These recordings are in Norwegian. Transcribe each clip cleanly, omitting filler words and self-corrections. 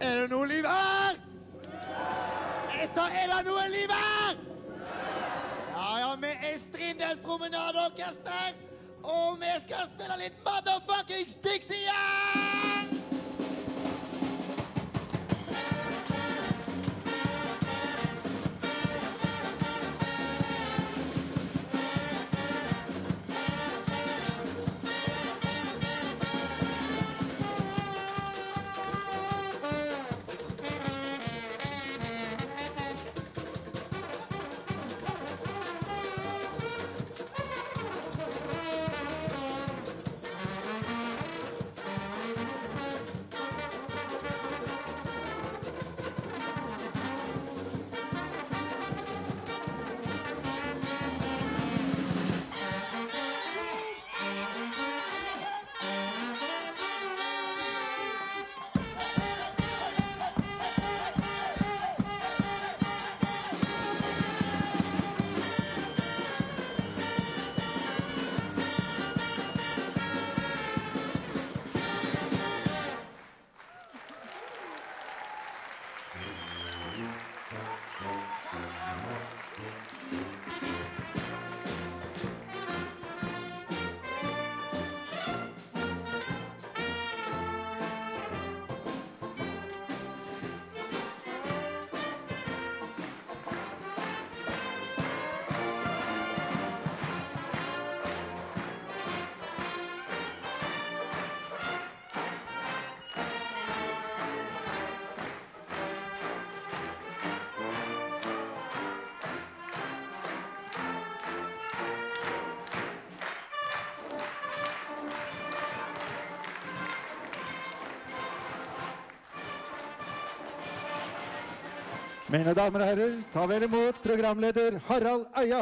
Er det noe liv her? Jeg sa, er det noe liv her? Ja, vi er Strindes promenadeorkester, og vi skal spille litt motherfucking Dixie igjen! Mine damer og herrer, ta vel imot programleder Harald Eia.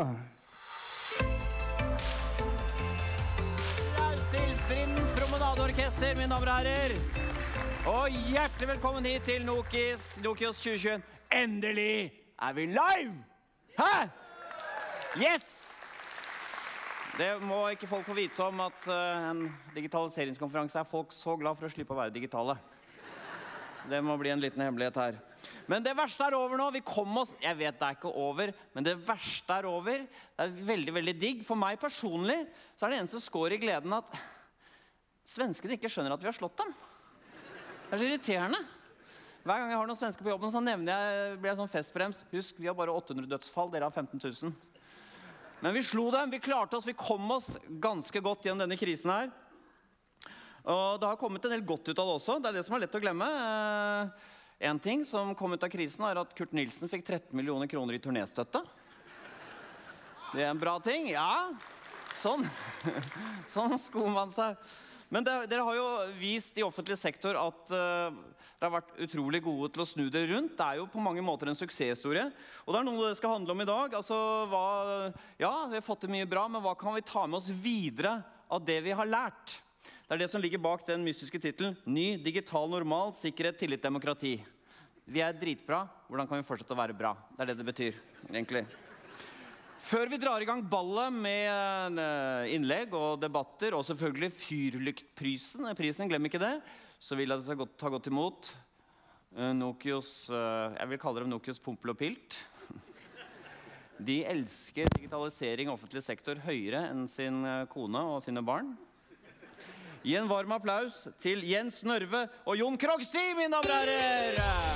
Til Strindens promenadeorkester, mine damer og herrer. Og hjertelig velkommen hit til Nokios 2021. Endelig er vi live! Hæ? Yes! Det må ikke folk få vite om at en digitaliseringskonferanse er folk så glad for å slippe å være digitale. Det må bli en liten hemmelighet her. Men det verste er over nå. Vi kom oss... Jeg vet det er ikke over, men det verste er over. Det er veldig, veldig digg. For meg personlig så er det eneste skår i gleden at svenskene ikke skjønner at vi har slått dem. Det er så irriterende. Hver gang jeg har noen svensker på jobben, så nevner jeg, blir jeg sånn festbrems. Husk, vi har bare 800 dødsfall, dere har 15 000. Men vi slo dem, vi klarte oss, vi kom oss ganske godt gjennom denne krisen her. Og det har kommet en del godt ut av det også. Det er det som er lett å glemme. En ting som kom ut av krisen er at Kurt Nilsen fikk 13 millioner kroner i turnéstøtte. Det er en bra ting, ja. Sånn skoer man seg. Men dere har jo vist i offentlig sektor at dere har vært utrolig gode til å snu det rundt. Det er jo på mange måter en suksesshistorie. Og det er noe det skal handle om i dag. Altså, ja, vi har fått det mye bra, men hva kan vi ta med oss videre av det vi har lært? Det er det som ligger bak den mystiske titelen Ny, digital, normal, sikkerhet, tillit, demokrati. Vi er dritbra. Hvordan kan vi fortsette å være bra? Det er det det betyr, egentlig. Før vi drar i gang ballet med innlegg og debatter, og selvfølgelig fyrlyktprisen, glem ikke det, så vil jeg ta godt imot Nokios, jeg vil kalle dem Nokios Pompel og Pilt. De elsker digitalisering i offentlig sektor høyere enn sin kone og sine barn. Gi en varm applaus til Jens Nørve og Jon Krogsti, mine damer og herrer!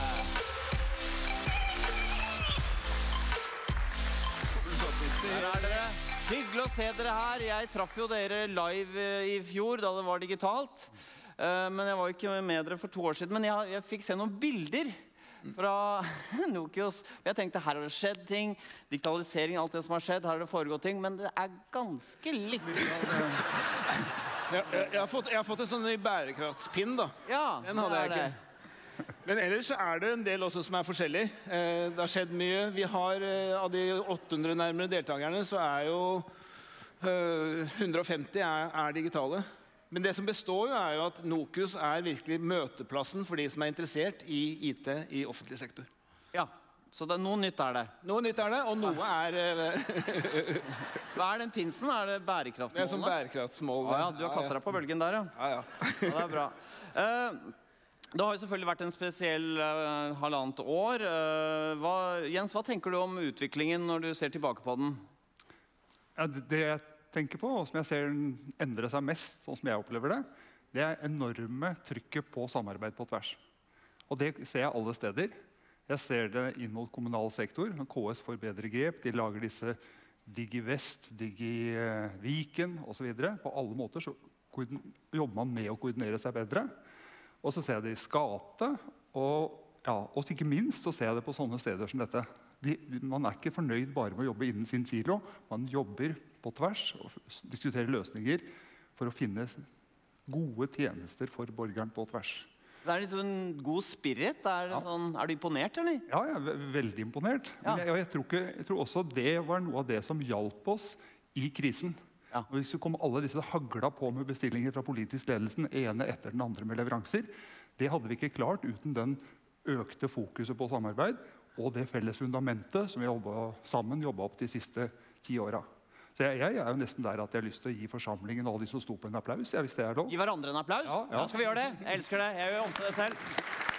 Her er dere. Hyggelig å se dere her. Jeg traff jo dere live i fjor da det var digitalt. Men jeg var ikke med dere for 2 år siden. Men jeg fikk se noen bilder fra Nokios. Jeg tenkte, her har det skjedd ting. Digitalisering, alt det som har skjedd. Her har det foregått ting. Men det er ganske likt. Jeg har fått en sånn bærekraftspinn da. Ja, den hadde jeg ikke. Men ellers er det en del også som er forskjellig. Det har skjedd mye. Vi har, av de 800 nærmere deltakerne, så er jo 150 er digitale. Men det som består jo er jo at Nokios er virkelig møteplassen for de som er interessert i IT i offentlig sektor. Ja. Så det er noe nytt er det. Noe nytt er det, og noe er... Hva er den pinsen? Er det bærekraftmålene? Det er som bærekraftsmål. Ja, du har kastet deg på bølgen der, ja. Ja. Ja, det er bra. Det har jo selvfølgelig vært en spesiell halvannet år. Jens, hva tenker du om utviklingen når du ser tilbake på den? Ja, det jeg tenker på, og som jeg ser endre seg mest, sånn som jeg opplever det, det enorme trykket på samarbeid på tvers. Og det ser jeg alle steder. Jeg ser det inn mot kommunal sektor. KS får bedre grep. De lager disse DigiVest, DigiViken og så videre. På alle måter så jobber man med å koordinere seg bedre. Og så ser jeg det i Skate, og ikke minst så ser jeg det på sånne steder som dette. Man ikke fornøyd bare med å jobbe innen sin silo. Man jobber på tvers og diskuterer løsninger for å finne gode tjenester for borgeren på tvers. Det liksom en god spirit. Er du imponert, eller? Ja, jeg er veldig imponert. Men jeg tror også det var noe av det som hjalp oss i krisen. Og hvis det kom alle disse hagla på med bestillinger fra politisk ledelsen, ene etter den andre med leveranser, det hadde vi ikke klart uten den økte fokuset på samarbeid og det felles fundamentet som vi jobbet opp de siste 10 årene. Så jeg er jo nesten der at jeg har lyst til å gi forsamlingen og alle de som sto på en applaus, hvis det er lov. Gi hverandre en applaus? Ja, skal vi gjøre det? Jeg elsker det. Jeg gjør om til det selv.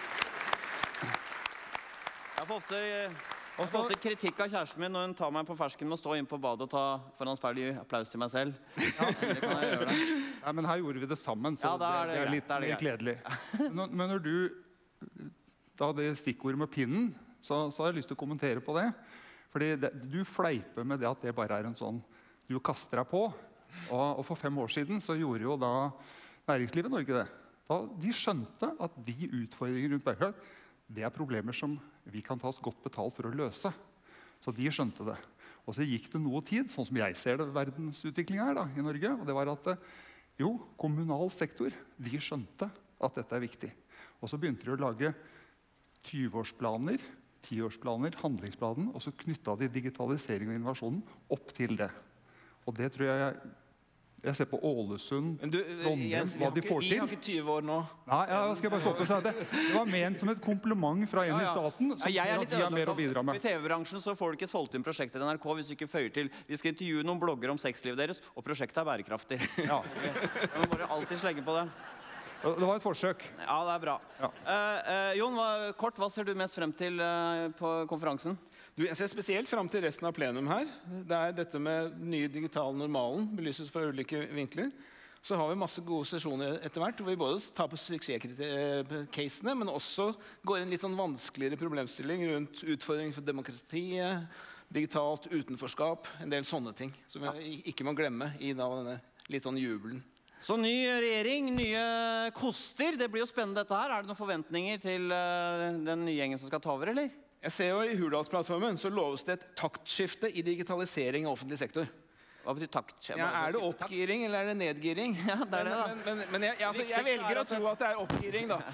Jeg har fått kritikk av kjæresten min når hun tar meg på fersken med å stå inn på badet og ta foran speil i applaus til meg selv. Det kan jeg gjøre det. Ja, men her gjorde vi det sammen, så det er litt mer kledelig. Men når du, da det stikkordet med pinnen, så har jeg lyst til å kommentere på det. Fordi du fleiper med det at det bare er en sånn, du kaster deg på. Og for 5 år siden så gjorde jo da næringslivet i Norge det. De skjønte at de utfordringer rundt bærekraft, det er problemer som vi kan ta oss godt betalt for å løse. Så de skjønte det. Og så gikk det noe tid, sånn som jeg ser det verdensutviklingen her da, i Norge, og det var at kommunal sektor, de skjønte at dette er viktig. Og så begynte de å lage 20-årsplaner, 10-årsplaner, handlingsplanen, og så knyttet de digitalisering og innovasjonen opp til det. Og det tror jeg ser på Ålesund, Trondheim, hva de får til. Vi har ikke 20 år nå. Nei, jeg skal bare stoppe og si at det var ment som et kompliment fra en i staten, som sier at de har mer å bidra med. I TV-bransjen så får du ikke solgt inn prosjektet i NRK hvis du ikke føyer til. Vi skal intervjue noen blogger om sexlivet deres, og prosjektet er bærekraftig. Ja. Jeg må bare alltid slenge på det. Det var et forsøk. Ja, det er bra. Ja. Jon, kort, hva ser du mest frem til på konferansen? Jeg ser spesielt frem til resten av plenum her. Det er dette med nye digitale normalen, belyses fra ulike vinkler. Så har vi masse gode sesjoner etter hvert, hvor vi både tar på suksesscasene, men også går inn litt sånn vanskeligere problemstilling rundt utfordringer for demokratiet, digitalt utenforskap, en del sånne ting, som vi ikke må glemme i denne litt sånn jubelen. Så ny regjering, nye koster, det blir jo spennende dette her. Er det noen forventninger til den nye gjengen som skal ta over, eller? Jeg ser jo i Hurdalsplattformen så loves det et taktskifte i digitalisering av offentlig sektor. Hva betyr taktskifte? Ja, er det oppgiring eller er det nedgiring? Ja, det er det da. Men jeg velger å tro at det er oppgiring da.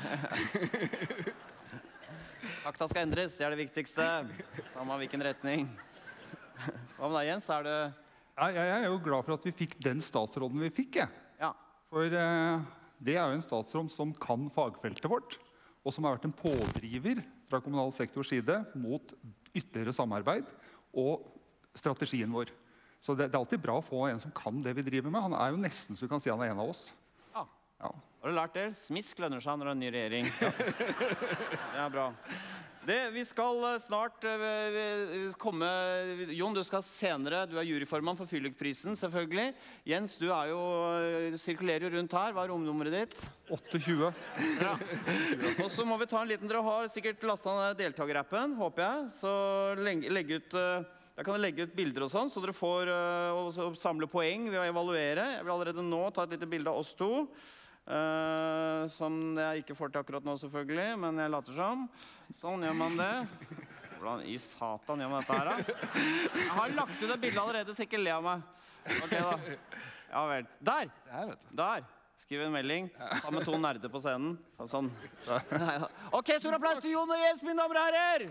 Takta skal endres, det er det viktigste. Samme hvilken retning. Hva med deg, Jens? Jeg er jo glad for at vi fikk den statsråden vi fikk, Ja. For det er jo en statsråd som kan fagfeltet vårt, og som har vært en pådriver fra kommunal sektors side mot ytterligere samarbeid og strategien vår. Så det er alltid bra å få en som kan det vi driver med. Han er jo nesten så du kan si han er en av oss. Ja. Har du lært det? Smisk lønner seg når det er en ny regjering. Det er bra. Vi skal snart komme... Jon, du skal senere, du er juryformann for Fyrlykprisen, selvfølgelig. Jens, du sirkulerer jo rundt her. Hva er romnummeret ditt? 28. Ja. Og så må vi ta en liten... Dere har sikkert lastet ned deltakerappen, håper jeg. Så jeg kan legge ut bilder og sånn, så dere får samle poeng ved å evaluere. Jeg vil allerede nå ta et lite bilde av oss to. Som jeg ikke får til akkurat nå selvfølgelig, men jeg later som. Sånn gjør man det. Hvordan i satan gjør man dette her da? Jeg har lagt ut et bilde allerede, så ikke le av meg. Ok da. Ja vel. Der! Der! Skriv en melding. Ta med 2 nerder på scenen. Sånn. Ok, stor applaus til Jon og Jens, mine damer og herrer!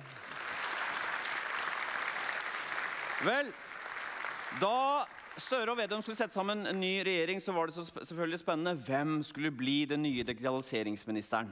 Vel, da Støre og Vedum skulle sette sammen en ny regjering, så var det selvfølgelig spennende. Hvem skulle bli den nye digitaliseringsministeren?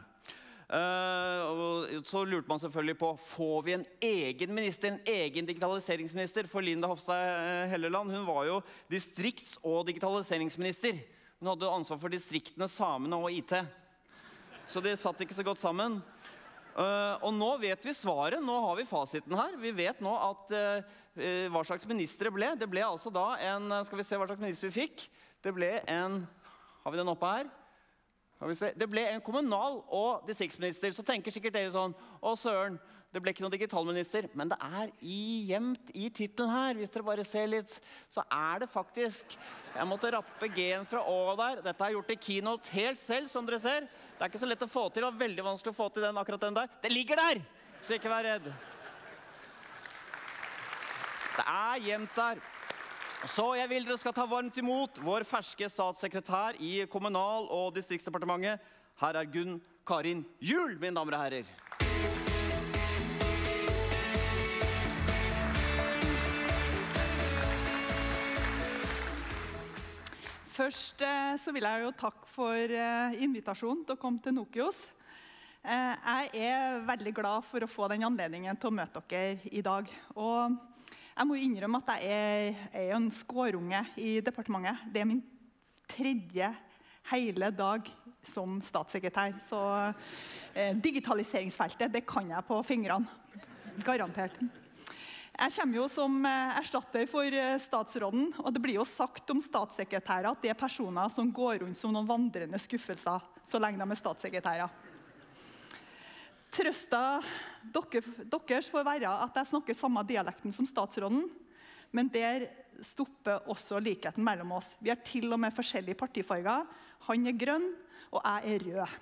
Og så lurte man selvfølgelig på, får vi en egen minister, en egen digitaliseringsminister? For Linda Hofstad Helleland, hun var jo distrikts- og digitaliseringsminister. Hun hadde ansvar for distriktene, samene og IT. så de satt ikke så godt sammen. Og nå vet vi svaret, nå har vi fasiten her. Vi vet nå at hva slags ministre ble. Det ble altså da en, skal vi se hva slags minister vi fikk. Det ble en, har vi den oppe her? Det ble en kommunal- og distriktsminister. Så tenker sikkert dere sånn, å søren, det ble ikke noen digitalminister. Men det gjemt i titelen her, hvis dere bare ser litt, så det faktisk, jeg måtte rappe G-en fra Å der. Dette har jeg gjort i keynote helt selv, som dere ser. Det ikke så lett å få til, og veldig vanskelig å få til akkurat den der. Det ligger der, så ikke vær redd. Det gjemt der. Så jeg vil dere skal ta varmt imot vår ferske statssekretær i Kommunal- og Distriktsdepartementet. Her Gunn Karin Juel, mine damer og herrer. Først så vil jeg jo takke for invitasjonen til å komme til Nokios. Jeg veldig glad for å få den anledningen til å møte dere i dag. Og jeg må innrømme at jeg en skårunge i departementet. Det min 3. hele dag som statssekretær. Så digitaliseringsfeltet, det kan jeg på fingrene. Garantert. Jeg kommer jo som erstatter for statsråden, og det blir jo sagt om statssekretærer at det personer som går rundt som noen vandrende skuffelser så lenge de statssekretærer. Trøsta deres får være at jeg snakker samme dialekten som statsråden, men der stopper også likheten mellom oss. Vi har til og med forskjellige partifarger. Han grønn, og jeg rød.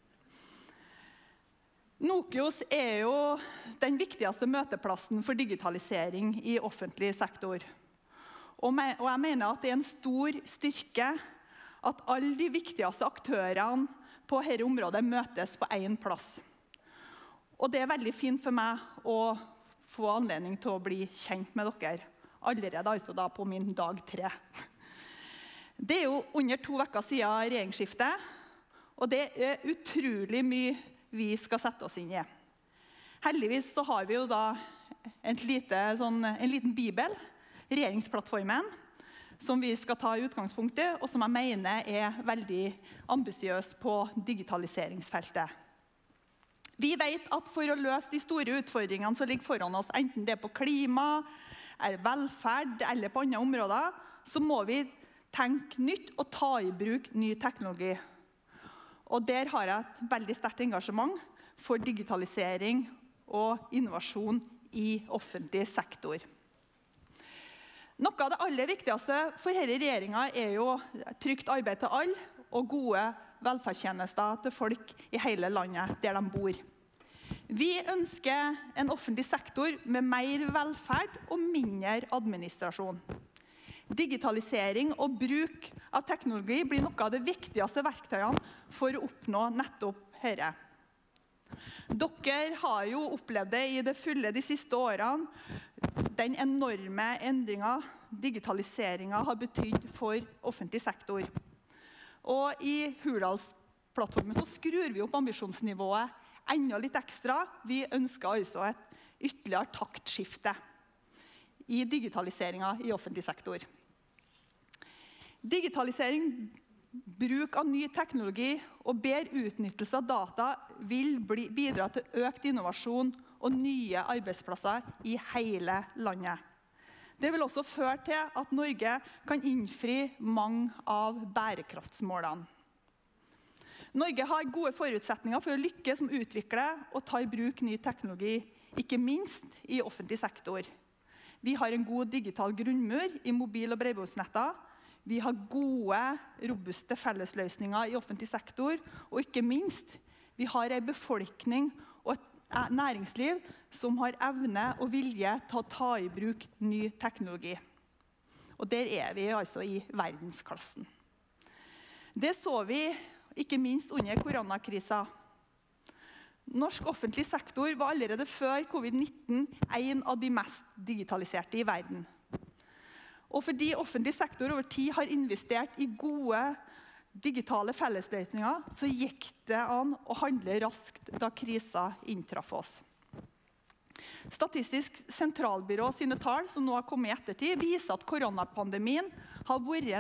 Nokios jo den viktigste møteplassen for digitalisering i offentlig sektor. Og jeg mener at det en stor styrke at alle de viktigste aktørene på dette området møtes på en plass. Og det veldig fint for meg å få anledning til å bli kjent med dere, allerede altså da på min dag 3. Det jo under 2 uker siden regjeringsskiftet, og det utrolig mye vi skal sette oss inn i. Heldigvis så har vi jo da en liten bibel, regjeringsplattformen, som vi skal ta i utgangspunktet, og som jeg mener veldig ambisiøs på digitaliseringsfeltet. Vi vet at for å løse de store utfordringene som ligger foran oss, enten det på klima, velferd eller på andre områder, så må vi tenke nytt og ta i bruk ny teknologi. Og der har jeg et veldig sterkt engasjement for digitalisering og innovasjon i offentlig sektor. Noe av det aller viktigste for denne regjeringen jo trygt arbeid til alle og gode velferdstjenester til folk i hele landet der de bor. Vi ønsker en offentlig sektor med mer velferd og mindre administrasjon. Digitalisering og bruk av teknologi blir noe av det viktigste verktøyene for å oppnå nettopp dette. Dere har jo opplevd det i det fulle de siste årene, den enorme endringen digitaliseringen har betydd for offentlig sektor. Og i Hurdalsplattformen så skrur vi opp ambisjonsnivået enda litt ekstra. Vi ønsker altså et ytterligere taktskifte i digitaliseringen i offentlig sektor. Digitalisering, bruk av ny teknologi og bedre utnyttelse av data vil bidra til økt innovasjon og nye arbeidsplasser i hele landet. Det vil også føre til at Norge kan innfri mange av bærekraftsmålene. Norge har gode forutsetninger for å lykkes med å utvikle og ta i bruk ny teknologi, ikke minst i offentlig sektor. Vi har en god digital grunnmur i mobil- og bredbåndsnetter. Vi har gode, robuste fellesløsninger i offentlig sektor. Og ikke minst, vi har en befolkning og et næringsliv som har evne og vilje til å ta i bruk ny teknologi. Og der vi altså i verdensklassen. Det så vi ikke minst under koronakrisen. Norsk offentlig sektor var allerede før covid-19 en av de mest digitaliserte i verden. Og fordi offentlig sektor over tid har investert i gode digitale fellesløsninger, så gikk det an å handle raskt da krisen inntraff oss. Statistisk sentralbyrå sine tall, som nå har kommet i ettertid, viser at koronapandemien har vært en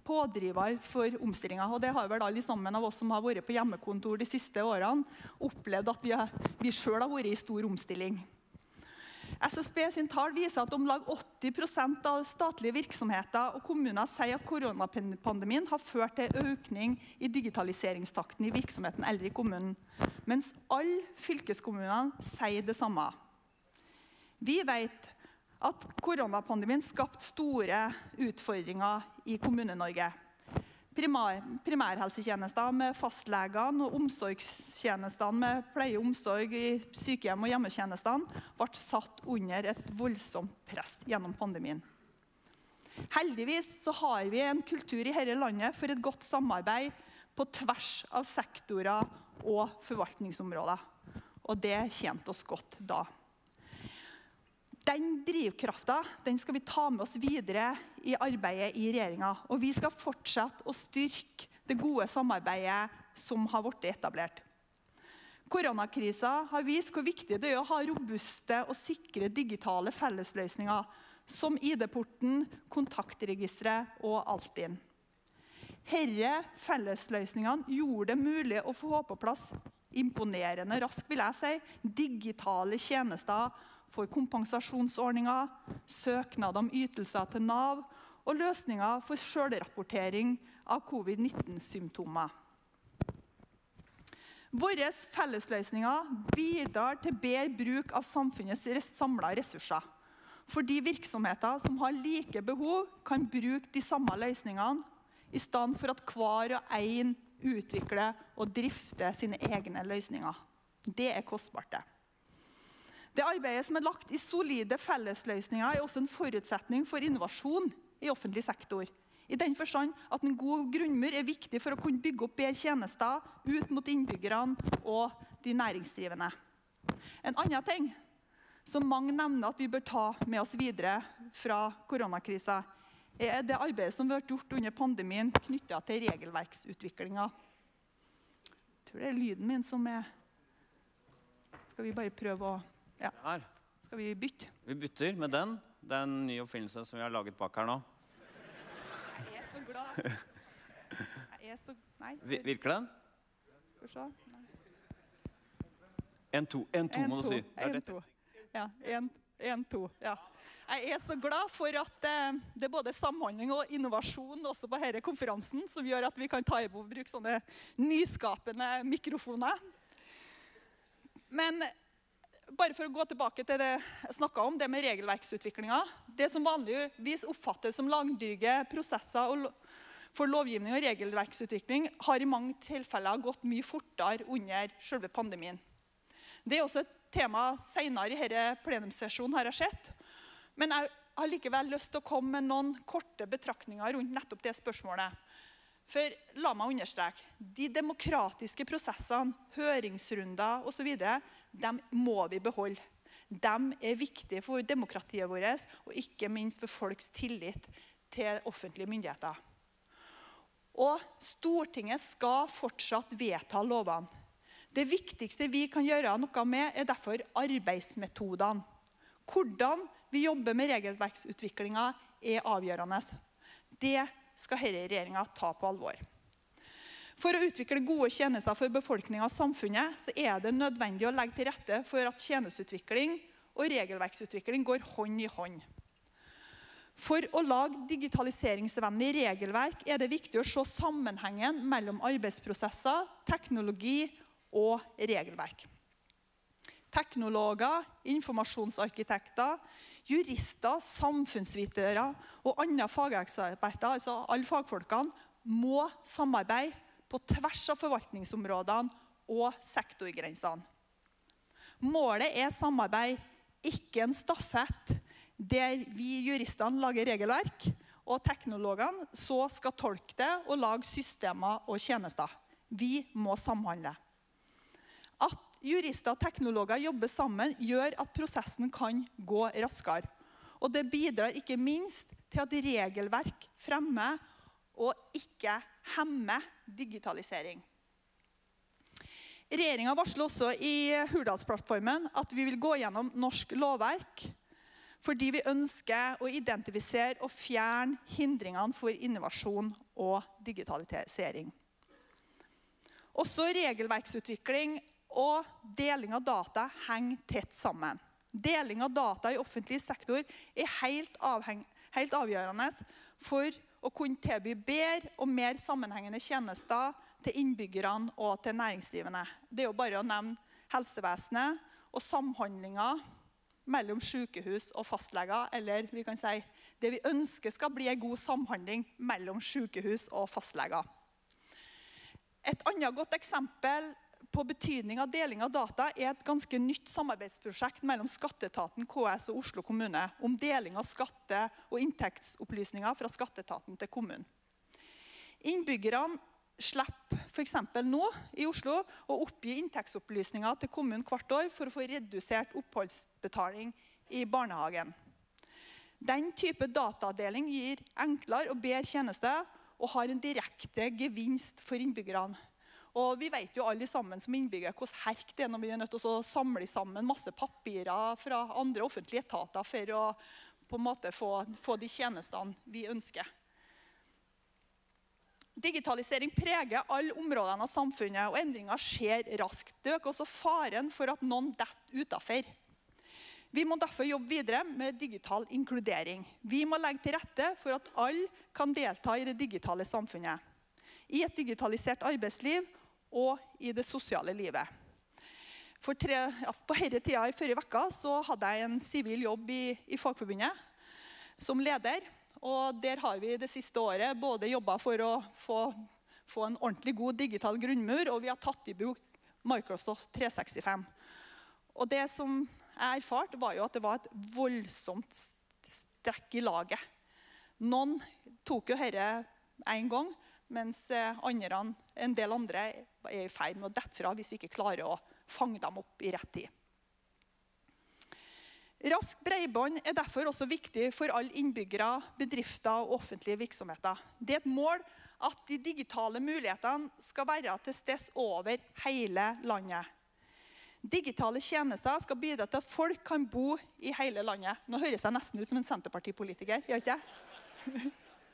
pådriver for omstillingen. Og det har vel alle sammen av oss som har vært på hjemmekontor de siste årene opplevd at vi selv har vært i stor omstilling. SSB sin tall viser at om lag 80% av statlige virksomheter og kommuner sier at koronapandemien har ført til økning i digitaliseringstakten i virksomheten eller i kommunen, mens alle fylkeskommunene sier det samme. Vi vet at koronapandemien skapte store utfordringer i Kommune-Norge. Primærhelsetjenester med fastlegene og omsorgstjenestene med pleie og omsorg i sykehjem og hjemmetjenestene ble satt under et voldsomt press gjennom pandemien. Heldigvis så har vi en kultur i dette landet for et godt samarbeid på tvers av sektorer og forvaltningsområder, og det tjente oss godt da. Den drivkraften, den skal vi ta med oss videre i arbeidet i regjeringen, og vi skal fortsette å styrke det gode samarbeidet som har vært etablert. Koronakrisen har vist hvor viktig det er å ha robuste og sikre digitale fellesløsninger, som ID-porten, kontaktregisteret og Altinn. Herre fellesløsningene gjorde det mulig å få på plass imponerende raskt, vil jeg si, digitale tjenester for kompensasjonsordninger, søknader om ytelser til NAV og løsninger for selvrapportering av covid-19-symptomer. Våre fellesløsninger bidrar til bedre bruk av samfunnets samlede ressurser, fordi virksomheter som har like behov kan bruke de samme løsningene, i stedet for at hver og en utvikler og drifter sine egne løsninger. Det er kostbart det. Det arbeidet som er lagt i solide fellesløsninger er også en forutsetning for innovasjon i offentlig sektor. I den forstand at en god grunnmur er viktig for å kunne bygge opp bedre tjenester ut mot innbyggerne og de næringsdrivende. En annen ting som mange nevner at vi bør ta med oss videre fra koronakrisen, er det arbeidet som har vært gjort under pandemien knyttet til regelverksutviklingen. Jeg tror det er lyden min som er... Skal vi bare prøve å... Ja. Skal vi bytte? Vi bytter med den. Det er en ny oppfinnelse som vi har laget bak her nå. Jeg er så glad. Jeg er så... Nei. Virker den? Skal vi se. 1-2 må du si. 1-2. Ja, 1-2. Ja. Jeg er så glad for at det er både samhandling og innovasjon også på denne konferansen, som gjør at vi kan ta i bruk og bruke sånne nyskapende mikrofoner. Men bare for å gå tilbake til det jeg snakket om, det med regelverksutviklingen. Det som vanligvis oppfattes som langdryge prosesser for lovgivning og regelverksutvikling har i mange tilfeller gått mye fortere under selve pandemien. Det er også et tema senere i denne plenumssesjonen har jeg sett. Men jeg har likevel lyst til å komme med noen korte betraktninger rundt nettopp det spørsmålet. For la meg understreke, de demokratiske prosessene, høringsrunder og så videre, dem må vi beholde. De er viktige for demokratiet vårt, og ikke minst for folks tillit til offentlige myndigheter. Og Stortinget skal fortsatt vedta lovene. Det viktigste vi kan gjøre noe med er derfor arbeidsmetodene. Hvordan vi jobber med regelverksutviklingen er avgjørende. Det skal denne regjeringen ta på alvor. For å utvikle gode tjenester for befolkningen og samfunnet, så er det nødvendig å legge til rette for at tjenesteutvikling og regelverksutvikling går hånd i hånd. For å lage digitaliseringsvennlig regelverk er det viktig å se sammenhengen mellom arbeidsprosesser, teknologi og regelverk. Teknologer, informasjonsarkitekter, jurister, samfunnsvitere og andre fageksperter, altså alle fagfolkene, må samarbeide på tvers av forvaltningsområdene og sektorgrensene. Målet er samarbeid, ikke en stafett, der vi juristene lager regelverk, og teknologene så skal tolke det og lage systemer og tjenester. Vi må samhandle. At jurister og teknologer jobber sammen gjør at prosessen kan gå raskere. Og det bidrar ikke minst til at regelverk fremmer og ikke hemmer digitalisering. Regjeringen varsler også i Hurdalsplattformen at vi vil gå gjennom norsk lovverk fordi vi ønsker å identifisere og fjerne hindringene for innovasjon og digitalisering. Også regelverksutvikling og deling av data henger tett sammen. Deling av data i offentlig sektor helt avgjørende for å kunne tilby bedre og mer sammenhengende tjenester til innbyggerne og til næringsdrivende. Det jo bare å nevne helsevesenet og samhandlinger mellom sykehus og fastleger, eller vi kan si det vi ønsker skal bli en god samhandling mellom sykehus og fastleger. Et annet godt eksempel på betydning av deling av data et ganske nytt samarbeidsprosjekt mellom Skatteetaten, KS og Oslo kommune om deling av skatte- og inntektsopplysninger fra Skatteetaten til kommunen. Innbyggerne slipper for eksempel nå i Oslo å oppgi inntektsopplysninger til kommunen hvert år for å få redusert oppholdsbetaling i barnehagen. Den type datadeling gir enklere og bedre tjenester og har en direkte gevinst for innbyggerne. Og vi vet jo alle sammen som innbyggere hvordan herk det når vi nødt til å samle sammen masse papirer fra andre offentlige etater for å på en måte få de tjenestene vi ønsker. Digitalisering preger alle områdene av samfunnet, og endringer skjer raskt. Det øker også faren for at noen detter utenfor. Vi må derfor jobbe videre med digital inkludering. Vi må legge til rette for at alle kan delta i det digitale samfunnet, i et digitalisert arbeidsliv og i det sosiale livet. På denne tiden i forrige uke så hadde jeg en sivil jobb i Fagforbundet som leder, og der har vi det siste året både jobbet for å få en ordentlig god digital grunnmur, og vi har tatt i bruk Microsoft 365. Og det som jeg erfarte var jo at det var et voldsomt strekk i laget. Noen tok jo dette en gang, mens en del andre i ferd med å dette fra hvis vi ikke klarer å fange dem opp i rett tid. Rask bredbånd derfor også viktig for alle innbyggere, bedrifter og offentlige virksomheter. Det et mål at de digitale mulighetene skal være til stede over hele landet. Digitale tjenester skal bidra til at folk kan bo i hele landet. Nå høres jeg nesten ut som en Senterpartipolitiker, gjør ikke jeg?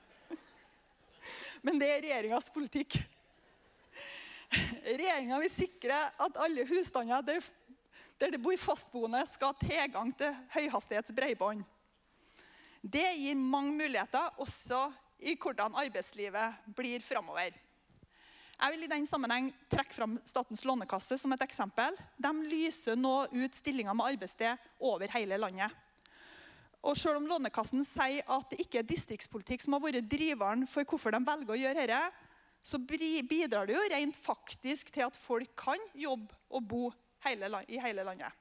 Men det regjeringens politikk. Regjeringen vil sikre at alle husstander der det bor fastboende skal ha tilgang til høyhastighets bredbånd. Det gir mange muligheter også i hvordan arbeidslivet blir fremover. Jeg vil i den sammenheng trekke frem Statens lånekasse som et eksempel. De lyser nå ut stillinger med arbeidssted over hele landet. Og selv om Lånekassen sier at det ikke distriktspolitikk som har vært driveren for hvorfor de velger å gjøre dette, så bidrar det jo rent faktisk til at folk kan jobbe og bo i hele landet.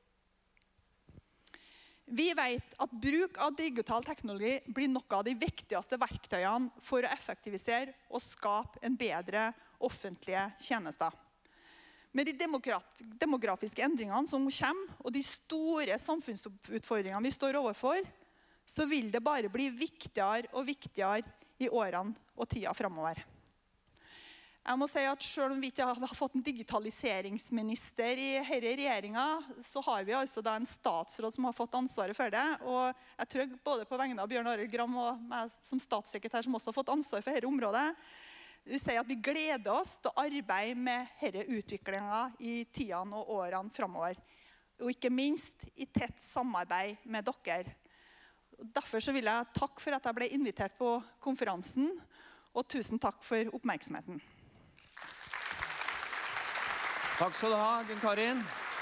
Vi vet at bruk av digital teknologi blir noe av de viktigste verktøyene for å effektivisere og skape en bedre offentlige tjenester. Med de demografiske endringene som kommer, og de store samfunnsutfordringene vi står overfor, så vil det bare bli viktigere og viktigere i årene og tida fremover. Jeg må si at selv om vi ikke har fått en digitaliseringsminister i denne regjeringen, så har vi altså da en statsråd som har fått ansvaret for det. Og jeg tror både på vegne av Bjørn Arild Gram og meg som statssekretær som også har fått ansvar for dette området, vi sier at vi gleder oss til å arbeide med denne utviklingen i tidene og årene fremover. Og ikke minst i tett samarbeid med dere. Derfor så vil jeg takke for at jeg ble invitert på konferansen, og tusen takk for oppmerksomheten. Takk skal du ha, Gunn Karin.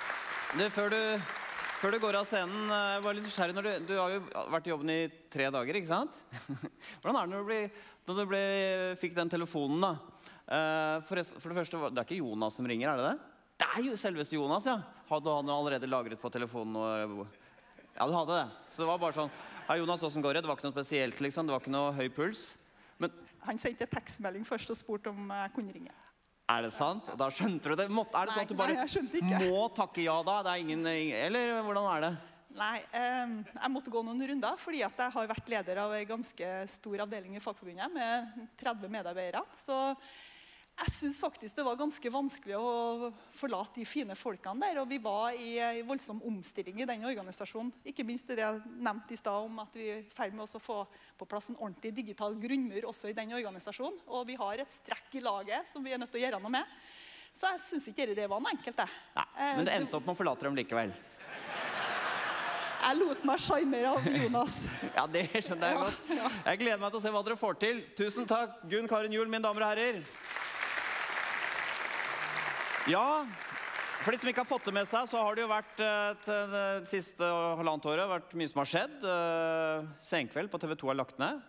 Før du går av scenen, jeg var litt nysgjerrig når du har jo vært i jobben i 3 dager, ikke sant? Hvordan er det når du fikk den telefonen da? For det første, det er ikke Jonas som ringer, er det det? Det er jo selveste Jonas, ja. Hadde han allerede lagret på telefonen? Ja, du hadde det. Så det var bare sånn, ja, Jonas, hvordan går det? Det var ikke noe spesielt, liksom. Det var ikke noe høy puls. Men han sendte tekstmelding først og spurte om jeg kunne ringe. Er det sant? Da skjønte du det? Er det sånn at du bare må takke ja da? Det er ingen, eller hvordan er det? Nei, jeg måtte gå noen runder, fordi at jeg har vært leder av en ganske stor avdeling i Fagforbundet med 30 medarbeidere. Så Jeg synes faktisk det var ganske vanskelig å forlate de fine folkene der, og vi var i voldsom omstilling i den organisasjonen. Ikke minst det jeg nevnte i sted om at vi er i ferd med å få på plass en ordentlig digital grunnmur også i den organisasjonen, og vi har et strekk i laget som vi er nødt til å gjøre noe med. Så jeg synes ikke det var noe enkelt, det. Nei, men det endte opp med å forlate dem likevel. Jeg lot meg sjarmere av Jonas. Ja, det skjønner jeg godt. Jeg gleder meg til å se hva dere får til. Tusen takk, Gunn Karin Juel, mine damer og herrer. Ja, for de som ikke har fått det med seg, så har det jo vært det siste halvannet året vært mye som har skjedd. Senkveld på TV 2 er lagt ned.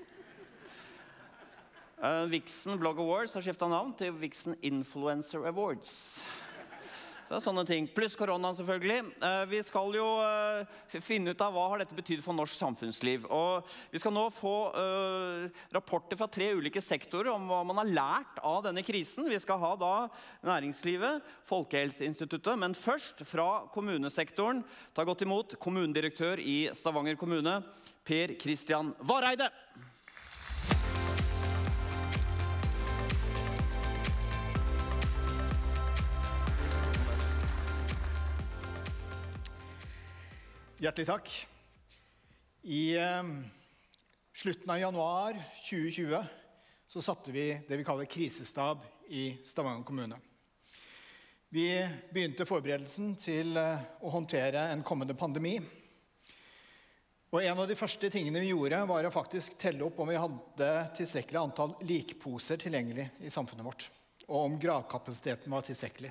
Vixen Blog Awards har skiftet navn til Vixen Influencer Awards. Så det er sånne ting. Pluss koronaen selvfølgelig. Vi skal jo finne ut av hva har dette betydd for norsk samfunnsliv. Og vi skal nå få rapporter fra 3 ulike sektorer om hva man har lært av denne krisen. Vi skal ha da næringslivet, Folkehelseinstituttet, men først fra kommunesektoren. Ta godt imot kommunedirektør i Stavanger kommune, Per Kristian Vareide. Hjertelig takk. I slutten av januar 2020 så satte vi det vi kaller krisestab i Stavanger kommune. Vi begynte forberedelsen til å håndtere en kommende pandemi. Og en av de første tingene vi gjorde var å faktisk telle opp om vi hadde tilstrekkelig antall likposer tilgjengelig i samfunnet vårt, og om gravkapasiteten var tilstrekkelig.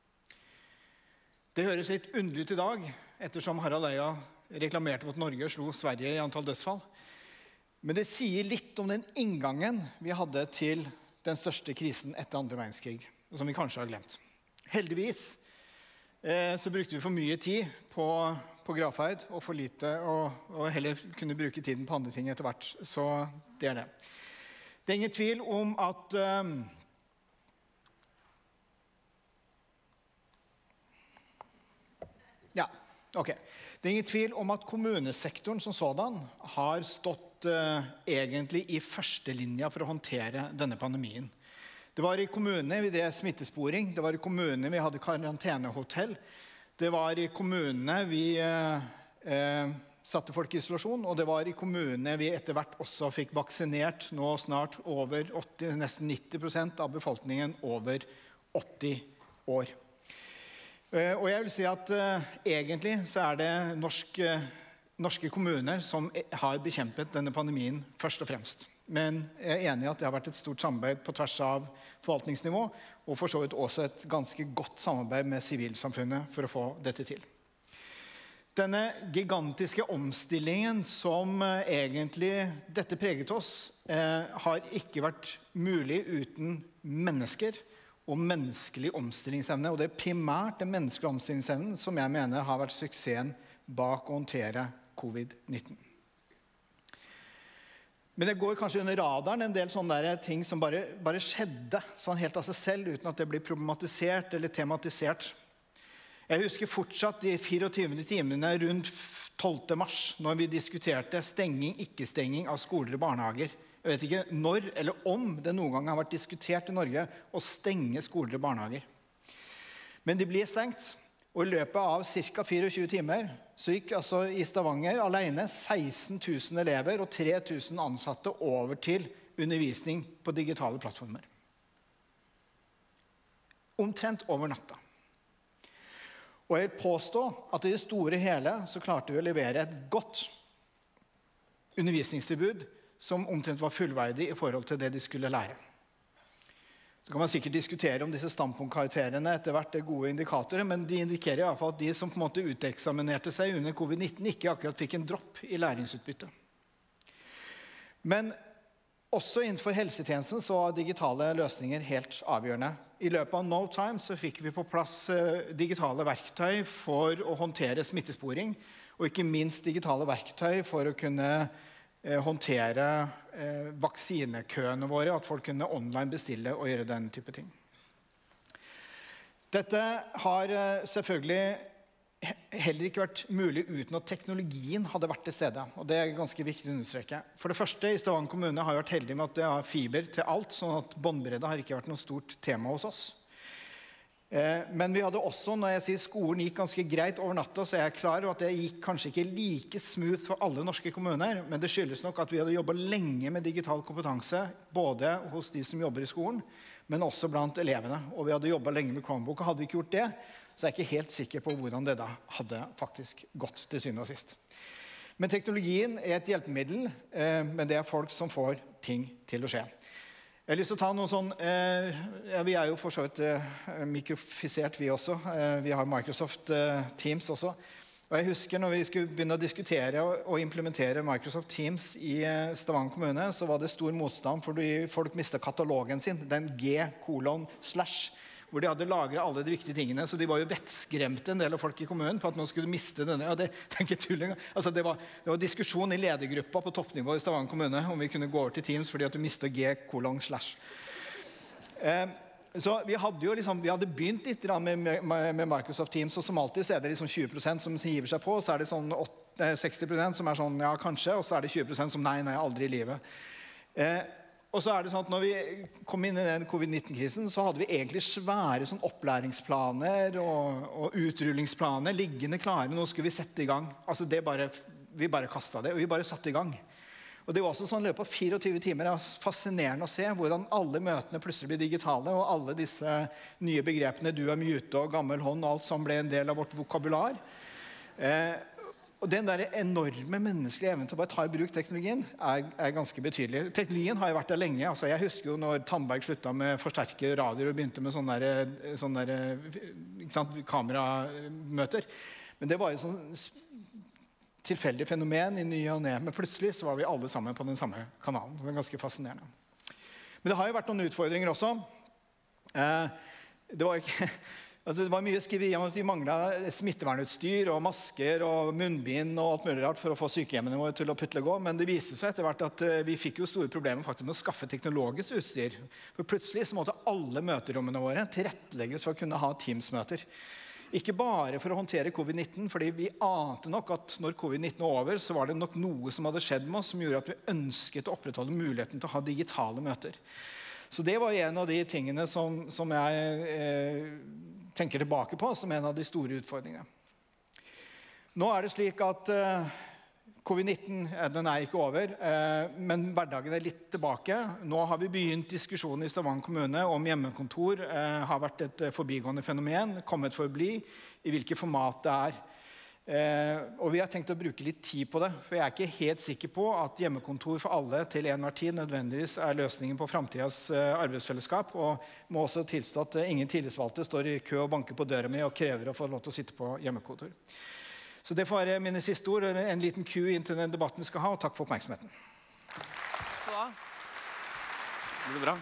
Det høres litt underlig ut i dag, ettersom Harald Eia reklamerte mot Norge og slo Sverige i antall dødsfall. Men det sier litt om den inngangen vi hadde til den største krisen etter andre verdenskrig, som vi kanskje har glemt. Heldigvis så brukte vi for mye tid på gravferd, og for lite, og heller kunne bruke tiden på andre ting etter hvert. Så det er det. Det er ingen tvil om at Det er ingen tvil om at kommunesektoren som sådan har stått egentlig i førstelinja for å håndtere denne pandemien. Det var i kommunene vi drev smittesporing, det var i kommunene vi hadde karantenehotell, det var i kommunene vi satte folk i isolasjon, og det var i kommunene vi etter hvert også fikk vaksinert nå snart over 80, nesten 90% av befolkningen over 80 år. Og jeg vil si at egentlig så er det norske kommuner som har bekjempet denne pandemien først og fremst. Men jeg er enig i at det har vært et stort samarbeid på tvers av forvaltningsnivå, og for så vidt også et ganske godt samarbeid med sivilsamfunnet for å få dette til. Denne gigantiske omstillingen som egentlig dette preget oss, har ikke vært mulig uten mennesker, og menneskelig omstillingsevne, og det er primært den menneskelige omstillingsevnen som jeg mener har vært suksessen bak å håndtere covid-19. Men det går kanskje under radaren en del sånne ting som bare skjedde sånn helt av seg selv, uten at det blir problematisert eller tematisert. Jeg husker fortsatt de 24 timene rundt 12. mars, når vi diskuterte stenging, ikke-stenging av skoler og barnehager. Jeg vet ikke når eller om det noen gang har vært diskutert i Norge å stenge skoler og barnehager. Men de ble stengt, og i løpet av ca. 24 timer så gikk altså i Stavanger alene 16 000 elever og 3 000 ansatte over til undervisning på digitale plattformer. Omtrent over natta. Og jeg påstår at i det store hele så klarte vi å levere et godt undervisningstilbud som omtrent var fullverdig i forhold til det de skulle lære. Så kan man sikkert diskutere om disse standpunktkarakterene etter hvert er gode indikatorer, men de indikerer i hvert fall at de som på en måte uteksaminerte seg under covid-19 ikke akkurat fikk en dropp i læringsutbytte. Men også innenfor helsetjenesten så var digitale løsninger helt avgjørende. I løpet av no time så fikk vi på plass digitale verktøy for å håndtere smittesporing, og ikke minst digitale verktøy for å kunne håndtere vaksinekøene våre, at folk kunne online bestille og gjøre den type ting. Dette har selvfølgelig heller ikke vært mulig uten at teknologien hadde vært til stede. Og det ganske viktig å understreke. For det første, i Stavanger kommune har jeg vært heldig med at det har fiber til alt, sånn at båndbredde har ikke vært noe stort tema hos oss. Men vi hadde også, når jeg sier skolen gikk ganske greit over natta, så er jeg klar over at det gikk kanskje ikke like smooth for alle norske kommuner, men det skyldes nok at vi hadde jobbet lenge med digital kompetanse, både hos de som jobber i skolen, men også blant elevene. Og vi hadde jobbet lenge med Chromebook, og hadde vi ikke gjort det, så er jeg ikke helt sikker på hvordan det da hadde faktisk gått til syvende og sist. Men teknologien er et hjelpemiddel, men det er folk som får ting til å skje. Jeg har lyst til å ta noen sånn, vi er jo for så vidt mikrofisert vi også, vi har Microsoft Teams også, og jeg husker når vi skulle begynne å diskutere og implementere Microsoft Teams i Stavanger kommune, så var det stor motstand fordi folk mistet katalogen sin, den G:/, hvor de hadde lagret alle de viktige tingene, så de var jo vettskremte en del av folk i kommunen på at nå skulle miste denne, og det tenker jeg tulling. Altså det var diskusjon i ledergruppa på toppnivå i Stavanger kommune om vi kunne gå over til Teams fordi at du mistet G:/. Så vi hadde jo liksom, vi hadde begynt litt med Microsoft Teams, og som alltid så er det liksom 20% som hiver seg på, så er det sånn 60% som er sånn, ja kanskje, og så er det 20% som nei, aldri i livet. Og så er det sånn at når vi kom inn i den covid-19-krisen, så hadde vi egentlig svære sånn oplæringsplaner og utrullingsplaner liggende klare. Nå skulle vi sette i gang. Altså vi bare kastet det, og vi bare satte i gang. Og det var også sånn i løpet av 24 timer. Det er fascinerende å se hvordan alle møtene plutselig blir digitale, og alle disse nye begrepene, du er mute og gammel hånd, og alt som ble en del av vårt vokabular. Og den der enorme menneskelige evnen til å bare ta i bruk teknologien er ganske betydelig. Teknologien har jo vært der lenge. Altså, jeg husker jo når Tandberg sluttet med forsterkede radioer og begynte med sånne kameramøter. Men det var jo sånn tilfeldig fenomen i ny og ne. Men plutselig så var vi alle sammen på den samme kanalen. Det var ganske fascinerende. Men det har jo vært noen utfordringer også. Det var mye skriveri om at vi manglet smittevernutstyr og masker og munnbind og alt mulig rart for å få sykehjemmene våre til å putle gå, men det viste seg etter hvert at vi fikk jo store problemer faktisk med å skaffe teknologisk utstyr. For plutselig så måtte alle møterommene våre tilrettelegges for å kunne ha Teams-møter. Ikke bare for å håndtere covid-19, fordi vi ante nok at når covid-19 var over, så var det nok noe som hadde skjedd med oss som gjorde at vi ønsket å opprettholde muligheten til å ha digitale møter. Så det var en av de tingene som jeg tenker tilbake på som en av de store utfordringene. Nå er det slik at covid-19 den er ikke over, men hverdagen er litt tilbake. Nå har vi begynt diskusjonen i Stavanger kommune om hjemmekontor har vært et forbigående fenomen, kommet for å bli, i hvilket format det er. Og vi har tenkt å bruke litt tid på det, for jeg er ikke helt sikker på at hjemmekontor for alle til enhver tid nødvendigvis er løsningen på fremtidens arbeidsfellesskap, og må også tilstå at ingen tillitsvalgte står i kø og banker på døra mi og krever å få lov til å sitte på hjemmekontor. Så det får være mine siste ord, en liten Q inn til den debatten vi skal ha, og takk for oppmerksomheten. Det blir bra.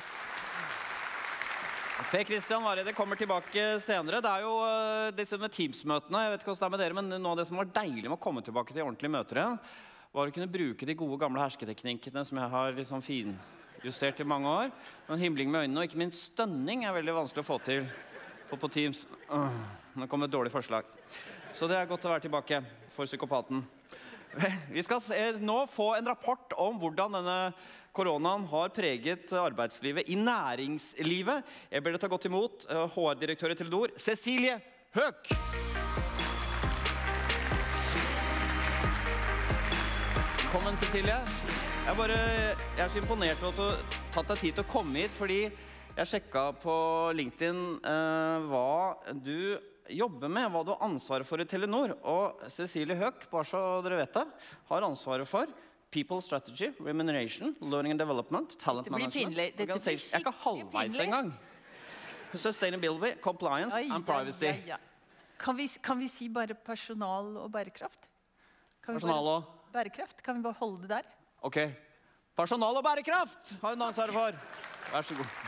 Per Kristian Vareide kommer tilbake senere. Det er jo disse med Teams-møtene. Jeg vet ikke hvordan det er med dere, men noe av det som var deilig med å komme tilbake til ordentlige møter igjen, var å kunne bruke de gode gamle hersketeknikkene som jeg har liksom finjustert i mange år. En himling med øynene, og ikke minst stønning er veldig vanskelig å få til på Teams. Nå kom et dårlig forslag. Så det er godt å være tilbake for psykopaten. Vi skal nå få en rapport om hvordan denne koronaen har preget arbeidslivet i næringslivet. Jeg ber deg ta godt imot HR-direktør i Telenor, Cecilie Høek. Velkommen, Cecilie. Jeg er så imponert over at du har tatt deg tid til å komme hit, fordi jeg sjekket på LinkedIn hva du jobber med, hva du har ansvaret for i Telenor. Og Cecilie Høek, bare så dere vet det, har ansvaret for People Strategy, Remuneration, Learning and Development, Talent Management, Organization. Jeg er ikke halvveis engang. Sustainability, Compliance and Privacy. Kan vi si bare personal og bærekraft? Personal og? Bærekraft, kan vi bare holde det der? Ok. Personal og bærekraft har hun ansvaret for. Vær så god.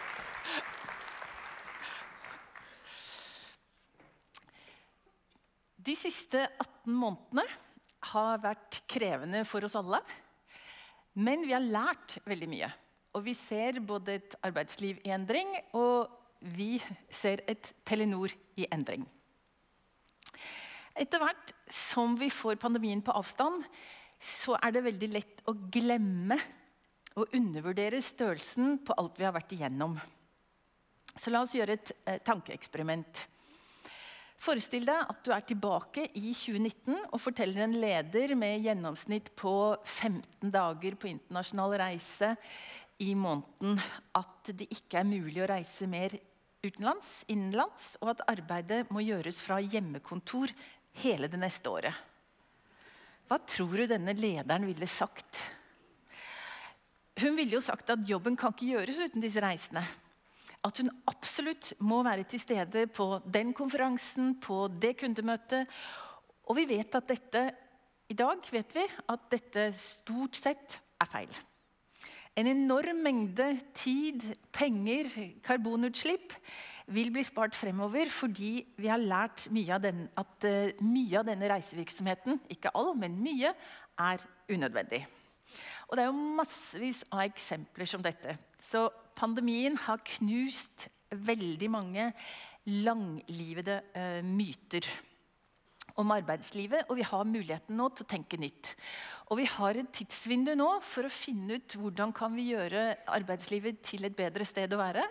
De siste 18 månedene har vært krevende for oss alle, men vi har lært veldig mye. Og vi ser både et arbeidsliv i endring, og vi ser et Telenor i endring. Etter hvert som vi får pandemien på avstand, så det veldig lett å glemme og undervurdere størrelsen på alt vi har vært igjennom. Så la oss gjøre et tankeeksperiment. Forestill deg at du tilbake i 2019 og forteller en leder med gjennomsnitt på 15 dager på internasjonal reise i måneden at det ikke mulig å reise mer utenlands, innenlands, og at arbeidet må gjøres fra hjemmekontor hele det neste året. Hva tror du denne lederen ville sagt? Hun ville jo sagt at jobben kan ikke gjøres uten disse reisene. At hun absolutt må være til stede på den konferansen, på det kundemøtet. Og vi vet at i dag vet vi at dette stort sett feil. En enorm mengde tid, penger, karbonutslipp vil bli spart fremover fordi vi har lært at mye av denne reisevirksomheten, ikke all, men mye, unødvendig. Og det jo massevis av eksempler som dette. Så pandemien har knust veldig mange langlivede myter om arbeidslivet, og vi har muligheten nå til å tenke nytt. Og vi har et tidsvindu nå for å finne ut hvordan kan vi gjøre arbeidslivet til et bedre sted å være,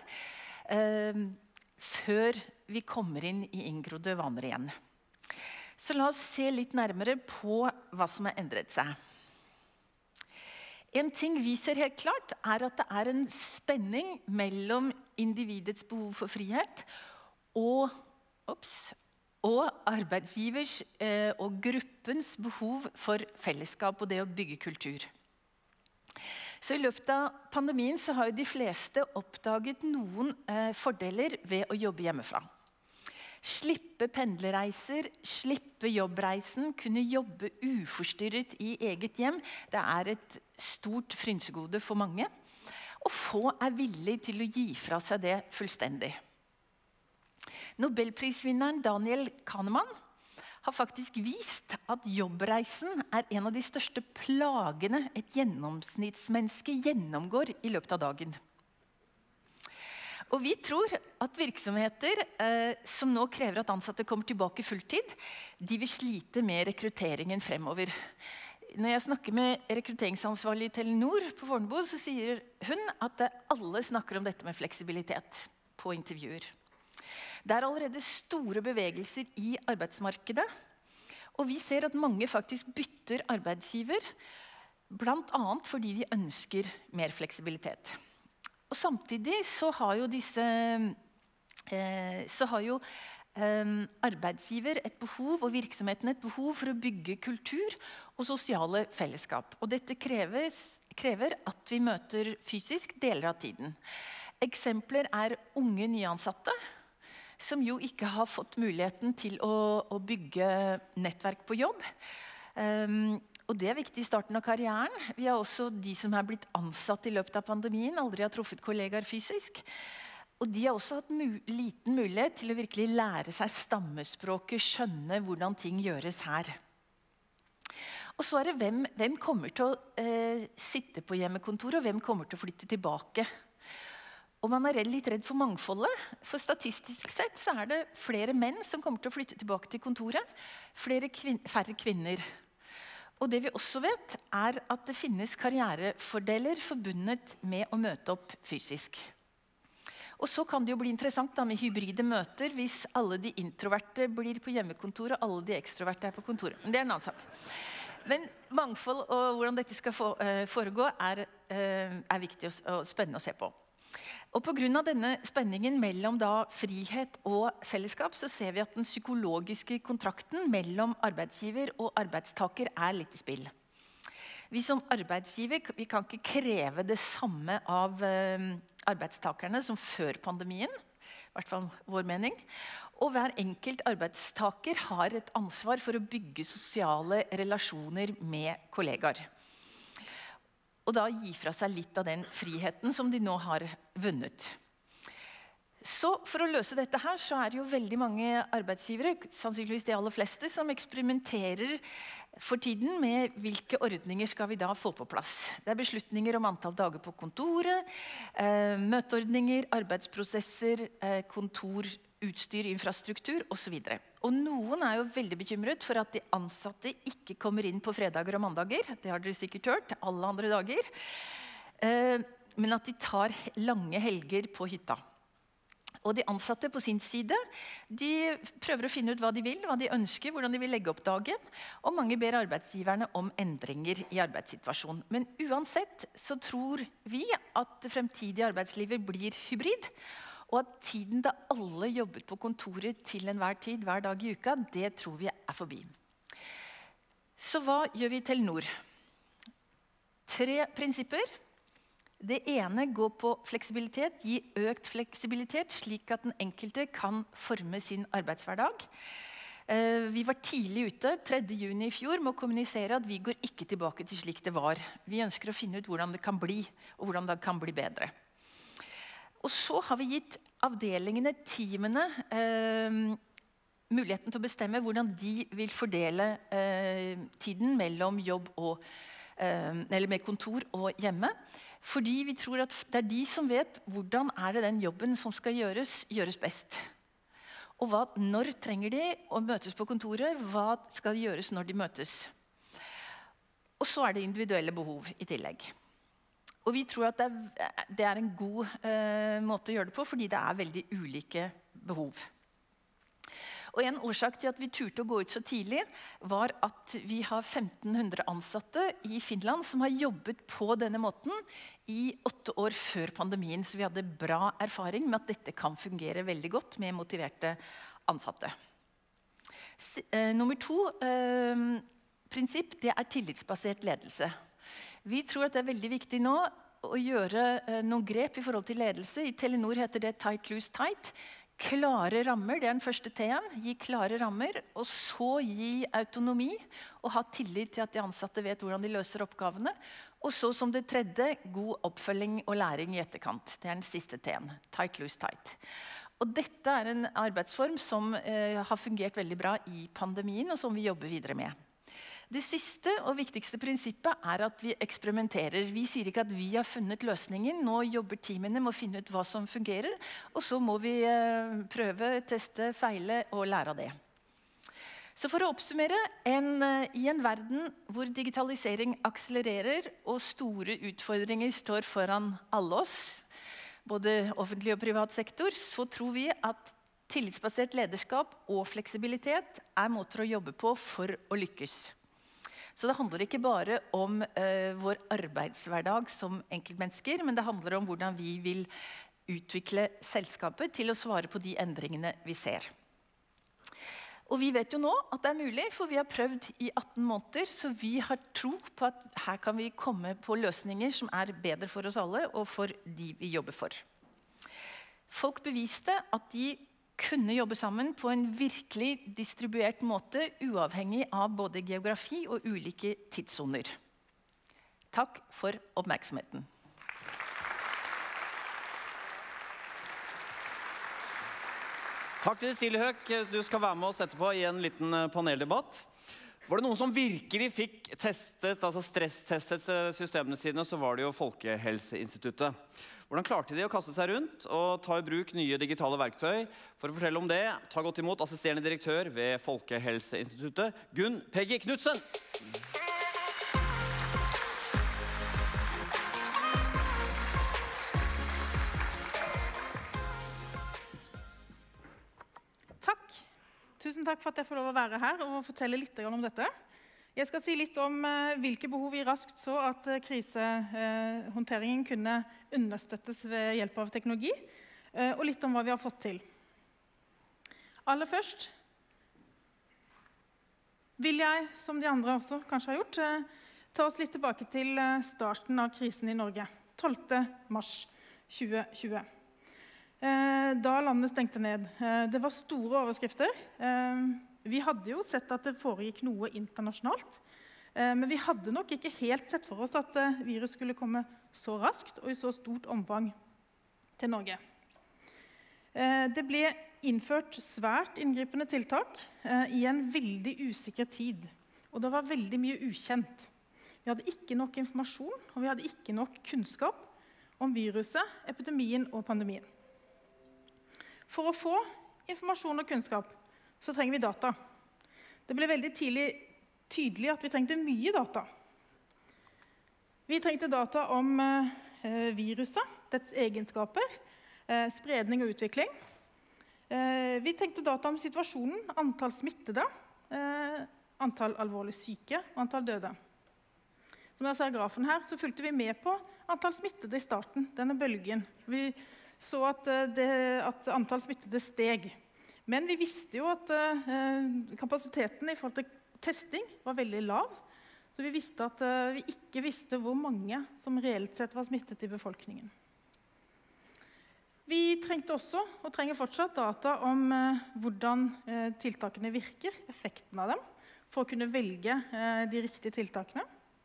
før vi kommer inn i inngrodde vaner igjen. Så la oss se litt nærmere på hva som har endret seg. En ting vi ser helt klart at det en spenning mellom individets behov for frihet og arbeidsgivers og gruppens behov for fellesskap og det å bygge kultur. Så i løpet av pandemien så har jo de fleste oppdaget noen fordeler ved å jobbe hjemmefra. Slippe pendlereiser, slippe jobbreisen, kunne jobbe uforstyrret i eget hjem. Det et stort frynsegode for mange. Og få villig til å gi fra seg det fullstendig. Nobelprisvinneren Daniel Kahneman har faktisk vist at jobbreisen en av de største plagene et gjennomsnittsmenneske gjennomgår i løpet av dagen. Og vi tror at virksomheter som nå krever at ansatte kommer tilbake fulltid, de vil slite med rekrutteringen fremover. Når jeg snakker med rekrutteringsansvarlig i Telenor på Fornebu, så sier hun at alle snakker om dette med fleksibilitet på intervjuer. Det allerede store bevegelser i arbeidsmarkedet, og vi ser at mange faktisk bytter arbeidsgiver, blant annet fordi de ønsker mer fleksibilitet. Og samtidig så har jo arbeidsgiver et behov, og virksomheten et behov for å bygge kultur og sosiale fellesskap. Og dette krever at vi møter fysisk deler av tiden. Eksempler unge nyansatte, som jo ikke har fått muligheten til å bygge nettverk på jobb. Og det viktig i starten av karrieren. Vi har også de som blitt ansatt i løpet av pandemien, aldri har truffet kollegaer fysisk. Og de har også hatt liten mulighet til å virkelig lære seg stammespråket, skjønne hvordan ting gjøres her. Og så det hvem kommer til å sitte på hjemmekontoret, og hvem kommer til å flytte tilbake. Og man litt redd for mangfoldet, for statistisk sett så det flere menn som kommer til å flytte tilbake til kontoret, færre kvinner. Og det vi også vet at det finnes karrierefordeler forbundet med å møte opp fysisk. Og så kan det jo bli interessant med hybride møter hvis alle de introverte blir på hjemmekontoret og alle de ekstroverte på kontoret. Men det en annen sak. Men mangfold og hvordan dette skal foregå viktig og spennende å se på. Og på grunn av denne spenningen mellom frihet og fellesskap, så ser vi at den psykologiske kontrakten mellom arbeidsgiver og arbeidstaker litt i spill. Vi som arbeidsgiver vi kan ikke kreve det samme av arbeidstakerne som før pandemien, i hvert fall vår mening. Og hver enkelt arbeidstaker har et ansvar for å bygge sosiale relasjoner med kollegaer. Og da gi fra seg litt av den friheten som de nå har vunnet. Så for å løse dette her, så det jo veldig mange arbeidsgivere, sannsynligvis de aller fleste, som eksperimenterer for tiden med hvilke ordninger skal vi da få på plass. Det beslutninger om antall dager på kontoret, møteordninger, arbeidsprosesser, kontor, utstyr, infrastruktur og så videre. Og noen jo veldig bekymret for at de ansatte ikke kommer inn på fredager og mandager. Det har dere sikkert hørt, alle andre dager. Men at de tar lange helger på hytta. Og de ansatte på sin side, de prøver å finne ut hva de vil, hva de ønsker, hvordan de vil legge opp dagen. Og mange ber arbeidsgiverne om endringer i arbeidssituasjonen. Men uansett så tror vi at det fremtidige arbeidslivet blir hybrid. Og at tiden da alle jobbet på kontoret til enhver tid, hver dag i uka, det tror vi forbi. Så hva gjør vi i Telenor? 3 prinsipper. Det ene går på fleksibilitet, gi økt fleksibilitet, slik at den enkelte kan forme sin arbeidshverdag. Vi var tidlig ute, 3. juni i fjor, med å kommunisere at vi går ikke tilbake til slik det var. Vi ønsker å finne ut hvordan det kan bli, og hvordan det kan bli bedre. Og så har vi gitt avdelingene, teamene, muligheten til å bestemme hvordan de vil fordele tiden mellom jobb og, eller med kontor og hjemme. Fordi vi tror at det de som vet hvordan det den jobben som skal gjøres best. Og når trenger de å møtes på kontoret, hva skal gjøres når de møtes. Og så det individuelle behov i tillegg. Og vi tror at det en god måte å gjøre det på, fordi det veldig ulike behov. Og en årsak til at vi turte å gå ut så tidlig, var at vi har 1500 ansatte i Finland som har jobbet på denne måten i 8 år før pandemien. Så vi hadde bra erfaring med at dette kan fungere veldig godt med motiverte ansatte. Nummer 2 prinsipp, det tillitsbasert ledelse. Vi tror at det veldig viktig nå å gjøre noen grep i forhold til ledelse. I Telenor heter det tight, loose, tight. Klare rammer, det den første T-en. Gi klare rammer, og så gi autonomi, og ha tillit til at de ansatte vet hvordan de løser oppgavene. Og så som det 3, god oppfølging og læring i etterkant. Det den siste T-en. Tight, loose, tight. Og dette en arbeidsform som har fungert veldig bra i pandemien, og som vi jobber videre med. Det siste og viktigste prinsippet at vi eksperimenterer. Vi sier ikke at vi har funnet løsningen. Nå jobber teamene med å finne ut hva som fungerer, og så må vi prøve, teste, feile og lære av det. Så for å oppsummere, i en verden hvor digitalisering akselererer og store utfordringer står foran alle oss, både offentlig og privat sektor, så tror vi at tillitsbasert lederskap og fleksibilitet måter å jobbe på for å lykkes. Så det handler ikke bare om vår arbeidshverdag som enkeltmennesker, men det handler om hvordan vi vil utvikle selskapet til å svare på de endringene vi ser. Og vi vet jo nå at det mulig, for vi har prøvd i 18 måneder, så vi har tro på at her kan vi komme på løsninger som bedre for oss alle og for de vi jobber for. Folk beviste at de kunne jobbe sammen på en virkelig distribuert måte, uavhengig av både geografi og ulike tidssoner. Takk for oppmerksomheten. Takk til Silje Høek. Du skal være med oss etterpå i en liten paneldebatt. Var det noen som virkelig fikk stresstestet systemene sine, så var det jo Folkehelseinstituttet. Hvordan klarte de å kaste seg rundt og ta i bruk nye digitale verktøy? For å fortelle om det, ta godt imot assisterende direktør ved Folkehelseinstituttet, Gunn Peggy Knudsen. Takk. Tusen takk for at jeg får lov å være her og fortelle litt om dette. Jeg skal si litt om hvilke behov vi raskt så at krisehåndteringen kunne understøttes ved hjelp av teknologi, og litt om hva vi har fått til. Aller først vil jeg, som de andre også kanskje har gjort, ta oss litt tilbake til starten av krisen i Norge, 12. mars 2020. Da landet stengte ned. Det var store overskrifter. Vi hadde jo sett at det foregikk noe internasjonalt, men vi hadde nok ikke helt sett for oss at virus skulle komme så raskt og i så stort omfang til Norge. Det ble innført svært inngripende tiltak i en veldig usikker tid, og det var veldig mye ukjent. Vi hadde ikke nok informasjon, og vi hadde ikke nok kunnskap om viruset, epidemien og pandemien. For å få informasjon og kunnskap så trenger vi data. Det ble veldig tidlig tydelig at vi trengte mye data. Vi trengte data om viruset, dets egenskaper, spredning og utvikling. Vi trengte data om situasjonen, antall smittede, antall alvorlig syke og antall døde. Som dere ser i grafen her, så fulgte vi med på antall smittede i starten, denne bølgen. Vi så at antall smittede steg. Men vi visste jo at kapasiteten i forhold til testing var veldig lav, så vi visste at vi ikke visste hvor mange som reelt sett var smittet i befolkningen. Vi trengte også, og trenger fortsatt, data om hvordan tiltakene virker, effekten av dem, for å kunne velge de riktige tiltakene.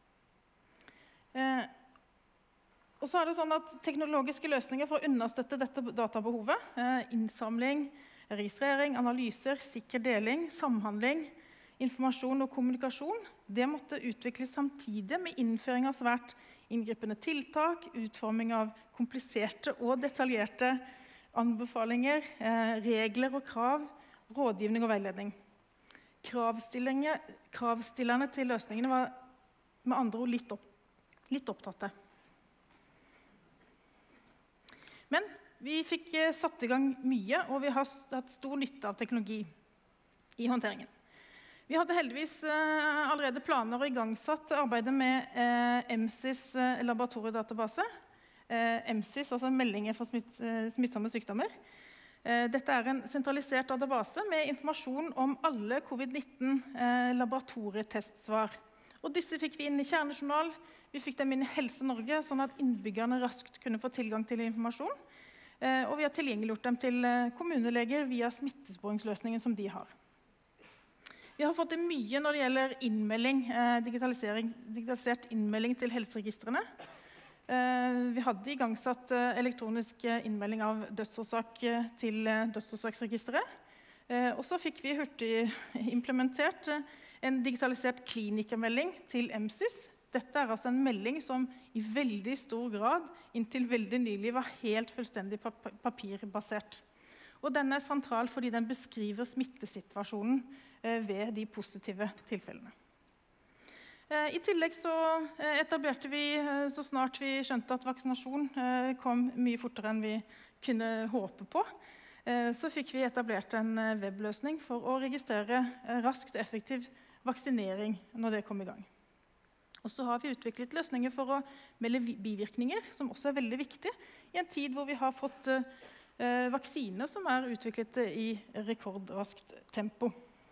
Og så er det sånn at teknologiske løsninger for å understøtte dette databehovet, innsamling, registrering, analyser, sikker deling, samhandling, informasjon og kommunikasjon, det måtte utvikles samtidig med innføring av svært inngripende tiltak, utforming av kompliserte og detaljerte anbefalinger, regler og krav, rådgivning og veiledning. Kravstillerne til løsningene var med andre ord litt opptatte. Men vi fikk satt i gang mye, og vi har hatt stor nytte av teknologi i håndteringen. Vi hadde heldigvis allerede planer og igangsatt arbeidet med MSIS laboratoriedatabase. MSIS, altså meldinger for smittsomme sykdommer. Dette er en sentralisert database med informasjon om alle covid-19 laboratorietestsvar. Og disse fikk vi inn i kjernejournal, vi fikk dem inn i Helse Norge, sånn at innbyggerne raskt kunne få tilgang til informasjon. Og vi har tilgjengeliggjort dem til kommuneleger via smittesporingsløsningen som de har. Vi har fått til mye når det gjelder innmelding, digitalisert innmelding til helseregistrene. Vi hadde igangsatt elektronisk innmelding av dødsårsak til dødsårsaksregisteret. Og så fikk vi hurtig implementert en digitalisert klinikermelding til MSIS. Dette er altså en melding som i veldig stor grad, inntil veldig nylig, var helt fullstendig papirbasert. Og den er sentral fordi den beskriver smittesituasjonen ved de positive tilfellene. I tillegg så etablerte vi, så snart vi skjønte at vaksinasjon kom mye fortere enn vi kunne håpe på, så fikk vi etablert en webløsning for å registrere raskt og effektiv vaksinering når det kom i gang. Og så har vi utviklet løsninger for å melde bivirkninger, som også er veldig viktig, i en tid hvor vi har fått vaksiner som er utviklet i rekordraskt tempo.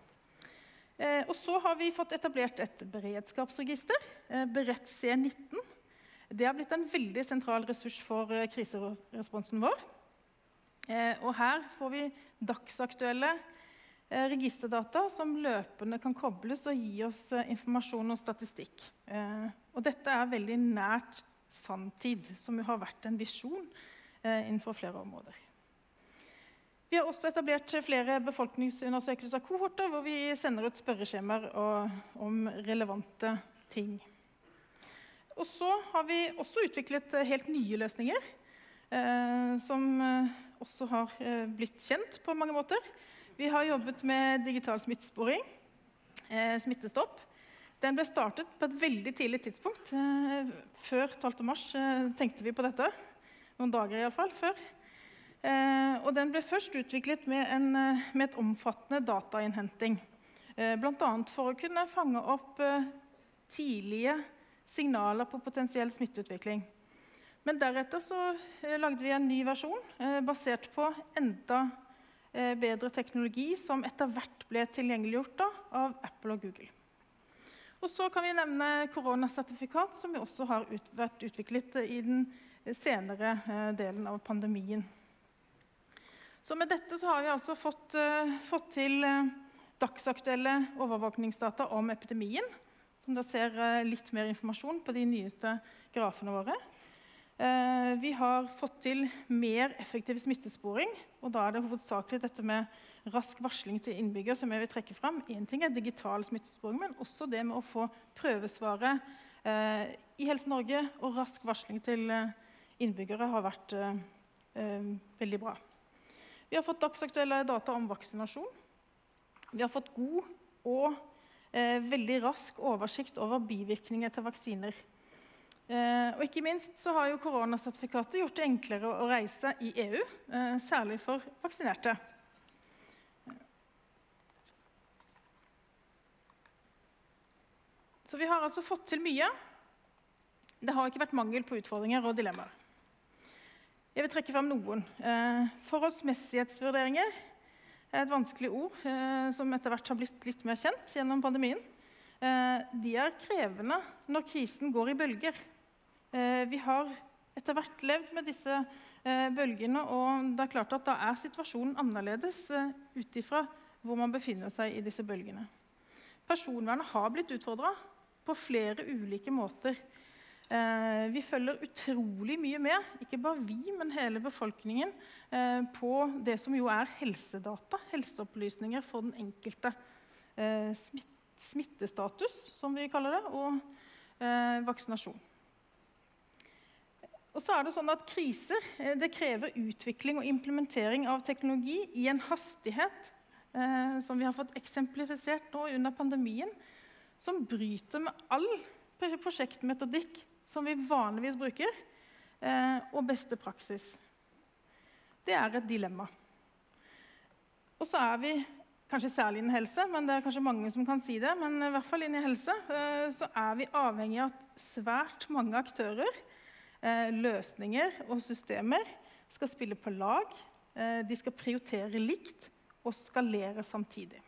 Og så har vi fått etablert et beredskapsregister, Berett C19. Det har blitt en veldig sentral ressurs for kriseresponsen vår. Og her får vi dagsaktuelle registerdata som løpende kan kobles og gi oss informasjon og statistikk. Og dette er veldig nært sanntid, som jo har vært en visjon innenfor flere områder. Vi har også etablert flere befolkningsundersøkelser av kohorter, hvor vi sender ut spørreskjemaer om relevante ting. Og så har vi også utviklet helt nye løsninger, som også har blitt kjent på mange måter. Vi har jobbet med digital smittesporing, smittestopp. Den ble startet på et veldig tidlig tidspunkt. Før 12. mars tenkte vi på dette, noen dager i alle fall før. Og den ble først utviklet med et omfattende datainnhenting, blant annet for å kunne fange opp tidlige signaler på potensiell smitteutvikling. Men deretter så lagde vi en ny versjon, basert på enda bedre teknologi, som etter hvert ble tilgjengeliggjort av Apple og Google. Og så kan vi nevne koronasertifikat, som jo også har vært utviklet i den senere delen av pandemien. Så med dette så har vi altså fått til dagsaktuelle overvåkningsdata om epidemien, som da ser litt mer informasjon på de nyeste grafene våre. Vi har fått til mer effektiv smittesporing, og da er det hovedsakelig dette med rask varsling til innbyggere som jeg vil trekke frem. En ting er digital smittesporing, men også det med å få prøvesvaret i Helse Norge, og rask varsling til innbyggere har vært veldig bra. Vi har fått dagsaktuelle data om vaksinasjon. Vi har fått god og veldig rask oversikt over bivirkninger til vaksiner. Og ikke minst så har jo koronasertifikatet gjort det enklere å reise i EU, særlig for vaksinerte. Så vi har altså fått til mye. Det har ikke vært mangel på utfordringer og dilemmaer. Jeg vil trekke frem noen. Forholdsmessighetsvurderinger er et vanskelig ord som etter hvert har blitt litt mer kjent gjennom pandemien. De er krevende når krisen går i bølger. Vi har etter hvert levd med disse bølgene, og det er klart at da er situasjonen annerledes utifra hvor man befinner seg i disse bølgene. Personvernet har blitt utfordret på flere ulike måter. Vi følger utrolig mye med, ikke bare vi, men hele befolkningen, på det som jo er helsedata, helseopplysninger for den enkelte. Smittestatus, som vi kaller det, og vaksinasjon. Og så er det sånn at kriser, det krever utvikling og implementering av teknologi i en hastighet, som vi har fått eksemplifisert nå under pandemien, som bryter med all prosjektmetodikk som vi vanligvis bruker, og beste praksis. Det er et dilemma. Og så er vi, kanskje særlig innen helse, men det er kanskje mange som kan si det, men i hvert fall innen helse, så er vi avhengig av at svært mange aktører, løsninger og systemer skal spille på lag, de skal prioritere likt og skalere samtidig.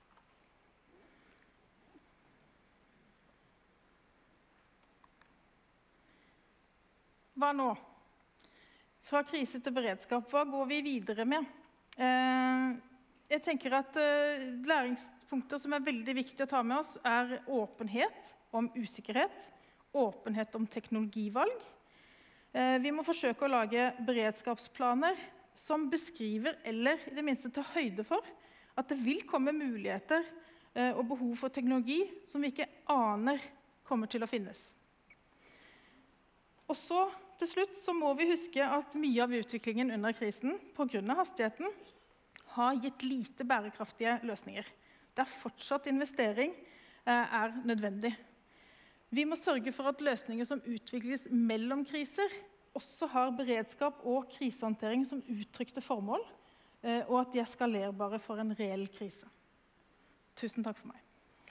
Hva nå? Fra krise til beredskap, hva går vi videre med? Jeg tenker at læringspunkter som er veldig viktige å ta med oss er åpenhet om usikkerhet, åpenhet om teknologivalg. Vi må forsøke å lage beredskapsplaner som beskriver, eller i det minste tar høyde for, at det vil komme muligheter og behov for teknologi som vi ikke aner kommer til å finnes. Og så til slutt så må vi huske at mye av utviklingen under krisen, på grunn av hastigheten, har gitt lite bærekraftige løsninger. Der fortsatt investering er nødvendig. Vi må sørge for at løsninger som utvikles mellom kriser, også har beredskap og krisehåndtering som uttrykte formål, og at de er skalerbare for en reell krise. Tusen takk for meg.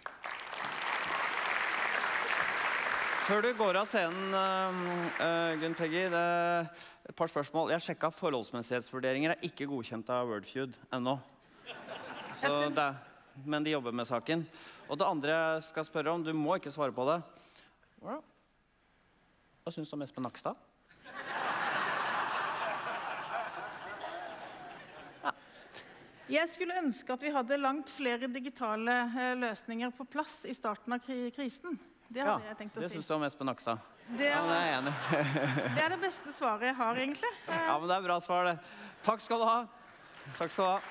Før du går av scenen, Gunn Peggy, det er et par spørsmål. Jeg sjekket forholdsmessighetsvurderinger er ikke godkjent av Wordfeud ennå. Men de jobber med saken. Og det andre jeg skal spørre om, du må ikke svare på det. Hva synes du om Espen Nakstad? Jeg skulle ønske at vi hadde langt flere digitale løsninger på plass i starten av krisen. Det hadde jeg tenkt å si. Det synes du om Espen Nakstad. Det er det beste svaret jeg har, egentlig. Ja, men det er bra svar, det. Takk skal du ha. Takk skal du ha.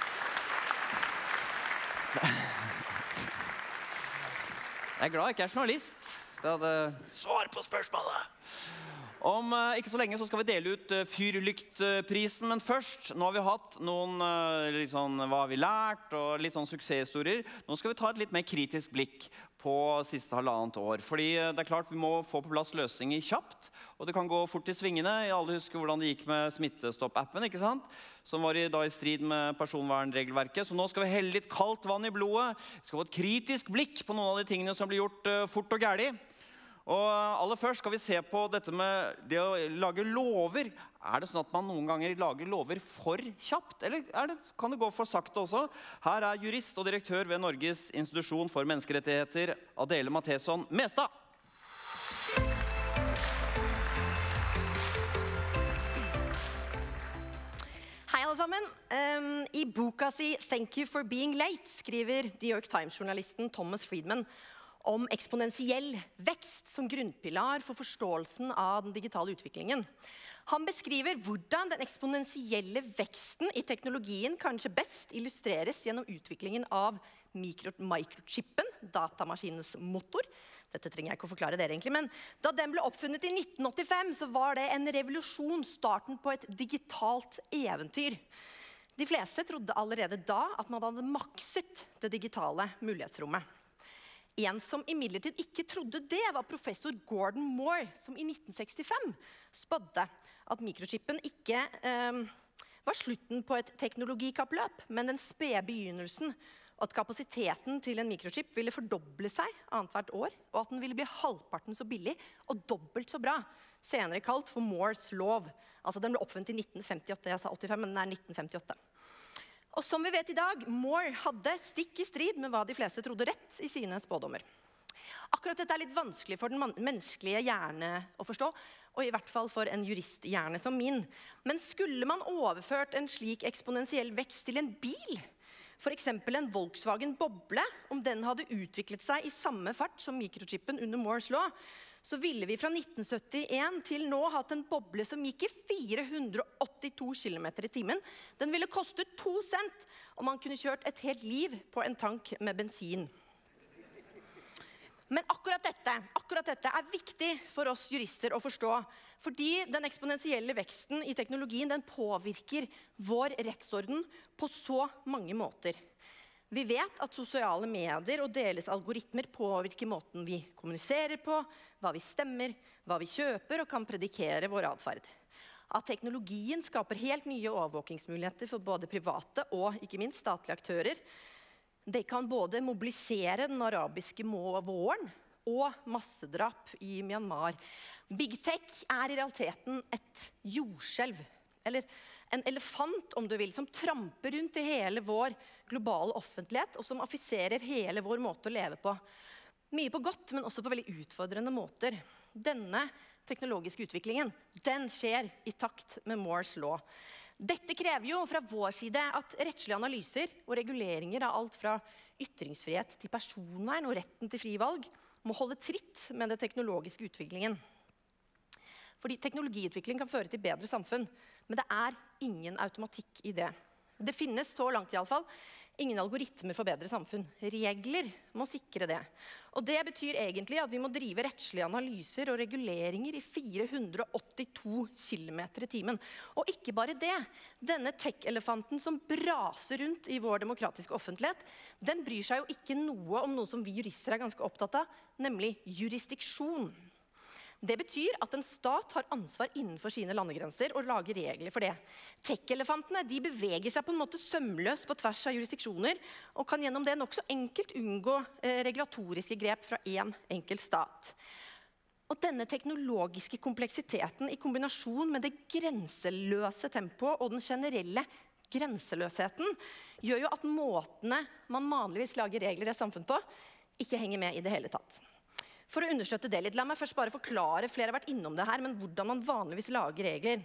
Jeg er glad jeg ikke er journalist. Det hadde svar på spørsmålet. Om ikke så lenge så skal vi dele ut Fyrlyktprisen, men først, nå har vi hatt noen litt sånn, hva har vi lært, og litt sånn suksesshistorier. Nå skal vi ta et litt mer kritisk blikk på siste halvannet år. Fordi det er klart vi må få på plass løsninger kjapt, og det kan gå fort i svingene. Alle husker hvordan det gikk med Smittestopp-appen, ikke sant? Som var da i strid med personvernregelverket. Så nå skal vi helle litt kaldt vann i blodet. Vi skal få et kritisk blikk på noen av de tingene som blir gjort fort og gærlig. Og aller først skal vi se på dette med det å lage lover. Er det sånn at man noen ganger lager lover for kjapt? Eller kan det gå for sakte også? Her er jurist og direktør ved Norges institusjon for menneskerettigheter, Adele Matheson Mestad. Hei alle sammen. I boka si «Thank you for being late» skriver New York Times-journalisten Thomas Friedman om eksponentiell vekst som grunnpilar for forståelsen av den digitale utviklingen. Han beskriver hvordan den eksponentielle veksten i teknologien kanskje best illustreres gjennom utviklingen av mikrochippen, datamaskinens motor. Dette trenger jeg ikke å forklare dere egentlig, men da den ble oppfunnet i 1985, så var det en revolusjon, starten på et digitalt eventyr. De fleste trodde allerede da at man hadde makset det digitale mulighetsrommet. En som imidlertid ikke trodde det, var professor Gordon Moore, som i 1965 spådde at mikrochippen ikke var slutten på et teknologikappløp, men den spede begynnelsen, at kapasiteten til en mikrochip ville fordoble seg annethvert år, og at den ville bli halvparten så billig og dobbelt så bra, senere kalt for Moores lov. Altså den ble oppfunnet i 1958, jeg sa 85, men den er 1958. Og som vi vet i dag, Moore hadde stikk i strid med hva de fleste trodde rett i sine spådommer. Akkurat dette er litt vanskelig for den menneskelige hjerne å forstå, og i hvert fall for en juristhjerne som min. Men skulle man overført en slik eksponentiell vekst til en bil, for eksempel en Volkswagen Boble, om den hadde utviklet seg i samme fart som mikrochippen under Moores lov, så ville vi fra 1971 til nå hatt en boble som gikk i 482 km i timen. Den ville kostet 2 cent, og man kunne kjørt et helt liv på en tank med bensin. Men akkurat dette er viktig for oss jurister å forstå, fordi den eksponentielle veksten i teknologien den påvirker vår rettsorden på så mange måter. Vi vet at sosiale medier og deres algoritmer påvirker måten vi kommuniserer på, hva vi stemmer, hva vi kjøper og kan predikere vår adferd. At teknologien skaper helt nye overvåkingsmuligheter for både private og ikke minst statlige aktører. Det kan både mobilisere den arabiske våren og massedrap i Myanmar. Big Tech er i realiteten et jordskjelv, eller en elefant om du vil, som tramper rundt i hele vår globale offentlighet, og som affiserer hele vår måte å leve på. Mye på godt, men også på veldig utfordrende måter. Denne teknologiske utviklingen, den skjer i takt med Moores lov. Dette krever jo fra vår side at rettslige analyser og reguleringer av alt fra ytringsfrihet til personvern og retten til frivalg må holde tritt med den teknologiske utviklingen. Fordi teknologiutvikling kan føre til bedre samfunn, men det er ingen automatikk i det. Det finnes så langt i alle fall ingen algoritmer for bedre samfunn. Regler må sikre det. Og det betyr egentlig at vi må drive rettslige analyser og reguleringer i 482 km i timen. Og ikke bare det. Denne tech-elefanten som braser rundt i vår demokratiske offentlighet, den bryr seg jo ikke noe om noe som vi jurister er ganske opptatt av, nemlig jurisdiksjon. Det betyr at en stat har ansvar innenfor sine landegrenser og lager regler for det. Tech-elefantene de beveger seg på en måte sømløst på tvers av jurisdiksjoner og kan gjennom det nok så enkelt unngå regulatoriske grep fra en enkelt stat. Og denne teknologiske kompleksiteten i kombinasjon med det grenseløse tempoet og den generelle grenseløsheten gjør jo at måtene man vanligvis lager regler i et samfunn på ikke henger med i det hele tatt. For å understøtte det litt, la meg først bare forklare, flere har vært innom det her, men hvordan man vanligvis lager regler.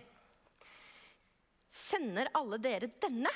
Kjenner alle dere denne?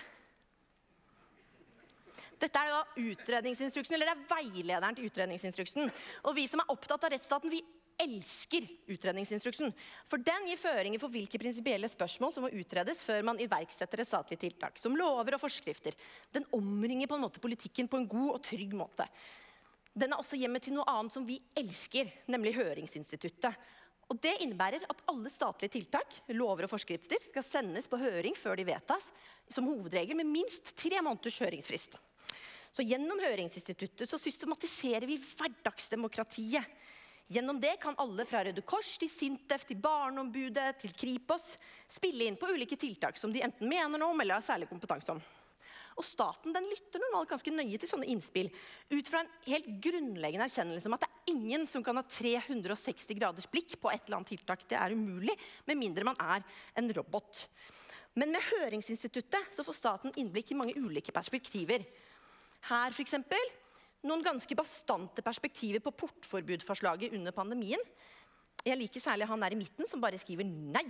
Dette er da utredningsinstruksen, eller det er veilederen til utredningsinstruksen. Og vi som er opptatt av rettsstaten, vi elsker utredningsinstruksen. For den gir føringer for hvilke prinsipielle spørsmål som må utredes før man iverksetter et statlig tiltak, som lover og forskrifter. Den omringer på en måte politikken på en god og trygg måte. Den er også hjemmet til noe annet som vi elsker, nemlig høringsinstituttet. Og det innebærer at alle statlige tiltak, lover og forskrifter skal sendes på høring før de vedtas, som hovedregel med minst 3 måneders høringsfrist. Så gjennom høringsinstituttet så systematiserer vi hverdagsdemokratiet. Gjennom det kan alle fra Røde Kors til Sintef, til Barneombudet, til Kripos spille inn på ulike tiltak som de enten mener noe om eller har særlig kompetanse om. Og staten den lytter normalt ganske nøye til sånne innspill, ut fra en helt grunnleggende erkjennelse om at det er ingen som kan ha 360 graders blikk på et eller annet tiltak. Det er umulig, med mindre man er en robot. Men med høringsinstituttet så får staten innblikk i mange ulike perspektiver. Her for eksempel, noen ganske bastante perspektiver på portforbudforslaget under pandemien. Jeg liker særlig han der i midten som bare skriver nei.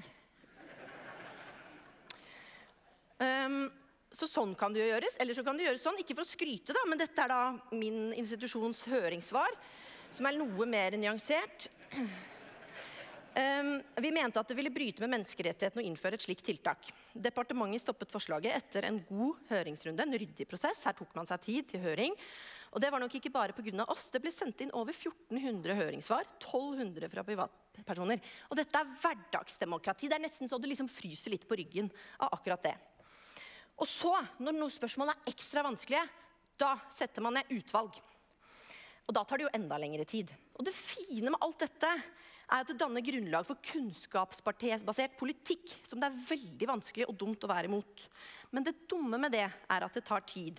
Så sånn kan det jo gjøres, eller så kan det gjøres sånn, ikke for å skryte da, men dette er da min institusjons høringssvar, som er noe mer nyansert. Vi mente at det ville bryte med menneskerettigheten å innføre et slikt tiltak. Departementet stoppet forslaget etter en god høringsrunde, en ryddig prosess. Her tok man seg tid til høring. Og det var nok ikke bare på grunn av oss. Det ble sendt inn over 1400 høringssvar, 1200 fra privatpersoner. Og dette er hverdagsdemokrati. Det er nesten så du liksom fryser litt på ryggen av akkurat det. Og så, når noen spørsmål ekstra vanskelige, da setter man ned utvalg. Og da tar det jo enda lengre tid. Og det fine med alt dette at det danner grunnlag for kunnskapsbasert politikk, som det veldig vanskelig og dumt å være imot. Men det dumme med det at det tar tid.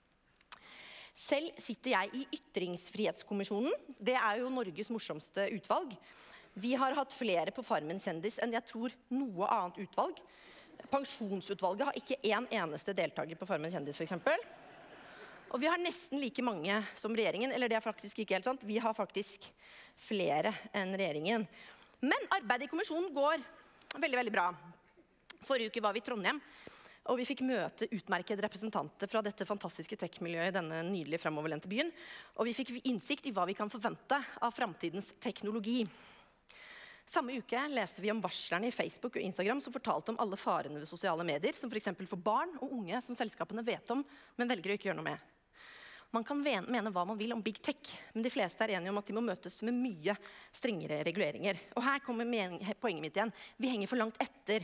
Selv sitter jeg i Ytringsfrihetskommisjonen. Det jo Norges morsomste utvalg. Vi har hatt flere på Farmen kjendis enn jeg tror noe annet utvalg. Pensjonsutvalget har ikke en eneste deltaker på Farmen kjendis, for eksempel. Og vi har nesten like mange som regjeringen, eller det faktisk ikke helt sant. Vi har faktisk flere enn regjeringen. Men arbeidet i kommisjonen går veldig, veldig bra. Forrige uke var vi i Trondheim, og vi fikk møte utmerkede representanter fra dette fantastiske tech-miljøet i denne nydelige fremoverlente byen. Og vi fikk innsikt i hva vi kan forvente av fremtidens teknologi. Samme uke leste vi om varslerne i Facebook og Instagram som fortalte om alle farene ved sosiale medier, som for eksempel for barn og unge som selskapene vet om, men velger å ikke gjøre noe med. Man kan mene hva man vil om big tech, men de fleste enige om at de må møtes med mye strengere reguleringer. Og her kommer poenget mitt igjen. Vi henger for langt etter.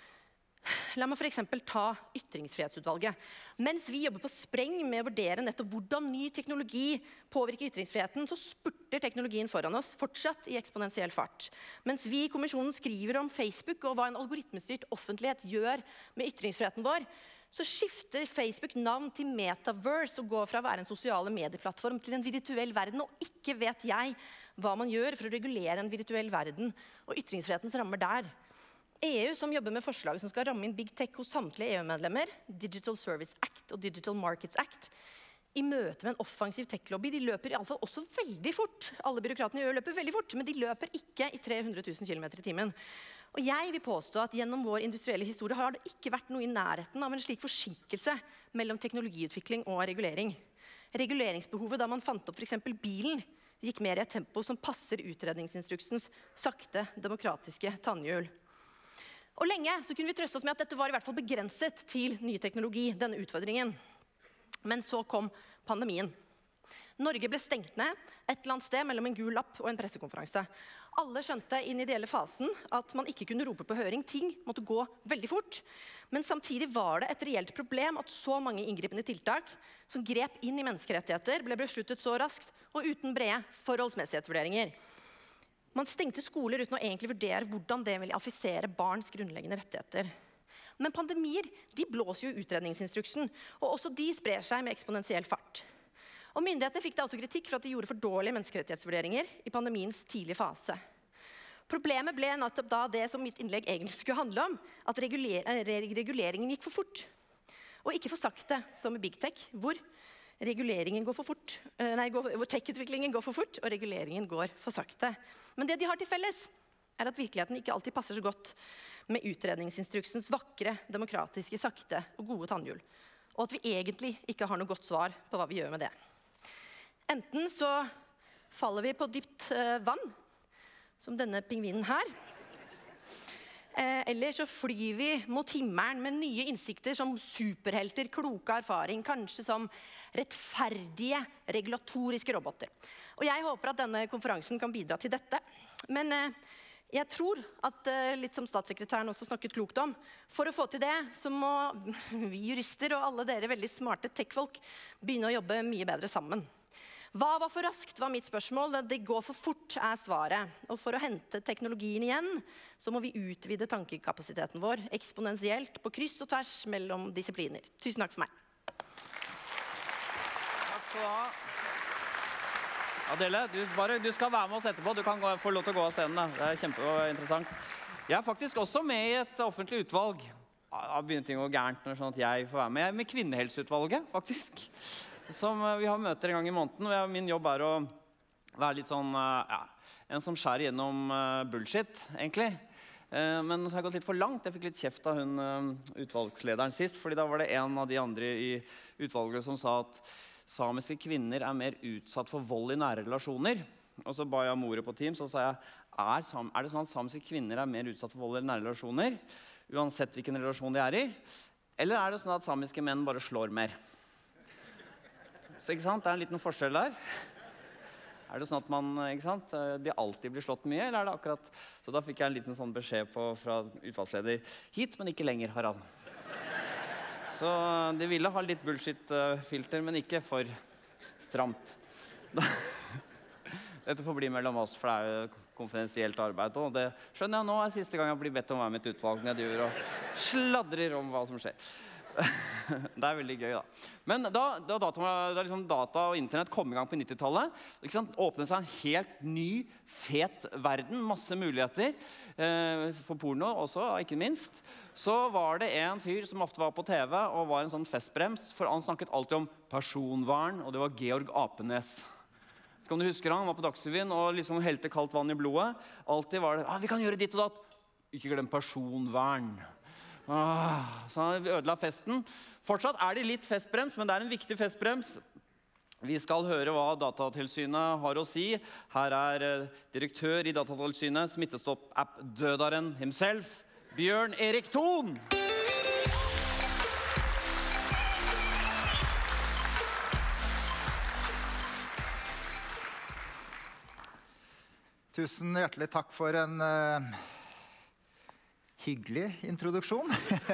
La meg for eksempel ta Ytringsfrihetsutvalget. Mens vi jobber på spreng med å vurdere nettopp hvordan ny teknologi påvirker ytringsfriheten, så spurter teknologien foran oss fortsatt i eksponentiell fart. Mens vi i kommisjonen skriver om Facebook og hva en algoritmestyrt offentlighet gjør med ytringsfriheten vår, så skifter Facebook navn til Metaverse og går fra å være en sosiale medieplattform til en virtuell verden, og ikke vet jeg hva man gjør for å regulere en virtuell verden og ytringsfrihetens rammer der. EU, som jobber med forslag som skal ramme inn big tech hos samtlige EU-medlemmer, Digital Service Act og Digital Markets Act, i møte med en offensiv tech-lobby, de løper i alle fall også veldig fort. Alle byråkratene i EU løper veldig fort, men de løper ikke i 300 000 km i timen. Og jeg vil påstå at gjennom vår industrielle historie har det ikke vært noe i nærheten av en slik forsinkelse mellom teknologiutvikling og regulering. Reguleringsbehovet da man fant opp for eksempel bilen, gikk mer i et tempo som passer utredningsinstruksens sakte, demokratiske tannhjul. Og lenge så kunne vi trøste oss med at dette var i hvert fall begrenset til ny teknologi, denne utfordringen. Men så kom pandemien. Norge ble stengt ned et eller annet sted mellom en gul lapp og en pressekonferanse. Alle skjønte i den ideelle fasen at man ikke kunne rope på høring. Ting måtte gå veldig fort. Men samtidig var det et reelt problem at så mange inngripende tiltak som grep inn i menneskerettigheter ble besluttet så raskt og uten brede forholdsmessighetsvurderinger. Man stengte skoler uten å egentlig vurdere hvordan det ville affisere barns grunnleggende rettigheter. Men pandemier, de blåser jo utredningsinstruksen, og også de sprer seg med eksponentiell fart. Og myndighetene fikk da også kritikk for at de gjorde for dårlige menneskerettighetsvurderinger i pandemiens tidlige fase. Problemet ble nettopp da det som mitt innlegg egentlig skulle handle om, at reguleringen gikk for fort. Og ikke for sakte, som i big tech, hvor tech-utviklingen går for fort, og reguleringen går for sakte. Men det de har til felles, at virkeligheten ikke alltid passer så godt med utredningsinstruksens vakre, demokratiske, sakte og gode tannhjul. Og at vi egentlig ikke har noe godt svar på hva vi gjør med det. Enten så faller vi på dypt vann, som denne pingvinen her, eller så flyr vi mot himmelen med nye innsikter som superhelter, kloke erfaring, kanskje som rettferdige regulatoriske roboter. Og jeg håper at denne konferansen kan bidra til dette. Men jeg tror at, litt som statssekretæren også snakket klokt om, for å få til det, så må vi jurister og alle dere veldig smarte tech-folk begynne å jobbe mye bedre sammen. Hva var for raskt, var mitt spørsmål. Det går for fort, svaret. Og for å hente teknologien igjen, så må vi utvide tankekapasiteten vår eksponentielt på kryss og tvers mellom disipliner. Tusen takk for meg. Takk skal du ha. Adele, du skal være med oss etterpå. Du kan få lov til å gå av scenen. Det kjempeinteressant. Jeg faktisk også med i et offentlig utvalg. Det har begynt å gå gærent når sånn at jeg får være med. Jeg med kvinnehelseutvalget, faktisk. Som vi har møter en gang i måneden. Min jobb å være litt sånn, en som skjærer gjennom bullshit, egentlig. Men så har jeg gått litt for langt. Jeg fikk litt kjeft av hun utvalgslederen sist, fordi da var det en av de andre i utvalget som sa at samiske kvinner mer utsatt for vold i nære relasjoner. Og så ba jeg om ordet på Teams, og så sa jeg, er det sånn at samiske kvinner mer utsatt for vold i nære relasjoner, uansett hvilken relasjon de i? Eller er det sånn at samiske menn bare slår mer? Så ikke sant, det en liten forskjell der. Det sånn at man, ikke sant, de alltid blir slått mye, eller det akkurat? Så da fikk jeg en liten sånn beskjed fra utvalgsleder. Hit, men ikke lenger, Harald. Så de ville ha litt bullshit-filter, men ikke for stramt. Dette får bli mellom oss, for det er jo konfidensielt arbeid. Og det skjønner jeg nå er siste gang jeg blir bedt om å være med et utvalg når jeg driver og sladrer om hva som skjer. Det er veldig gøy, da. Men da liksom data og internett kom i gang på 90-tallet, åpnet seg en helt ny, fet verden, masse muligheter for porno også, ikke minst. Så var det en fyr som ofte var på TV og var en sånn festbrems, for han snakket alltid om personvern, og det var Georg Apenes. Skal du huske han var på Dagsrevyen og liksom helte kaldt vann i blodet. Alltid var det, vi kan gjøre ditt og datt. Ikke glem personvern. Så han ødela festen. Fortsatt er det litt festbrems, men det er en viktig festbrems. Vi skal høre hva Datatilsynet har å si. Her er direktør i Datatilsynet, smittestopp-app-dødaren himself, Bjørn Erik Thon. Tusen hjertelig takk for en hyggelig introduksjon.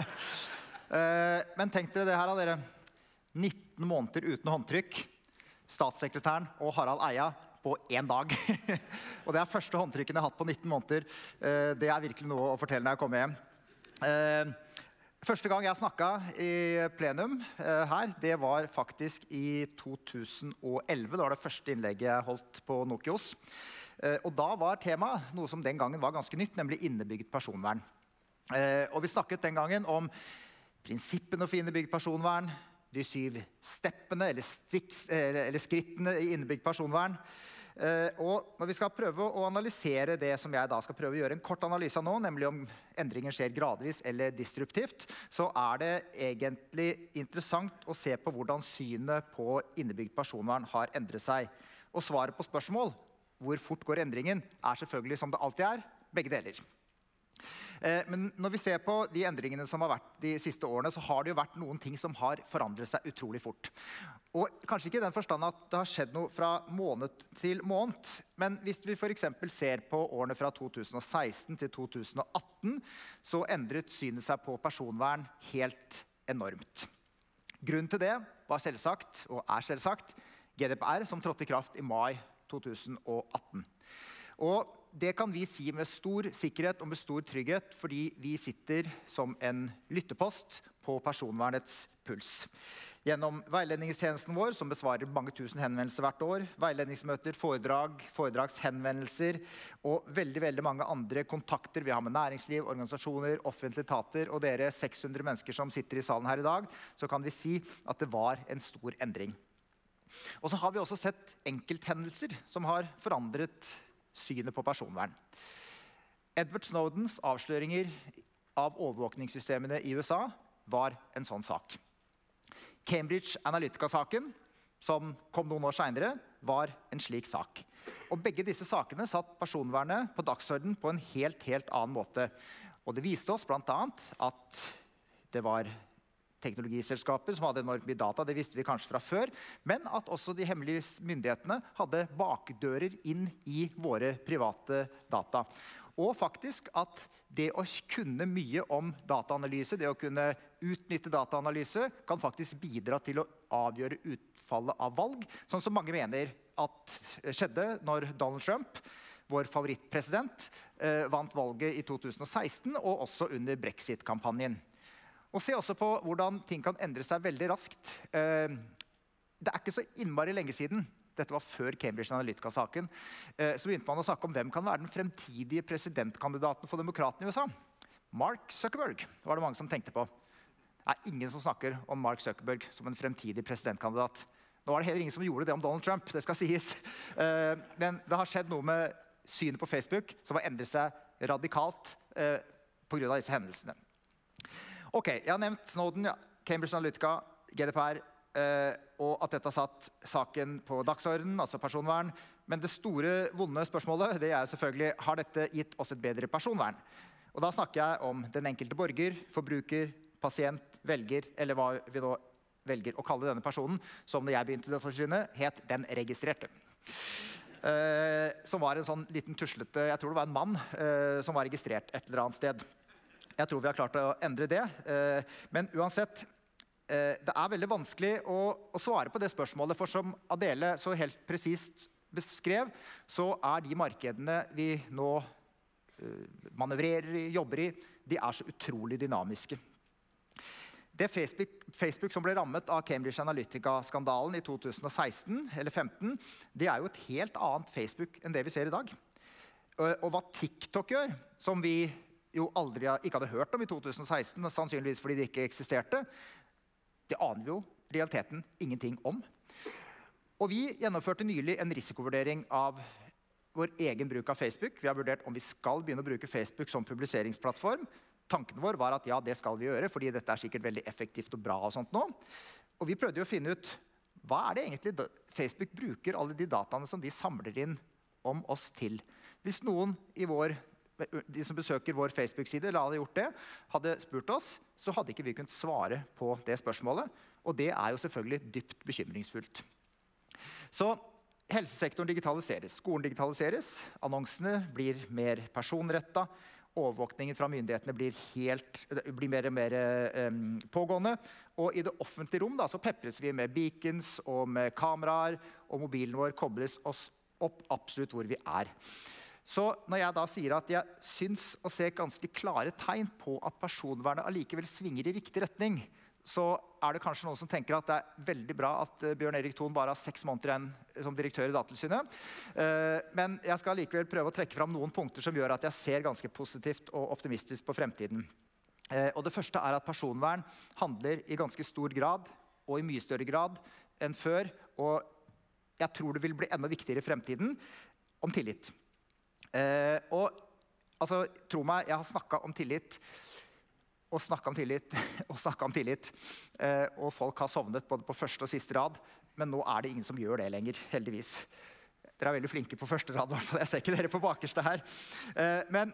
Men tenk dere det her av dere. 19 måneder uten håndtrykk. Statssekretæren og Harald Eia på en dag. Og det er første håndtrykken jeg har hatt på 19 måneder. Det er virkelig noe å fortelle når jeg kommer hjem. Første gang jeg snakket i plenum her, det var faktisk i 2011. Det var det første innlegget jeg holdt på Nokios. Og da var temaet noe som den gangen var ganske nytt, nemlig innebygget personvern. Og vi snakket den gangen om prinsippene for innebygget personvern, de 7 steppene eller skrittene i innebygget personvern. Og når vi skal prøve å analysere det som jeg da skal prøve å gjøre en kort analyse av nå, nemlig om endringen skjer gradvis eller disruptivt, så er det egentlig interessant å se på hvordan synet på innebygget personvern har endret seg. Og svaret på spørsmål, hvor fort går endringen, er selvfølgelig som det alltid er, begge deler. Men når vi ser på de endringene som har vært de siste årene, så har det jo vært noen ting som har forandret seg utrolig fort. Og kanskje ikke i den forstand at det har skjedd noe fra måned til måned, men hvis vi for eksempel ser på årene fra 2016 til 2018, så endret synet seg på personvern helt enormt. Grunnen til det var selvsagt, og er selvsagt, GDPR som trådte i kraft i mai 2018. Og det kan vi si med stor sikkerhet og med stor trygghet, fordi vi sitter som en lyttepost på personvernets puls. Gjennom veiledningstjenesten vår, som besvarer mange tusen henvendelser hvert år, veiledningsmøter, foredrag, foredragshenvendelser og veldig mange andre kontakter vi har med næringsliv, organisasjoner, offentlige etater og dere 600 mennesker som sitter i salen her i dag, så kan vi si at det var en stor endring. Og så har vi også sett enkelthendelser som har forandret synet på personvern. Edward Snowdens avsløringer av overvåkningssystemene i USA var en sånn sak. Cambridge Analytica-saken, som kom noen år senere, var en slik sak. Og begge disse sakene satt personvernet på dagsordenen på en helt annen måte. Og det viste oss blant annet at det var teknologiselskaper som hadde enormt mye data, det visste vi kanskje fra før, men at også de hemmelige myndighetene hadde bakdører inn i våre private data. Og faktisk at det å kunne mye om dataanalyse, det å kunne utnytte dataanalyse, kan faktisk bidra til å avgjøre utfallet av valg, sånn som mange mener at skjedde når Donald Trump, vår favorittpresident, vant valget i 2016 og også under Brexit-kampanjen. Og se også på hvordan ting kan endre seg veldig raskt. Det er ikke så innmari lenge siden, dette var før Cambridge Analytica-saken, så begynte man å snakke om hvem kan være den fremtidige presidentkandidaten for demokratene i USA. Mark Zuckerberg var det mange som tenkte på. Det er ingen som snakker om Mark Zuckerberg som en fremtidig presidentkandidat. Nå var det heller ingen som gjorde det om Donald Trump, det skal sies. Men det har skjedd noe med synet på Facebook som har endret seg radikalt på grunn av disse hendelsene. Ok, jeg har nevnt Snowden, Cambridge Analytica, GDPR, og at dette har satt saken på dagsordenen, altså personvern. Men det store, vonde spørsmålet, det er selvfølgelig, har dette gitt oss et bedre personvern? Og da snakker jeg om den enkelte borger, forbruker, pasient, velger, eller hva vi nå velger å kalle denne personen, som når jeg begynte i Datatilsynet, het den registrerte. Som var en sånn liten tuslete, jeg tror det var en mann, som var registrert et eller annet sted. Jeg tror vi har klart å endre det, men uansett, det veldig vanskelig å svare på det spørsmålet, for som Adele så helt presist beskrev, så de markedene vi nå manøvrerer i, jobber i, de så utrolig dynamiske. Det Facebook som ble rammet av Cambridge Analytica-skandalen i 2016 eller 2015, det jo et helt annet Facebook enn det vi ser i dag. Og hva TikTok gjør, som vi jo aldri ikke hadde hørt om i 2016, sannsynligvis fordi det ikke eksisterte, det aner vi jo realiteten ingenting om. Og vi gjennomførte nylig en risikovurdering av vår egen bruk av Facebook. Vi har vurdert om vi skal begynne å bruke Facebook som publiseringsplattform. Tanken vår var at ja, det skal vi gjøre, fordi dette sikkert veldig effektivt og bra og sånt nå. Og vi prøvde jo å finne ut, hva det egentlig Facebook bruker alle de dataene som de samler inn om oss til? Hvis noen de som besøker vår Facebook-side, eller hadde gjort det, hadde spurt oss, så hadde ikke vi kunnet svare på det spørsmålet. Og det jo selvfølgelig dypt bekymringsfullt. Så helsesektoren digitaliseres, skolen digitaliseres, annonsene blir mer personrettet, overvåkningen fra myndighetene blir mer og mer pågående, og i det offentlige rom så pepres vi med beacons og med kameraer, og mobilen vår kobles oss opp absolutt hvor vi Så når jeg da sier at jeg syns å se ganske klare tegn på at personvernet allikevel svinger i riktig retning, så det kanskje noen som tenker at det veldig bra at Bjørn Erik Thon bare har 6 måneder igjen som direktør i Datatilsynet. Men jeg skal likevel prøve å trekke fram noen punkter som gjør at jeg ser ganske positivt og optimistisk på fremtiden. Og det første at personvern handler i ganske stor grad, og i mye større grad enn før, og jeg tror det vil bli enda viktigere i fremtiden, om tillit. Og altså, tro meg, jeg har snakket om tillit, og snakket om tillit, og folk har sovnet både på første og siste rad, men nå det ingen som gjør det lenger, heldigvis. Dere veldig flinke på første rad, i hvert fall. Jeg ser ikke dere på bakerste her. Men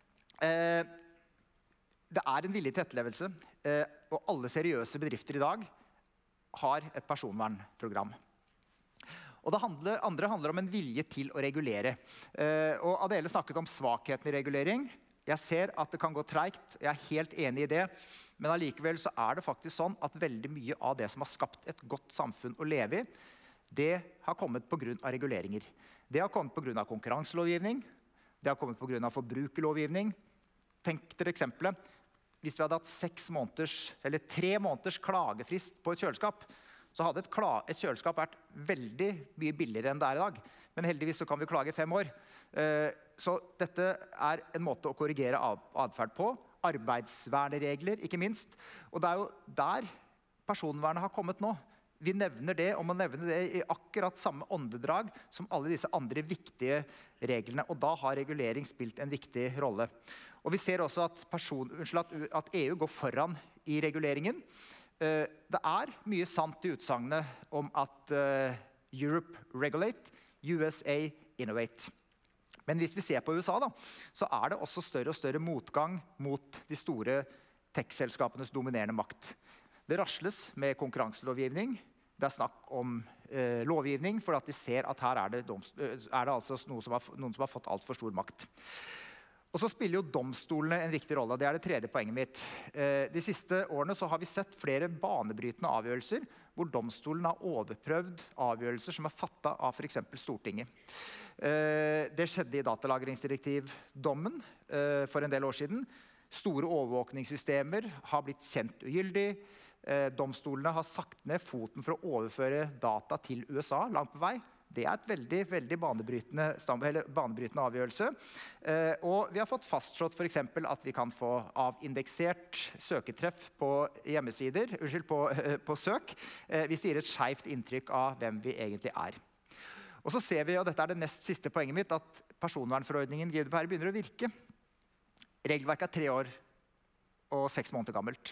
det en vilje til etterlevelse, og alle seriøse bedrifter i dag har et personvernprogram. Og det andre handler om en vilje til å regulere. Og Adele snakket om svakheten i regulering. Jeg ser at det kan gå tregt, jeg helt enig i det, men allikevel så det faktisk sånn at veldig mye av det som har skapt et godt samfunn å leve i, det har kommet på grunn av reguleringer. Det har kommet på grunn av konkurranselovgivning, det har kommet på grunn av forbrukerlovgivning. Tenk dere eksempelet, hvis vi hadde hatt 6 måneders, eller 3 måneders klagefrist på et kjøleskap, så hadde et kjøleskap vært veldig mye billigere enn det i dag. Men heldigvis så kan vi klage i 5 år. Så dette en måte å korrigere adferd på. Arbeidsverneregler, ikke minst. Og det jo der personvernet har kommet nå. Vi nevner det, og må nevne det i akkurat samme åndedrag som alle disse andre viktige reglene. Og da har regulering spilt en viktig rolle. Og vi ser også at EU går foran i reguleringen. Det mye sant i utsagnet om at Europe regulate, USA innovate. Men hvis vi ser på USA, da, så det også større og større motgang mot de store tech-selskapenes dominerende makt. Det rasles med konkurranselovgivning. Det snakk om lovgivning, for at de ser at her det altså noen som har fått alt for stor makt. Og så spiller jo domstolene en viktig rolle, og det det tredje poenget mitt. De siste årene så har vi sett flere banebrytende avgjørelser, hvor domstolen har overprøvd avgjørelser som fattet av for eksempel Stortinget. Det skjedde i datalagringsdirektivdommen for en del år siden. Store overvåkningssystemer har blitt kjent ugyldig. Domstolene har sagt ned foten for å overføre data til USA langt på vei. Det et veldig, veldig banebrytende avgjørelse. Og vi har fått fastslått for eksempel at vi kan få avindeksert søketreff på hjemmesider, på søk, hvis det gir et skjevt inntrykk av hvem vi egentlig Og så ser vi, og dette det nest siste poenget mitt, at personvernforordningen GDPR begynner å virke. Regelverket 3 år og 6 måneder gammelt.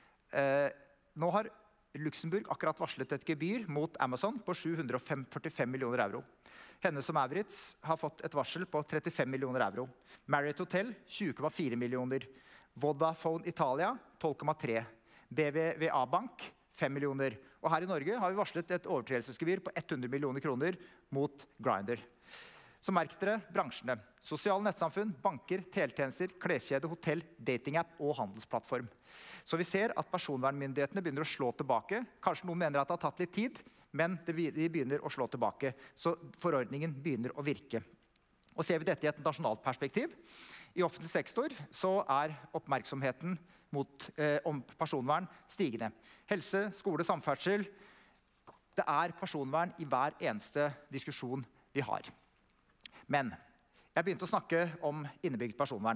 Nå har Luxembourg akkurat varslet et gebyr mot Amazon på 745 millioner euro. Hennes og Maurits har fått et varsel på 35 millioner euro. Marriott Hotel 20,4 millioner. Vodafone Italia 12,3. BBVA Bank 5 millioner. Og her i Norge har vi varslet et overtredelsesgebyr på 100 millioner kroner mot Grindr. Så merk dere bransjene. Sosiale nettsamfunn, banker, teletjenester, kleskjede, hotell, datingapp og handelsplattform. Så vi ser at personvernmyndighetene begynner å slå tilbake. Kanskje noen mener at det har tatt litt tid, men de begynner å slå tilbake. Så forordningen begynner å virke. Og ser vi dette i et nasjonalt perspektiv, i offentlig sektor så oppmerksomheten om personvern stigende. Helse, skole, samferdsel. Det personvern i hver eneste diskusjon vi har. Men jeg begynte å snakke om innebygd personvern.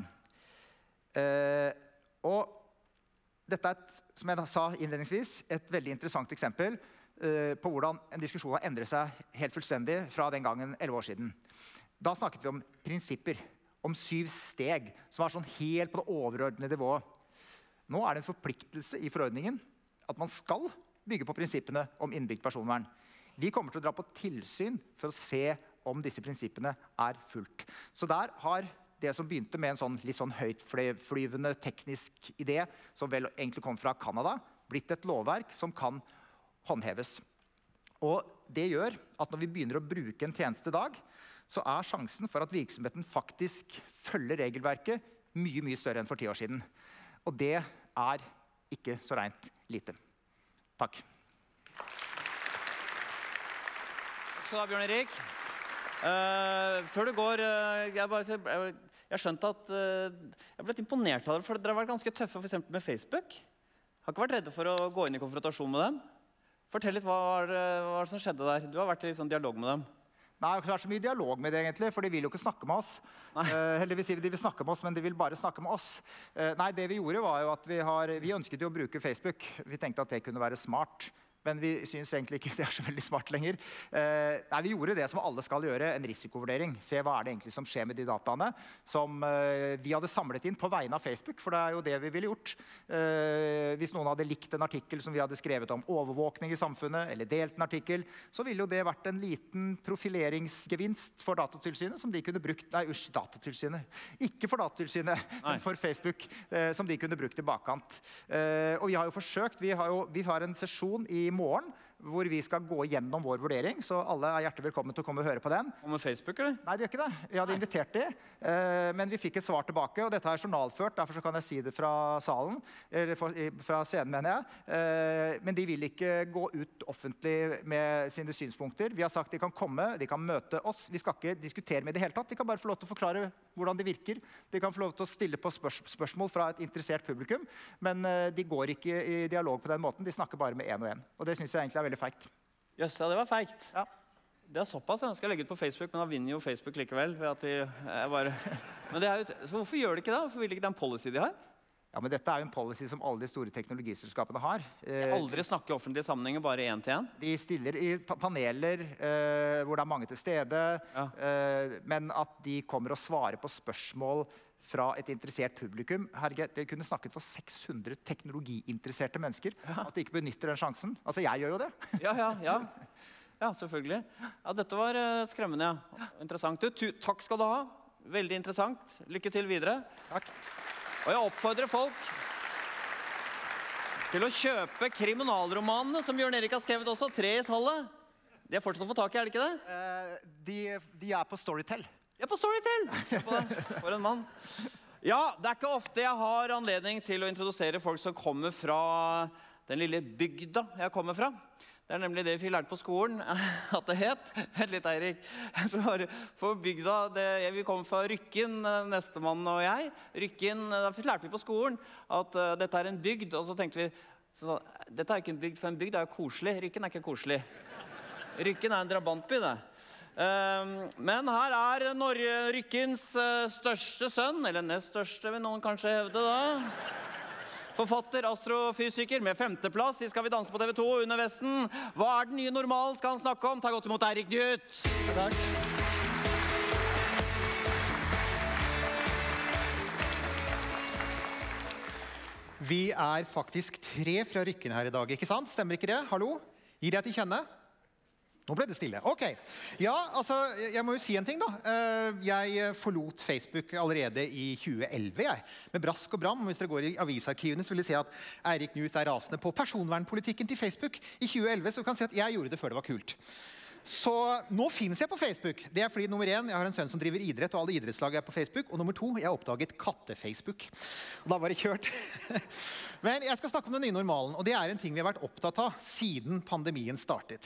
Og dette som jeg sa innledningsvis, et veldig interessant eksempel på hvordan en diskusjon har endret seg helt fullstendig fra den gangen 11 år siden. Da snakket vi om prinsipper, om 7 steg, som var sånn helt på det overordnede nivået. Nå det en forpliktelse i forordningen at man skal bygge på prinsippene om innebygd personvern. Vi kommer til å dra på tilsyn for å se om disse prinsippene fulgt. Så der har det som begynte med en litt høytflyvende teknisk idé, som vel egentlig kom fra Canada, blitt et lovverk som kan håndheves. Og det gjør at når vi begynner å bruke en tjeneste i dag, så sjansen for at virksomheten faktisk følger regelverket mye, mye større enn for 10 år siden. Og det ikke så rent lite. Takk. Så Bjørn Erik. Før du går, jeg skjønte at jeg ble litt imponert av dere, for dere har vært ganske tøffe for eksempel med Facebook. Har ikke vært redde for å gå inn i konfrontasjon med dem. Fortell litt hva som skjedde der. Du har vært i dialog med dem. Nei, det har ikke vært så mye dialog med det egentlig, for de vil jo ikke snakke med oss. Heldigvis sier de vil snakke med oss, men de vil bare snakke med oss. Nei, det vi gjorde var jo at vi ønsket jo å bruke Facebook. Vi tenkte at det kunne være smart. Men vi synes egentlig ikke det så veldig smart lenger. Nei, vi gjorde det som alle skal gjøre, en risikovurdering. Se hva det egentlig som skjer med de dataene som vi hadde samlet inn på vegne av Facebook, for det jo det vi ville gjort. Hvis noen hadde likt en artikkel som vi hadde skrevet om overvåkning i samfunnet, eller delt en artikkel, så ville jo det vært en liten profileringsgevinst for Datatilsynet, som de kunne brukt, Datatilsynet. Ikke for Datatilsynet, men for Facebook, som de kunne brukt i bakkant. Og vi har jo forsøkt, vi har en sesjon i morgen, hvor vi skal gå gjennom vår vurdering, så alle hjertelig velkommen til å komme og høre på den. Og med Facebook, eller? Nei, det gjør ikke det. Vi hadde invitert de, men vi fikk et svar tilbake, og dette journalført, derfor så kan jeg si det fra salen, eller fra scenen, mener jeg. Men de vil ikke gå ut offentlig med sine synspunkter. Vi har sagt de kan komme, de kan møte oss. Vi skal ikke diskutere med det hele tatt. De kan bare få lov til å forklare hvordan det virker. De kan få lov til å stille på spørsmål fra et interessert publikum, men de går ikke i dialog på den måten. De snakker bare med en og en. Og det synes jeg egentlig veldig feigt. Jøss, ja, det var feigt. Ja. Det såpass, jeg skal legge ut på Facebook, men da vinner jo Facebook likevel. For at men så hvorfor gjør de ikke det? Hvorfor vil de ikke den policy de har? Ja, men dette jo en policy som alle de store teknologiselskapene har. De aldri snakker i offentlige sammenhenger, bare 1 til 1? De stiller i paneler hvor det mange til stede, men at de kommer og svarer på spørsmål fra et interessert publikum. Herregud, de kunne snakket for 600 teknologiinteresserte mennesker, at de ikke benytter den sjansen. Altså, jeg gjør jo det. Ja, selvfølgelig. Ja, dette var skremmende, ja. Interessant. Takk skal du ha. Veldig interessant. Lykke til videre. Takk. Og jeg oppfordrer folk til å kjøpe kriminalromanene som Bjørn Erik har skrevet også, 3 i tallet. De fortsatt å få tak i, det ikke det? De på Storytel. Jeg på Storytel! For en mann. Ja, det ikke ofte jeg har anledning til å introdusere folk som kommer fra den lille bygda jeg kommer fra. Det nemlig det vi lærte på skolen, at det het. Vent litt, Eirik. For bygda, vi kommer fra Rykken, nestemann og jeg. Rykken, da lærte vi på skolen at dette en bygd, og så tenkte vi, dette ikke en bygd, for en bygd jo koselig. Rykken ikke koselig. Rykken en drabantby, det. Men her Rykkens største sønn, eller nest største vil noen kanskje hevde da. Forfatter, astrofysiker med 5. plass i Skal vi danse på TV 2 under vesten. Hva den nye normalen skal han snakke om? Ta godt imot Eirik Knut. Takk. Vi faktisk 3 fra Rykken her i dag, ikke sant? Stemmer ikke det? Hallo? Gir jeg til kjenne? Nå ble det stille. Ok. Ja, altså, jeg må jo si en ting da. Jeg forlot Facebook allerede i 2011, med brask og bram. Hvis dere går i avisarkivene, så vil dere se at Eirik Knut rasende på personvernpolitikken til Facebook i 2011, så kan jeg si at jeg gjorde det før det var kult. Så nå finnes jeg på Facebook. Det fordi nummer 1, jeg har en sønn som driver idrett, og alle idrettslag på Facebook. Og nummer 2, jeg har oppdaget katte-Facebook. Og da var det kjørt. Men jeg skal snakke om den nye normalen, og det en ting vi har vært opptatt av siden pandemien startet.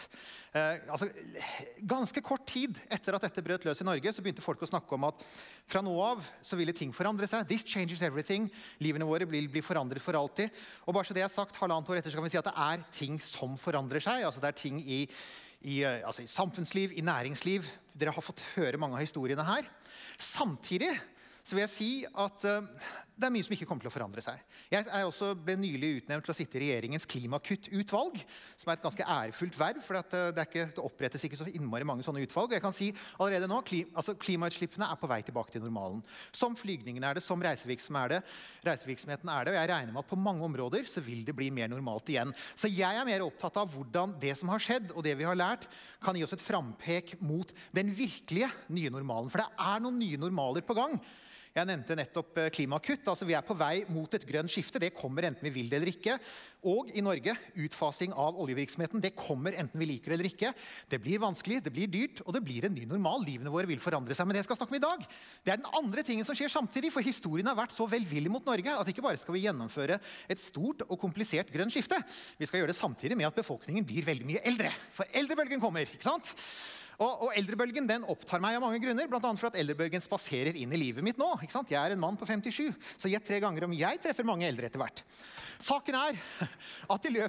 Ganske kort tid etter at dette brøt løs i Norge, så begynte folk å snakke om at fra nå av så ville ting forandre seg. This changes everything. Livene våre blir forandret for alltid. Og bare så det sagt, 1,5 år etter så kan vi si at det ting som forandrer seg. Altså det ting i samfunnsliv, i næringsliv. Dere har fått høre mange av historiene her. Samtidig så vil jeg si at det mye som ikke kommer til å forandre seg. Jeg også ble nylig utnevnt til å sitte i regjeringens klimakuttutvalg, som et ganske ærefullt verv, for det opprettes ikke så innmari mange sånne utvalg. Og jeg kan si allerede nå, klimautslippene på vei tilbake til normalen. Som flygningen det, som reisevirksomheten det, og jeg regner med at på mange områder så vil det bli mer normalt igjen. Så jeg mer opptatt av hvordan det som har skjedd, og det vi har lært, kan gi oss et frampek mot den virkelige nye normalen. For det noen nye normaler på gang. Jeg nevnte nettopp klimakutt. Altså vi på vei mot et grønt skifte. Det kommer enten vi vil det eller ikke. Og i Norge, utfasing av oljevirksomheten, det kommer enten vi liker det eller ikke. Det blir vanskelig, det blir dyrt, og det blir en ny normal. Livene våre vil forandre seg. Men det jeg skal snakke om i dag, det den andre tingen som skjer samtidig, for historien har vært så velvillig mot Norge, at ikke bare skal vi gjennomføre et stort og komplisert grønt skifte. Vi skal gjøre det samtidig med at befolkningen blir veldig mye eldre. For eldrebølgen kommer, ikke sant? Og eldrebølgen den opptar meg av mange grunner, blant annet for at eldrebølgen spaserer inn i livet mitt nå. Ikke sant? Jeg en mann på 57, så gjett 3 ganger om jeg treffer mange eldre etter hvert. Saken at i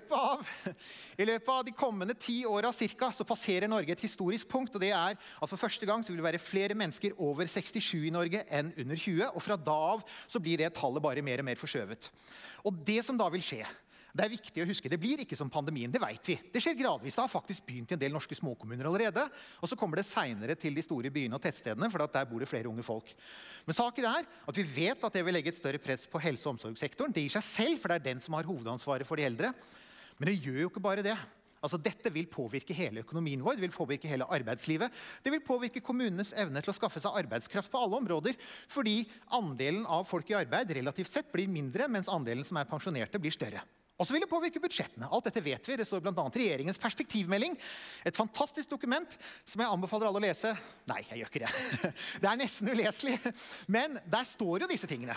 løpet av de kommende 10 årene cirka, så passerer Norge et historisk punkt, og det at for første gang så vil det være flere mennesker over 67 i Norge enn under 20, og fra da av så blir det tallet bare mer og mer forskjøvet. Og det som da vil skje, det viktig å huske, det blir ikke som pandemien, det vet vi. Det skjer gradvis, det har faktisk begynt i en del norske småkommuner allerede, og så kommer det senere til de store byene og tettstedene, for der bor det flere unge folk. Men saken at vi vet at det vil legge et større press på helse- og omsorgssektoren. Det gir seg selv, for det den som har hovedansvaret for de eldre. Men det gjør jo ikke bare det. Altså, dette vil påvirke hele økonomien vår, det vil påvirke hele arbeidslivet. Det vil påvirke kommunenes evne til å skaffe seg arbeidskraft på alle områder, fordi andelen av folk i arbeid relativt sett blir mindre, mens andelen som pensjonerte blir større. Og så vil det påvirke budsjettene. Alt dette vet vi. Det står blant annet i regjeringens perspektivmelding. Et fantastisk dokument som jeg anbefaler alle å lese. Nei, jeg gjør ikke det. Det nesten uleselig. Men der står jo disse tingene.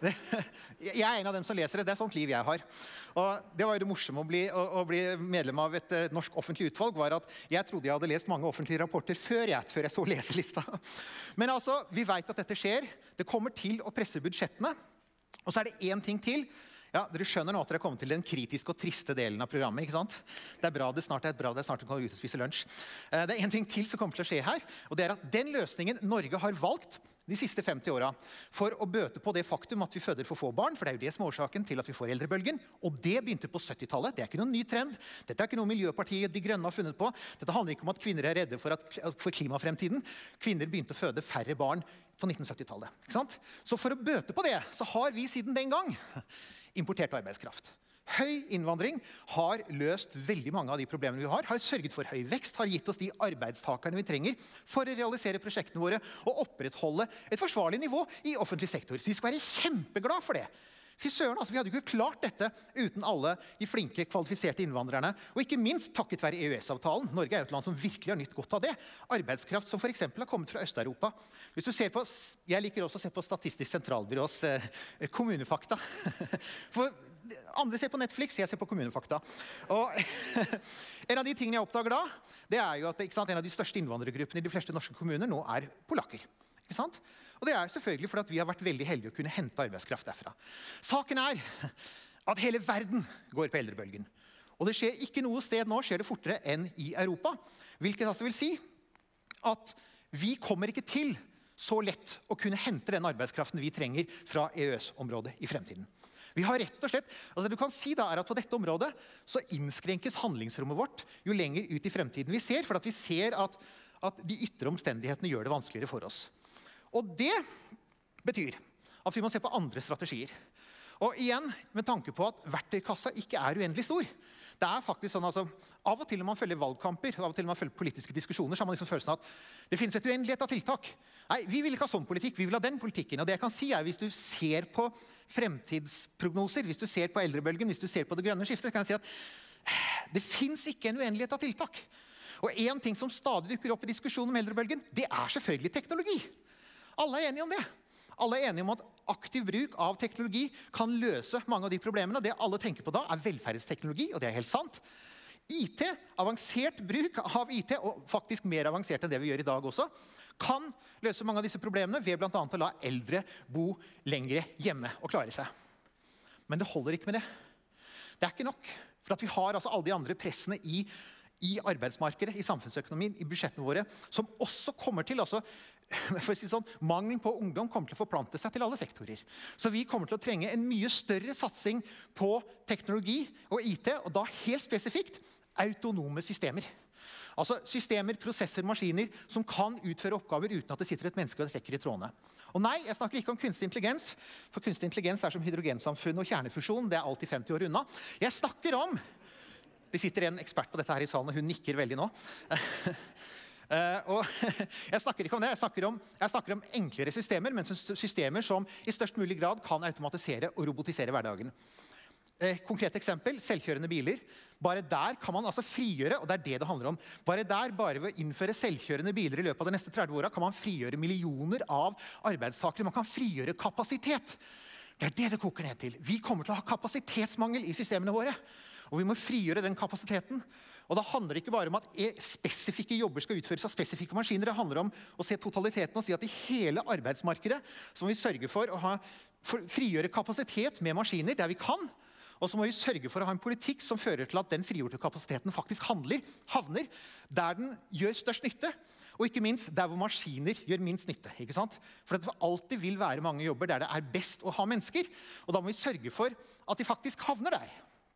Jeg en av dem som leser det. Det sånt liv jeg har. Og det var jo det morsomme å bli medlem av et norsk offentlig utvalg, var at jeg trodde jeg hadde lest mange offentlige rapporter før jeg så leselista. Men altså, vi vet at dette skjer. Det kommer til å presse budsjettene. Og så det en ting til. Ja, dere skjønner nå at dere har kommet til den kritiske og triste delen av programmet, ikke sant? Det bra, det snart du kan ut og spise lunsj. Det en ting til som kommer til å skje her, og det at den løsningen Norge har valgt de siste 50 årene for å bøte på det faktum at vi føder for få barn, for det jo det som årsaken til at vi får eldrebølgen, og det begynte på 70-tallet. Det ikke noen ny trend. Dette ikke noe Miljøpartiet De Grønne har funnet på. Dette handler ikke om at kvinner redde for klimafremtiden. Kvinner begynte å føde færre barn på 1970-tallet. Ikke sant? Så for å bøte på det, så har vi siden den gang importert arbeidskraft. Høy innvandring har løst veldig mange av de problemene vi har sørget for høy vekst, har gitt oss de arbeidstakerne vi trenger for å realisere prosjektene våre og opprettholde et forsvarlig nivå i offentlig sektor. Så vi skal være kjempeglad for det. Fy søren, altså, vi hadde jo ikke klart dette uten alle de flinke, kvalifiserte innvandrerne, og ikke minst takket være EØS-avtalen. Norge jo et land som virkelig har nytt godt av det. Arbeidskraft som for eksempel har kommet fra Øst-Europa. Hvis du ser på, jeg liker også å se på Statistisk sentralbyrås kommunefakta. For andre ser på Netflix, jeg ser på kommunefakta. Og en av de tingene jeg oppdager da, det jo at en av de største innvandrergruppene i de fleste norske kommuner nå polakker. Ikke sant? Og det selvfølgelig fordi vi har vært veldig heldige å kunne hente arbeidskraft derfra. Saken at hele verden går på eldrebølgen. Og det skjer ikke noe sted nå, skjer det fortere enn i Europa. Hvilket altså vil si at vi kommer ikke til så lett å kunne hente den arbeidskraften vi trenger fra EØS-området i fremtiden. Vi har rett og slett, altså det du kan si da at på dette området så innskrenkes handlingsrommet vårt jo lenger ut i fremtiden vi ser, for at vi ser at de ytre omstendighetene gjør det vanskeligere for oss. Og det betyr at vi må se på andre strategier. Og igjen, med tanke på at verktøykassa ikke uendelig stor. Det faktisk sånn, altså, av og til når man følger valgkamper, av og til når man følger politiske diskusjoner, så har man liksom følelsen at det finnes et uendelighet av tiltak. Nei, vi vil ikke ha sånn politikk, vi vil ha den politikken. Og det jeg kan si hvis du ser på fremtidsprognoser, hvis du ser på eldrebølgen, hvis du ser på det grønne skiftet, så kan jeg si at det finnes ikke en uendelighet av tiltak. Og en ting som stadig dukker opp i diskusjonen om eldrebølgen, det selvfølgelig teknologi. Alle enige om det. Alle enige om at aktiv bruk av teknologi kan løse mange av de problemene. Det alle tenker på da velferdsteknologi, og det helt sant. IT, avansert bruk av IT, og faktisk mer avansert enn det vi gjør i dag også, kan løse mange av disse problemene ved blant annet å la eldre bo lengre hjemme og klare seg. Men det holder ikke med det. Det ikke nok, for at vi har altså alle de andre pressene i arbeidsmarkedet, i samfunnsøkonomien, i budsjettene våre, som også kommer til, altså, for å si sånn, mangelen på ungdom kommer til å forplante seg til alle sektorer. Så vi kommer til å trenge en mye større satsing på teknologi og IT, og da helt spesifikt autonome systemer. Altså systemer, prosesser, maskiner som kan utføre oppgaver uten at det sitter et menneske og trekker i trådene. Og nei, jeg snakker ikke om kunstig intelligens, for kunstig intelligens som hydrogensamfunn og kjernefusjon, det alltid 50 år unna. Jeg snakker om, det sitter en ekspert på dette her i salen, og hun nikker veldig nå. Og jeg snakker ikke om det, jeg snakker om enklere systemer, men systemer som i størst mulig grad kan automatisere og robotisere hverdagen. Konkret eksempel, selvkjørende biler. Bare der kan man altså frigjøre, og det det handler om. Bare ved å innføre selvkjørende biler i løpet av de neste 30 årene, kan man frigjøre millioner av arbeidstakere. Man kan frigjøre kapasitet. Det det koker ned til. Vi kommer til å ha kapasitetsmangel i systemene våre. Og vi må frigjøre den kapasiteten. Og da handler det ikke bare om at spesifikke jobber skal utføres av spesifikke maskiner. Det handler om å se totaliteten og si at i hele arbeidsmarkedet så må vi sørge for å frigjøre kapasitet med maskiner der vi kan. Og så må vi sørge for å ha en politikk som fører til at den frigjorte kapasiteten faktisk havner der den gjør størst nytte, og ikke minst der hvor maskiner gjør minst nytte. Ikke sant? For det alltid vil være mange jobber der det best å ha mennesker, og da må vi sørge for at de faktisk havner der.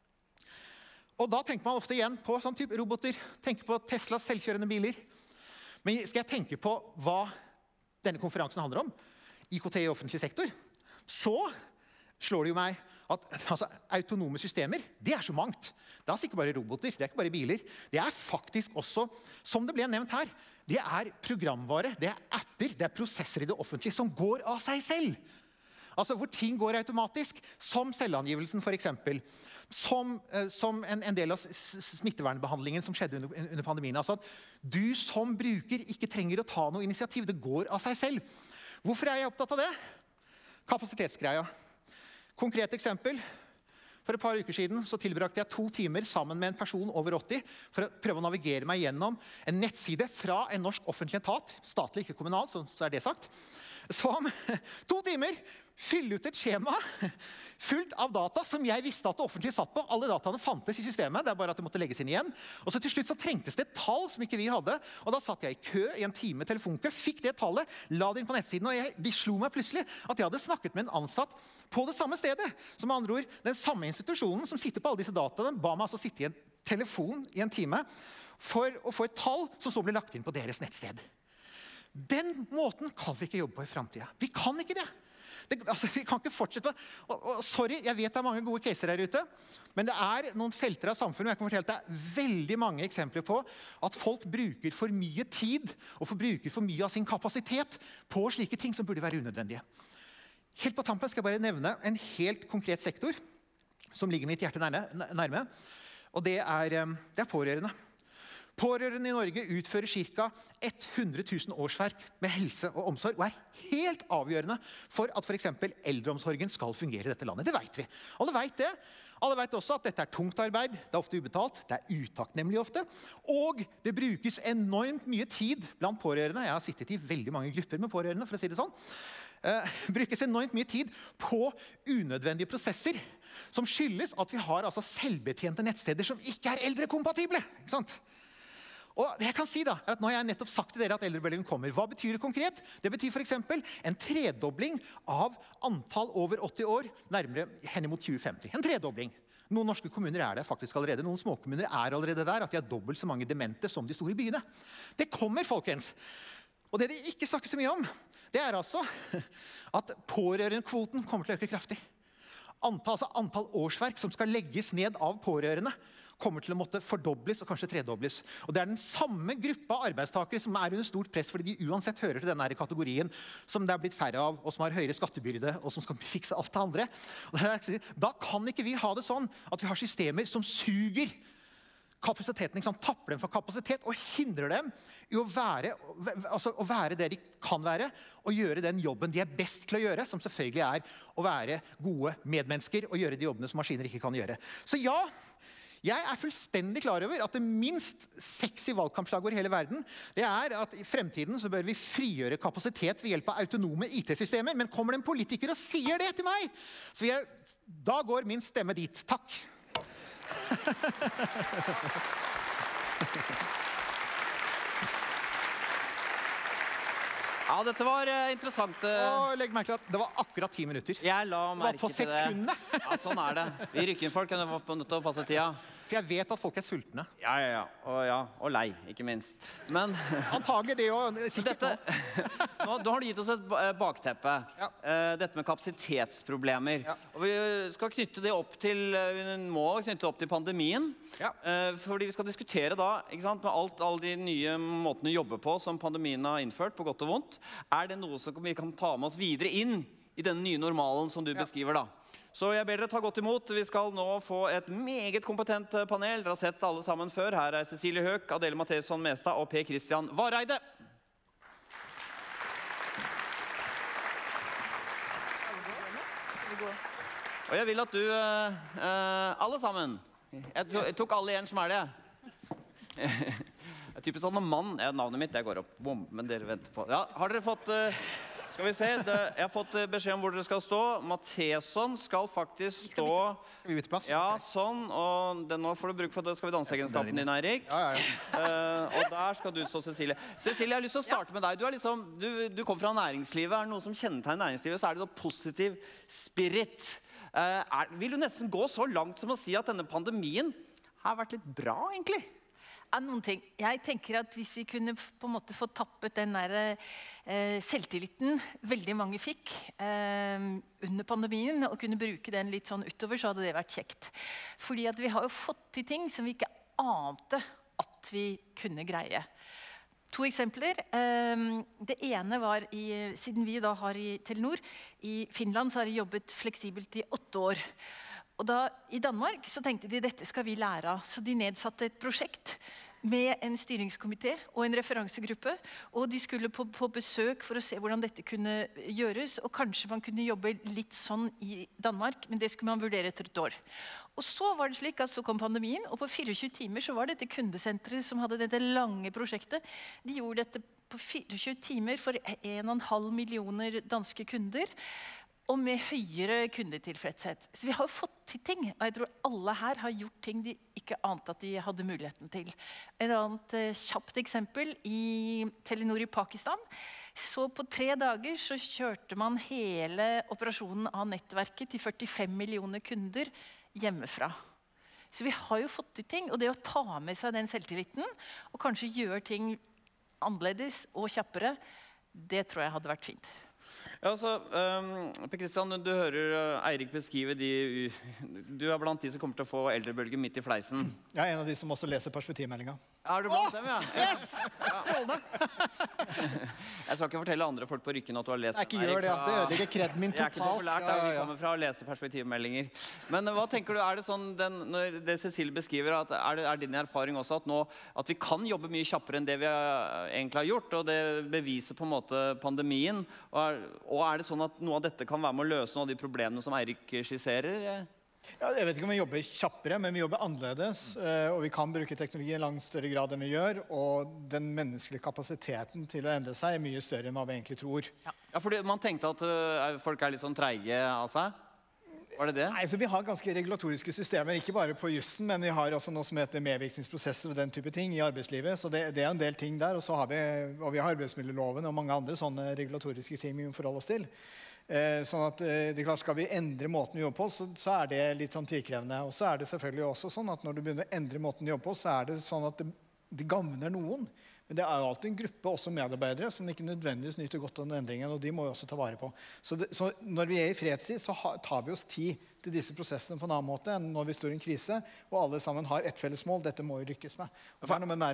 Og da tenker man ofte igjen på sånn type roboter, tenker på Teslas selvkjørende biler. Men skal jeg tenke på hva denne konferansen handler om, IKT i offentlig sektor, så slår det jo meg at altså, autonome systemer, det så mangt. Det altså ikke bare roboter, det ikke bare biler. Det faktisk også, som det ble nevnt her, det programvare, det apper, det prosesser i det offentlige som går av seg selv. Altså hvor ting går automatisk, som selvangivelsen for eksempel, som en del av smittevernbehandlingen som skjedde under pandemien. Altså at du som bruker ikke trenger å ta noe initiativ, det går av seg selv. Hvorfor jeg opptatt av det? Kapasitetsgreia. Konkret eksempel. For et par uker siden så tilbrakte jeg 2 timer sammen med en person over 80 for å prøve å navigere meg gjennom en nettside fra en norsk offentlig etat, statlig, ikke kommunal, så det det sagt, som 2 timer fylle ut et skjema fullt av data som jeg visste at det offentlige satt på. Alle dataene fantes i systemet, det bare at det måtte legges inn igjen. Og så til slutt så trengtes det et tall som ikke vi hadde, og da satt jeg i kø i en time telefonkø, fikk det tallet, la det inn på nettsiden, og de slo meg plutselig at jeg hadde snakket med en ansatt på det samme stedet. Som med andre ord, den samme institusjonen som sitter på alle disse dataene, ba meg altså sitte i en telefon i en time for å få et tall som så ble lagt inn på deres nettsted. Den måten kan vi ikke jobbe på i fremtiden. Vi kan ikke det. Vi kan ikke fortsette. Sorry, jeg vet det mange gode caser her ute, men det noen felter av samfunnet, og jeg kan fortelle deg veldig mange eksempler på at folk bruker for mye tid og bruker for mye av sin kapasitet på slike ting som burde være unødvendige. Helt på tampen skal jeg bare nevne en helt konkret sektor som ligger mitt hjerte nærme, og det pårørende. Pårørende i Norge utfører ca. 100 000 årsverk med helse og omsorg, og helt avgjørende for at for eksempel eldreomsorgen skal fungere i dette landet. Det vet vi. Alle vet det. Alle vet også at dette tungt arbeid, det ofte ubetalt, det utakknemlig ofte, og det brukes enormt mye tid blant pårørende. Jeg har sittet i veldig mange grupper med pårørende, for å si det sånn. Brukes enormt mye tid på unødvendige prosesser, som skyldes at vi har altså selvbetjente nettsteder som ikke eldrekompatible. Ikke sant? Og det jeg kan si da, at nå har jeg nettopp sagt til dere at eldrebølgen kommer. Hva betyr det konkret? Det betyr for eksempel en tredobling av antall over 80 år, nærmere henimot 2050. En tredobling. Noen norske kommuner det faktisk allerede. Noen småkommuner allerede der, at de har dobbelt så mange demente som de store byene. Det kommer, folkens. Og det de ikke snakker så mye om, det altså at pårørendekvoten kommer til å øke kraftig. Antall årsverk som skal legges ned av pårørende, kommer til å måtte fordobles og kanskje tredobles. Og det den samme gruppa arbeidstakere som under stort press fordi de uansett hører til denne kategorien som det blitt færre av, og som har høyere skattebyrde, og som skal fikse alt det andre. Da kan ikke vi ha det sånn at vi har systemer som suger kapasiteten, tapper dem for kapasitet og hindrer dem i å være det de kan være, og gjøre den jobben de best til å gjøre, som selvfølgelig å være gode medmennesker og gjøre de jobbene som maskiner ikke kan gjøre. Så ja, jeg fullstendig klar over at det minst sexy valgkampslagord i hele verden, det at i fremtiden så bør vi frigjøre kapasitet ved hjelp av autonome IT-systemer, men kommer det en politiker og sier det til meg, så da går min stemme dit. Takk. Ja, dette var interessant. Legg merke til at det var akkurat 10 minutter. Jeg la merke til det. Ja, sånn det. Vi Rykken-folk kan få nødt til å passe tida. For jeg vet at folk sultne. Ja. Og lei, ikke minst. Men antagelig det også, sikkert nå har du gitt oss et bakteppe. Ja. Dette med kapasitetsproblemer. Ja. Og vi skal knytte det opp til, pandemien. Ja. Fordi vi skal diskutere da, ikke sant, med alle de nye måtene å jobbe på som pandemien har innført, på godt og vondt. Det noe som vi kan ta med oss videre inn i den nye normalen som du beskriver da? Så jeg ber dere ta godt imot. Vi skal nå få et meget kompetent panel. Dere har sett alle sammen før. Her Cecilie Høek, Adele Matheson Mestad og Per Christian Vareide. Og jeg vil at du, alle sammen, jeg tok alle igjen som det. Det typisk sånn mann, navnet mitt, det går opp, men dere venter på. Ja, har dere fått... Skal vi se, jeg har fått beskjed om hvor dere skal stå. Matheson skal faktisk stå... Skal vi bytte plass? Ja, sånn, og nå får du bruk for det. Skal vi danseegenskapen din, Eirik? Ja. Og der skal du stå, Cecilie. Cecilie, jeg har lyst til å starte med deg. Du kom fra næringslivet. Det noe som kjennetegner næringslivet, så det så positiv spirit. Vil du nesten gå så langt som å si at denne pandemien har vært litt bra, egentlig? Noen ting. Jeg tenker at hvis vi kunne på en måte få tappet den der selvtilliten veldig mange fikk under pandemien, og kunne bruke den litt sånn utover, så hadde det vært kjekt. Fordi at vi har jo fått til ting som vi ikke ante at vi kunne greie. 2 eksempler. Det ene var, siden vi da har i Telenor, i Finland så har de jobbet fleksibelt i 8 år. Og da, i Danmark så tenkte de dette skal vi lære av, så de nedsatte et prosjekt med en styringskomité og en referansegruppe, og de skulle på besøk for å se hvordan dette kunne gjøres, og kanskje man kunne jobbe litt sånn i Danmark, men det skulle man vurdere etter 1 år. Og så var det slik at så kom pandemien, og på 24 timer så var dette kundesenteret som hadde dette lange prosjektet. De gjorde dette på 24 timer for 1,5 millioner danske kunder, og med høyere kundetilfredshet. Så vi har fått til ting, og jeg tror alle her har gjort ting de ikke ante at de hadde muligheten til. Et annet kjapt eksempel i Telenor i Pakistan. Så på 3 dager så kjørte man hele operasjonen av nettverket til 45 millioner kunder hjemmefra. Så vi har jo fått til ting, og det å ta med seg den selvtilliten, og kanskje gjøre ting annerledes og kjappere, det tror jeg hadde vært fint. Ja, altså, Per Christian, du hører Eirik beskrive du blant de som kommer til å få eldrebølge midt i fleisen. Jeg en av de som også leser perspektivmeldingen. Ja, du blant dem, ja? Yes! Strålende! Jeg skal ikke fortelle andre folk på Rykken at du har lest den. Ikke gjør det, det ødelegger kreden min totalt. Jeg ikke populært da vi kommer fra å lese perspektivmeldinger. Men hva tenker du, det sånn, når det Cecilie beskriver, at din erfaring også at vi kan jobbe mye kjappere enn det vi egentlig har gjort, og det beviser på en måte pandemien, og det sånn at noe av dette kan være med å løse noen av de problemene som Eirik skisserer? Ja, jeg vet ikke om vi jobber kjappere, men vi jobber annerledes, og vi kan bruke teknologi i langt større grad enn vi gjør, og den menneskelige kapasiteten til å endre seg mye større enn hva vi egentlig tror. Ja, fordi man tenkte at folk litt sånn treige av seg? Var det det? Nei, så vi har ganske regulatoriske systemer, ikke bare på jussen, men vi har også noe som heter medvirkningsprosesser og den type ting i arbeidslivet, så det en del ting der, og vi har arbeidsmiljøloven og mange andre sånne regulatoriske ting vi må forholde oss til. Sånn at det er klart, skal vi endre måten vi jobber på, så det litt sånn tidkrevende. Og så det selvfølgelig også sånn at når du begynner å endre måten du jobber på, så det sånn at det gagner noen. Men det jo alltid en gruppe, også medarbeidere, som ikke nødvendigvis nyter godt av den endringen, og de må vi også ta vare på. Så når vi i fredstid, så tar vi oss tid til disse prosessene på en annen måte enn når vi står i en krise, og alle sammen har et felles mål. Dette må vi lykkes med. Og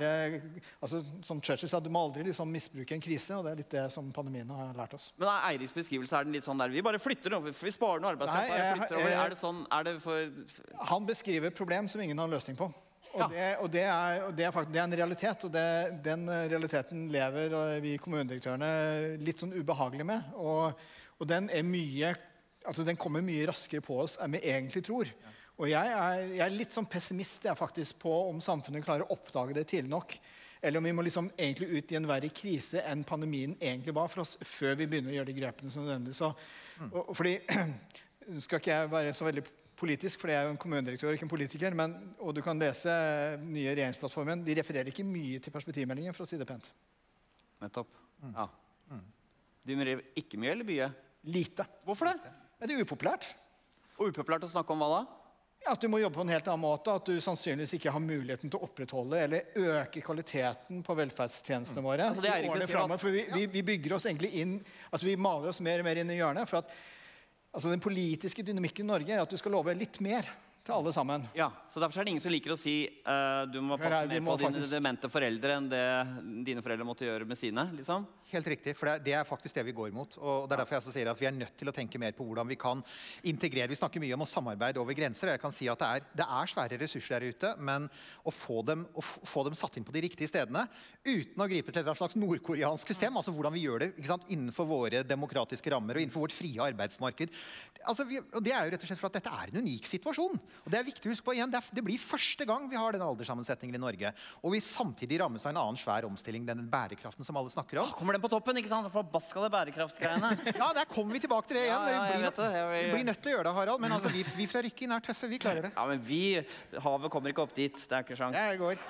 som Churchill sa, du må aldri liksom misbruke en krise, og det litt det som pandemien har lært oss. Men Eiriks beskrivelse den litt sånn der, vi bare flytter noe, vi sparer noe arbeidskraft, det sånn, det for... Han beskriver et problem som ingen har løsning på. Og det er faktisk en realitet, og den realiteten lever vi kommunedirektørene litt sånn ubehagelig med. Og den den kommer mye raskere på oss enn vi egentlig tror. Og jeg er litt sånn pessimist faktisk på om samfunnet klarer å oppdage det tidlig nok. Eller om vi må liksom egentlig ut i en verre krise enn pandemien egentlig var for oss, før vi begynner å gjøre de grepene som nødvendig. Fordi, skal ikke jeg være så veldig politisk, for jeg er jo en kommunedirektør, ikke en politiker, og du kan lese nye regjeringsplattformen, de refererer ikke mye til perspektivmeldingen, for å si det pent. Nettopp. Ja. De refererer ikke mye eller mye? Lite. Hvorfor det? Det er upopulært. Upopulært å snakke om hva da? At du må jobbe på en helt annen måte, at du sannsynligvis ikke har muligheten til å opprettholde eller øke kvaliteten på velferdstjenestene våre. Altså, det er ikke fremover, for vi bygger oss egentlig inn, vi maler oss mer og mer inn i hjørnet, for at den politiske dynamikken i Norge er at du skal love litt mer til alle sammen. Ja, så derfor er det ingen som liker å si du må passe mer på dine demente foreldre enn det dine foreldre måtte gjøre med sine, liksom. Helt riktig, for det er faktisk det vi går mot. Og det er derfor jeg så sier at vi er nødt til å tenke mer på hvordan vi kan integrere. Vi snakker mye om å samarbeide over grenser, og jeg kan si at det er svære ressurser der ute, men å få dem satt inn på de riktige stedene, uten å gripe til et slags nordkoreansk system, altså hvordan vi gjør det, ikke sant, innenfor våre demokratiske rammer og innenfor vårt frie arbeidsmarked. Altså, og det er jo rett og slett for at dette er en unik situasjon. Og det er viktig å huske på igjen, det blir første gang vi har denne alderssammensetningen i Norge, og vi samtidig rammes av en annen svær omstilling, den bærekraften som alle snakker om. Kommer den på toppen, ikke sant? Forbaska det bærekraftgreiene. Ja, der kommer vi tilbake til det igjen. Vi blir nødt til å gjøre det, Harald, men altså, vi fra Rykken er tøffe, vi klarer det. Ja, men havet kommer ikke opp dit, det er ikke sjans. Jeg går.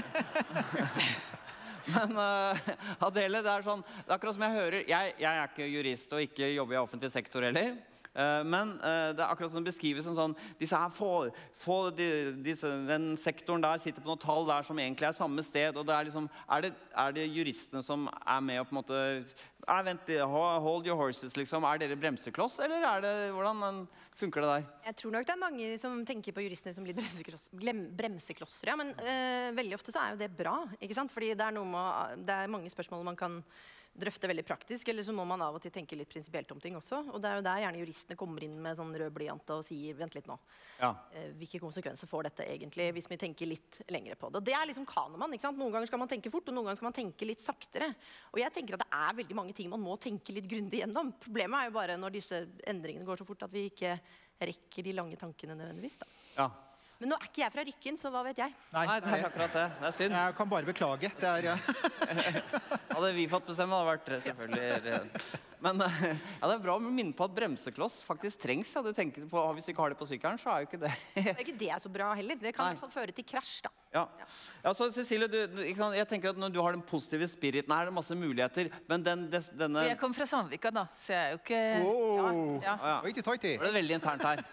Men Adele, det er akkurat som jeg hører, jeg er ikke jurist og ikke jobber i offentlig sektor heller. Men det er akkurat som det beskrives som sånn, den sektoren der sitter på noen tall der som egentlig er samme sted, og det er liksom, er det juristene som er med og på en måte, vent, hold your horses liksom, er dere bremsekloss, eller hvordan funker det der? Jeg tror nok det er mange som tenker på juristene som blir bremseklosser, ja, men veldig ofte så er jo det bra, ikke sant? Fordi det er mange spørsmål man kan drøfte veldig praktisk, eller så må man av og til tenke litt prinsipielt om ting også. Og det er jo der gjerne juristene kommer inn med sånn rød blyant og sier, vent litt nå. Ja. Hvilke konsekvenser får dette egentlig, hvis vi tenker litt lengre på det? Og det er liksom Kahneman, ikke sant? Noen ganger skal man tenke fort, og noen ganger skal man tenke litt saktere. Og jeg tenker at det er veldig mange ting man må tenke litt grundig gjennom. Problemet er jo bare når disse endringene går så fort at vi ikke rekker de lange tankene nødvendigvis da. Ja. Men nå er ikke jeg fra Rykken, så hva vet jeg? Nei, det er akkurat det. Det er synd. Jeg kan bare beklage. Hadde vi fått bestemme, hadde vært det selvfølgelig. Men det er bra å minne på at bremsekloss faktisk trengs. Ja. Du tenker på, hvis du ikke har det på sykkelen, så er jo ikke det. Det er ikke det så bra heller. Det kan i hvert fall føre til krasj da. Ja, så Cecilie, jeg tenker at når du har den positive spiriten, er det masse muligheter, men denne... Jeg kom fra Sandvika da, så jeg er jo ikke... Oi-ti-toi-ti. Det er veldig internt her.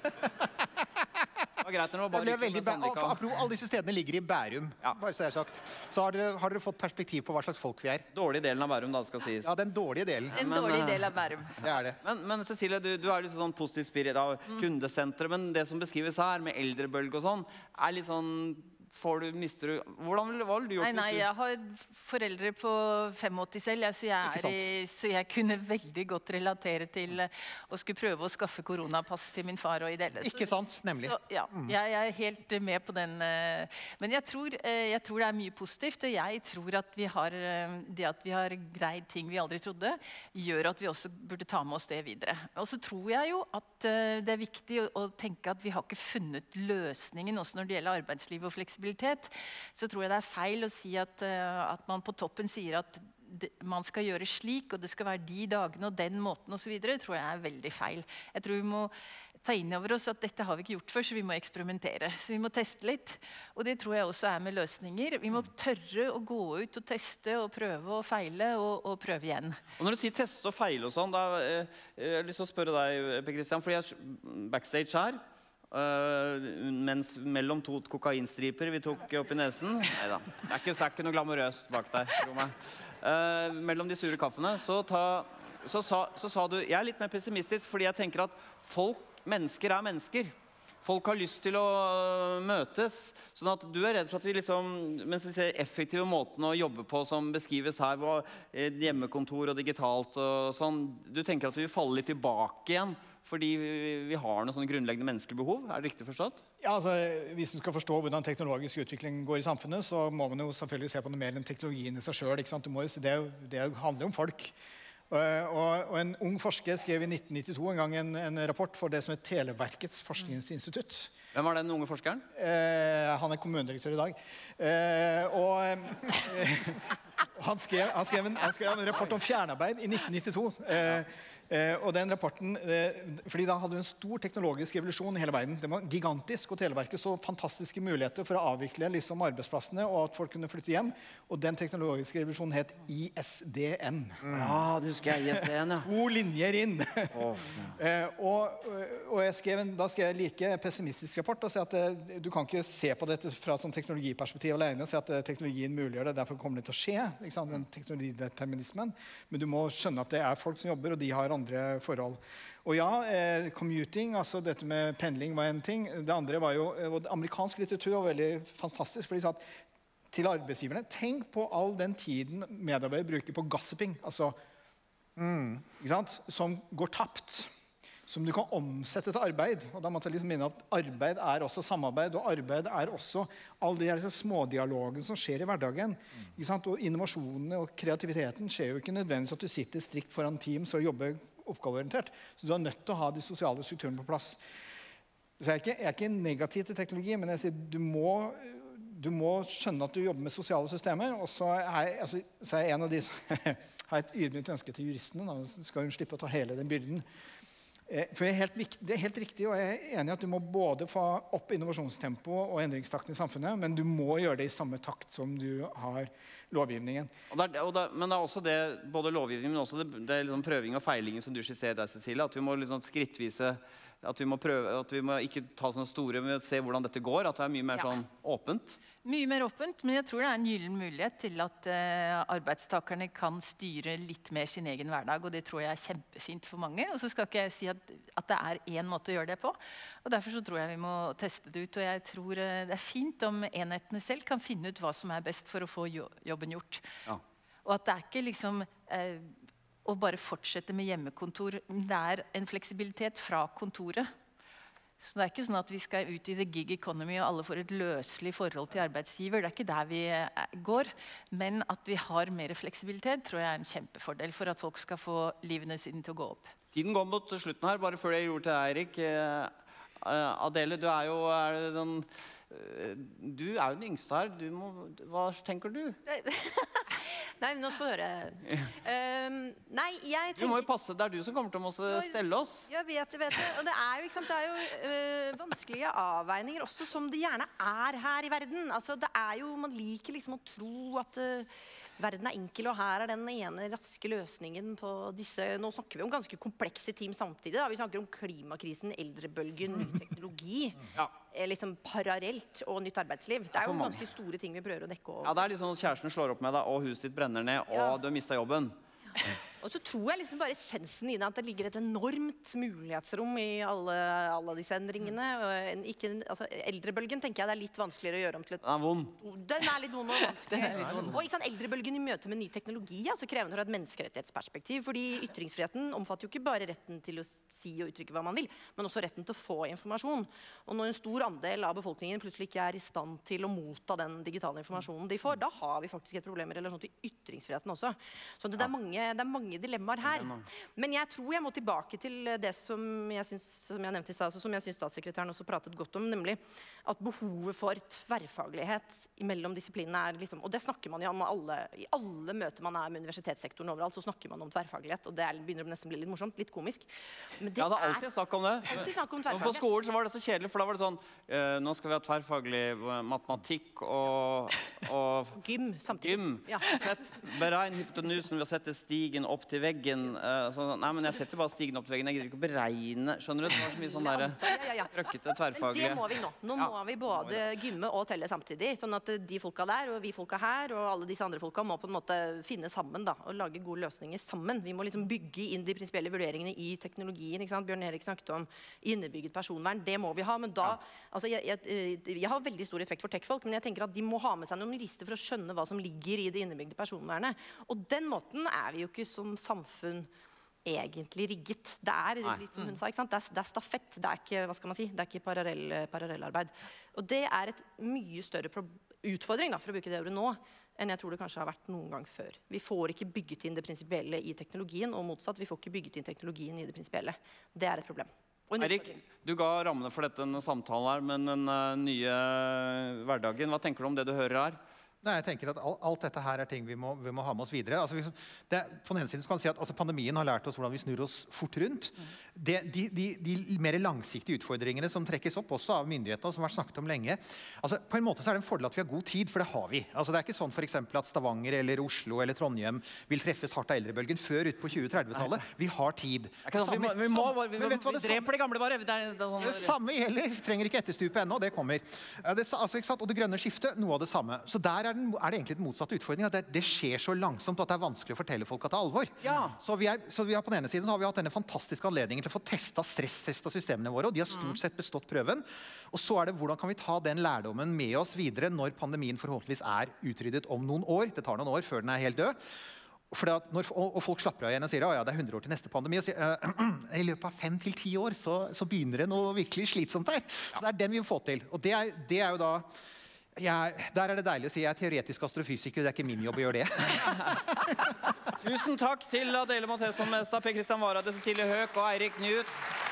Det var greit når det var bare ikke med Sandvika. Alle disse stedene ligger i Bærum, bare så det er sagt. Så har dere fått perspektiv på hva slags folk vi er. Dårlig delen av Bærum, da, skal sies. Ja, den dårlige delen. En dårlig del av Bærum. Det er det. Men Cecilie, du er litt sånn positiv spirit av kundesenteret, men det som beskrives her med eldrebølge og sånn, er litt sånn... mister du... Hva ville du gjort? Nei, jeg har foreldre på 85 selv, så jeg kunne veldig godt relatere til å skulle prøve å skaffe koronapass til min far og i det. Ikke sant, nemlig. Så, ja, jeg er helt med på den. Men jeg tror det er mye positivt, og jeg tror at det at vi har greid ting vi aldri trodde, gjør at vi også burde ta med oss det videre. Og så tror jeg jo at det er viktig å tenke at vi har ikke funnet løsningen også når det gjelder arbeidsliv og fleksibilitet. Så tror jeg det er feil å si at man på toppen sier at man skal gjøre slik, og det skal være de dagene og den måten og så videre, tror jeg er veldig feil. Jeg tror vi må ta inn over oss at dette har vi ikke gjort før, så vi må eksperimentere. Så vi må teste litt, og det tror jeg også er med løsninger. Vi må tørre å gå ut og teste og prøve og feile og prøve igjen. Og når du sier teste og feile og sånn, da har jeg lyst til å spørre deg, Per Christian, fordi jeg er backstage her, mens mellom to kokainstriper vi tok opp i nesen. Neida, det er ikke noe glamorøst bak deg, tro meg. Mellom de sure kaffene så sa du, jeg er litt mer pessimistisk fordi jeg tenker at mennesker er mennesker. Folk har lyst til å møtes, sånn at du er redd for at vi liksom, mens vi ser effektive måten å jobbe på som beskrives her, hjemmekontor og digitalt og sånn, du tenker at vi vil falle litt tilbake igjen fordi vi har noen sånne grunnleggende menneskelige behov. Det riktig forstått? Ja, altså, hvis du skal forstå hvordan teknologisk utvikling går i samfunnet, så må man jo selvfølgelig se på noe mer enn teknologien i seg selv. Det handler om folk. Og en ung forsker skrev i 1992 en gang en rapport for det som er Televerkets forskningsinstitutt. Hvem var den unge forskeren? Han er kommunedirektør i dag. Han skrev en rapport om fjernarbeid i 1992. Og den rapporten, fordi da hadde vi en stor teknologisk revolusjon i hele verden. Det var gigantisk, og Televerket så fantastiske muligheter for å avvikle liksom arbeidsplassene, og at folk kunne flytte hjem. Og den teknologiske revolusjonen het ISDN. Ja, det husker jeg, ISDN, ja. 2 linjer inn. Og da skrev jeg like pessimistisk rapport og si at du kan ikke se på dette fra sånn teknologiperspektiv alene og si at teknologien muliggjør det, derfor kommer det til å skje, ikke sant? Den teknologideterminismen. Men du må skjønne at det er folk som jobber, og de har andre forhold. Og ja, commuting, altså dette med pendling var en ting. Det andre var jo, amerikansk litteratur var veldig fantastisk, for de sa at til arbeidsgiverne, tenk på all den tiden medarbeidere bruker på gossiping, altså, ikke sant? Som går tapt, som du kan omsette til arbeid. Og da måtte jeg liksom minne at arbeid er også samarbeid, og arbeid er også alle de her smådialogene som skjer i hverdagen. Ikke sant? Og innovasjonene og kreativiteten skjer jo ikke nødvendigvis at du sitter strikt foran Teams og jobber oppgaveorientert. Så du er nødt til å ha de sosiale strukturene på plass. Så jeg er ikke negativ til teknologi, men jeg sier du må skjønne at du jobber med sosiale systemer, og så er jeg en av de som har et ydmykt ønske til juristene, da skal hun slippe å ta hele den byrden. For det er helt riktig, og jeg er enig i at du må både få opp innovasjonstempo og endringstakten i samfunnet, men du må gjøre det i samme takt som du har lovgivningen. Men det er også det, både lovgivningen, men også det liksom prøving og feilingen som du skisserer der, Cecilie, at vi må liksom skrittvise, at vi må prøve, at vi må ikke ta sånne store, men se hvordan dette går, at det er mye mer sånn åpent. Mye mer åpent, men jeg tror det er en gyllen mulighet til at arbeidstakerne kan styre litt mer sin egen hverdag, og det tror jeg er kjempefint for mange. Og så skal ikke jeg si at det er en måte å gjøre det på, og derfor så tror jeg vi må teste det ut, og jeg tror det er fint om enhetene selv kan finne ut hva som er best for å få jobben gjort. Ja. Og at det er ikke liksom å bare fortsette med hjemmekontor, det er en fleksibilitet fra kontoret. Så det er ikke sånn at vi skal ut i the gig economy og alle får et løselig forhold til arbeidsgiver. Det er ikke der vi går. Men at vi har mer fleksibilitet tror jeg er en kjempefordel for at folk skal få livene sine til å gå opp. Tiden går mot slutten her, bare før jeg gjorde til Eirik. Adele, du er jo den yngste her. Hva tenker du? Nei, nå skal du høre. Nei, jeg tenker... Du må jo passe, det er du som kommer til å stelle oss. Jeg vet det. Og det er jo, ikke sant, det er jo vanskelige avveininger også, som det gjerne er her i verden. Altså, det er jo, man liker liksom å tro at verden er enkel, og her er den ene raske løsningen på disse... Nå snakker vi om ganske komplekse team samtidig. Da. Vi snakker om klimakrisen, eldrebølgen, ny teknologi. Ja. Liksom parallelt og nytt arbeidsliv. Det er jo ganske store ting vi prøver å dekke over. Ja, det er liksom at kjæresten slår opp med deg, og huset ditt brenner ned, og du har mistet jobben. Og så tror jeg liksom bare essensen i det at det ligger et enormt mulighetsrom i alle disse endringene. Altså, eldrebølgen tenker jeg det er litt vanskeligere å gjøre om til et... Den er vond. Den er litt vond og vanskelig. Og ikke sant, eldrebølgen i møte med ny teknologi er så krevende fra et menneskerettighetsperspektiv, fordi ytringsfriheten omfatter jo ikke bare retten til å si og uttrykke hva man vil, men også retten til å få informasjon. Og når en stor andel av befolkningen plutselig ikke er i stand til å motta den digitale informasjonen de får, da har vi faktisk et problem i relasjon til ytringsfriheten også. Så det er mange dilemmaer her. Men jeg tror jeg må tilbake til det som jeg nevnte i stad, som jeg synes statssekretæren også pratet godt om, nemlig at behovet for tverrfaglighet mellom disiplinene er liksom, og det snakker man jo om i alle møter man er med universitetssektoren overalt, så snakker man om tverrfaglighet, og det begynner nesten å bli litt morsomt, litt komisk. Men det ja, det er alltid snakk om det. Alltid snakk om tverrfaglighet. På skolen så var det så kjedelig, for da var det sånn, nå skal vi ha tverrfaglig matematikk og gym samtidig. Gym. Ja. Beregn hypotenusen ved å sette stigen opp til veggen. Nei, men jeg setter bare stigen opp til veggen. Jeg gidder ikke å beregne. Skjønner du? Det var så mye sånn der røkkete, tverrfaglige. Det må vi nå. Nå må vi både gymme og telle samtidig. Sånn at de folka der, og vi folka her, og alle disse andre folka må på en måte finne sammen da, og lage gode løsninger sammen. Vi må liksom bygge inn de prinsipielle vurderingene i teknologien. Ikke sant? Bjørn Erik snakket om innebygget personvern. Det må vi ha. Men da, altså, jeg har veldig stor respekt for tech-folk, men jeg tenker at de må ha med seg noen jurister for å skjønne hva som ligger i det innebygde personvernet. Og den måten er vi jo ikke som samfunn egentlig rigget. Det litt som hun sa, ikke sant? Det stafett, det ikke, hva skal man si, det ikke parallellarbeid. Og det et mye større utfordring, da, for å bruke det ordet nå, enn jeg tror det kanskje har vært noen gang før. Vi får ikke bygget inn det prinsipielle i teknologien, og motsatt, vi får ikke bygget inn teknologien i det prinsipielle. Det et problem. Erik, du ga rammene for denne samtalen her, men den nye hverdagen. Hva tenker du om det du hører her? Nei, jeg tenker at alt dette her ting vi må ha med oss videre. Altså, på den ene siden kan man si at pandemien har lært oss hvordan vi snur oss fort rundt. De mer langsiktige utfordringene som trekkes opp også av myndighetene, som har vært snakket om lenge. Altså, på en måte så det en fordel at vi har god tid, for det har vi. Altså, det ikke sånn for eksempel at Stavanger eller Oslo eller Trondheim vil treffes hardt av eldrebølgen før ut på 2030-tallet. Vi har tid. Vi dreper det gamle bare. Det samme gjelder. Trenger ikke etterstupe ennå, det kommer. Og det grønne skiftet, noe av det samme. Så der det egentlig den motsatte utfordringen, at det skjer så langsomt at det vanskelig å fortelle folk at det alvor. Ja. Så vi har på den ene siden så har vi hatt denne fantastiske anledningen til å få stresstestet systemene våre, og de har stort sett bestått prøven. Og så det hvordan kan vi ta den lærdommen med oss videre når pandemien forhåpentligvis utryddet om noen år. Det tar noen år før den helt død. Og folk slapper av igjen og sier det 100 år til neste pandemi, og sier i løpet av 5 til 10 år så begynner det noe virkelig slitsomt der. Så det den vi må få til. Og det jo da der det deilig å si jeg teoretisk astrofysiker, det ikke min jobb å gjøre det. Tusen takk til Adele Montesson Mestad, Per Kristian Varade, Cecilie Høek og Eirik Knut.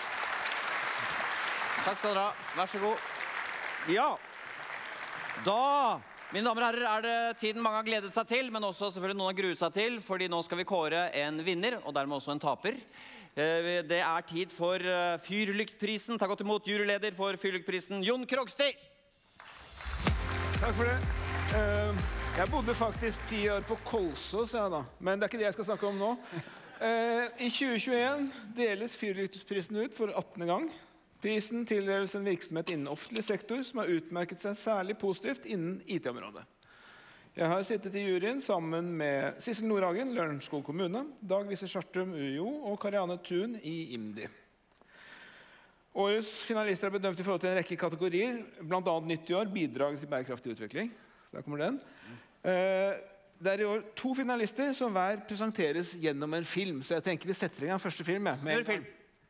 Takk skal dere ha. Vær så god. Ja, da, mine damer og herrer, det tiden mange har gledet seg til, men også selvfølgelig noen har gruet seg til, fordi nå skal vi kåre en vinner, og dermed også en taper. Det tid for Fyrlyktprisen. Ta godt imot juryleder for Fyrlyktprisen, Jon Krogstad. Takk for det. Jeg bodde faktisk 10 år på Kolsås, men det ikke det jeg skal snakke om nå. I 2021 deles Fyrlyktprisen ut for 18. gang. Prisen tildeles en virksomhet innen offentlig sektor som har utmerket seg særlig positivt innen IT-området. Jeg har sittet i juryen sammen med Sissel Nordhagen, Lørenskog kommune, Dag Visse Schartum, UiO og Karianne Thun i IMDi. Årets finalister bedømt i forhold til en rekke kategorier, blant annet nytt i år, bidrag til bærekraftig utvikling. Der kommer den. Det i år 2 finalister som hver presenteres gjennom en film, så jeg tenker vi setter i gang første film. Snurr film.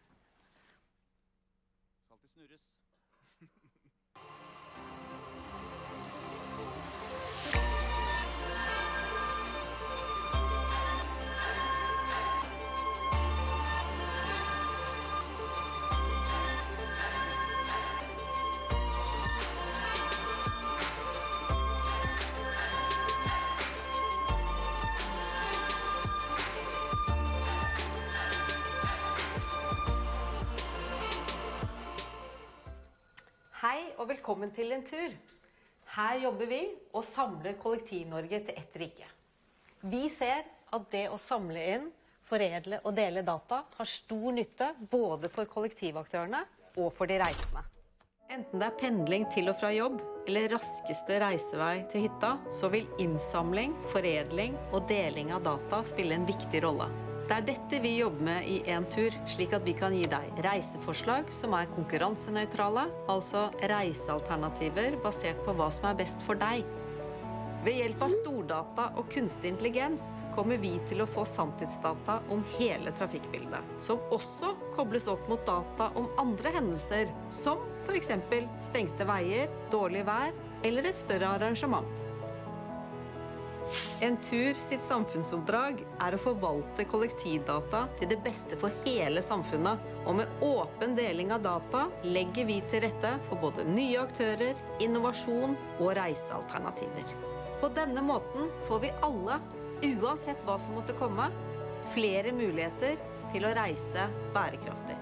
Og velkommen til en tur. Her jobber vi og samler Kollektiv-Norge til ett rike. Vi ser at det å samle inn, foredle og dele data har stor nytte både for kollektivaktørene og for de reisende. Enten det pendling til og fra jobb eller raskeste reisevei til hytta, så vil innsamling, foredling og deling av data spille en viktig rolle. Det dette vi jobber med i en tur, slik at vi kan gi deg reiseforslag som konkurransenøytrale, altså reisealternativer basert på hva som best for deg. Ved hjelp av stordata og kunstig intelligens kommer vi til å få sanntidsdata om hele trafikkbildet, som også kobles opp mot data om andre hendelser, som for eksempel stengte veier, dårlig vær eller et større arrangement. En tur sitt samfunnsoppdrag å forvalte kollektivdata til det beste for hele samfunnet, og med åpen deling av data legger vi til rette for både nye aktører, innovasjon og reisealternativer. På denne måten får vi alle, uansett hva som måtte komme, flere muligheter til å reise bærekraftig.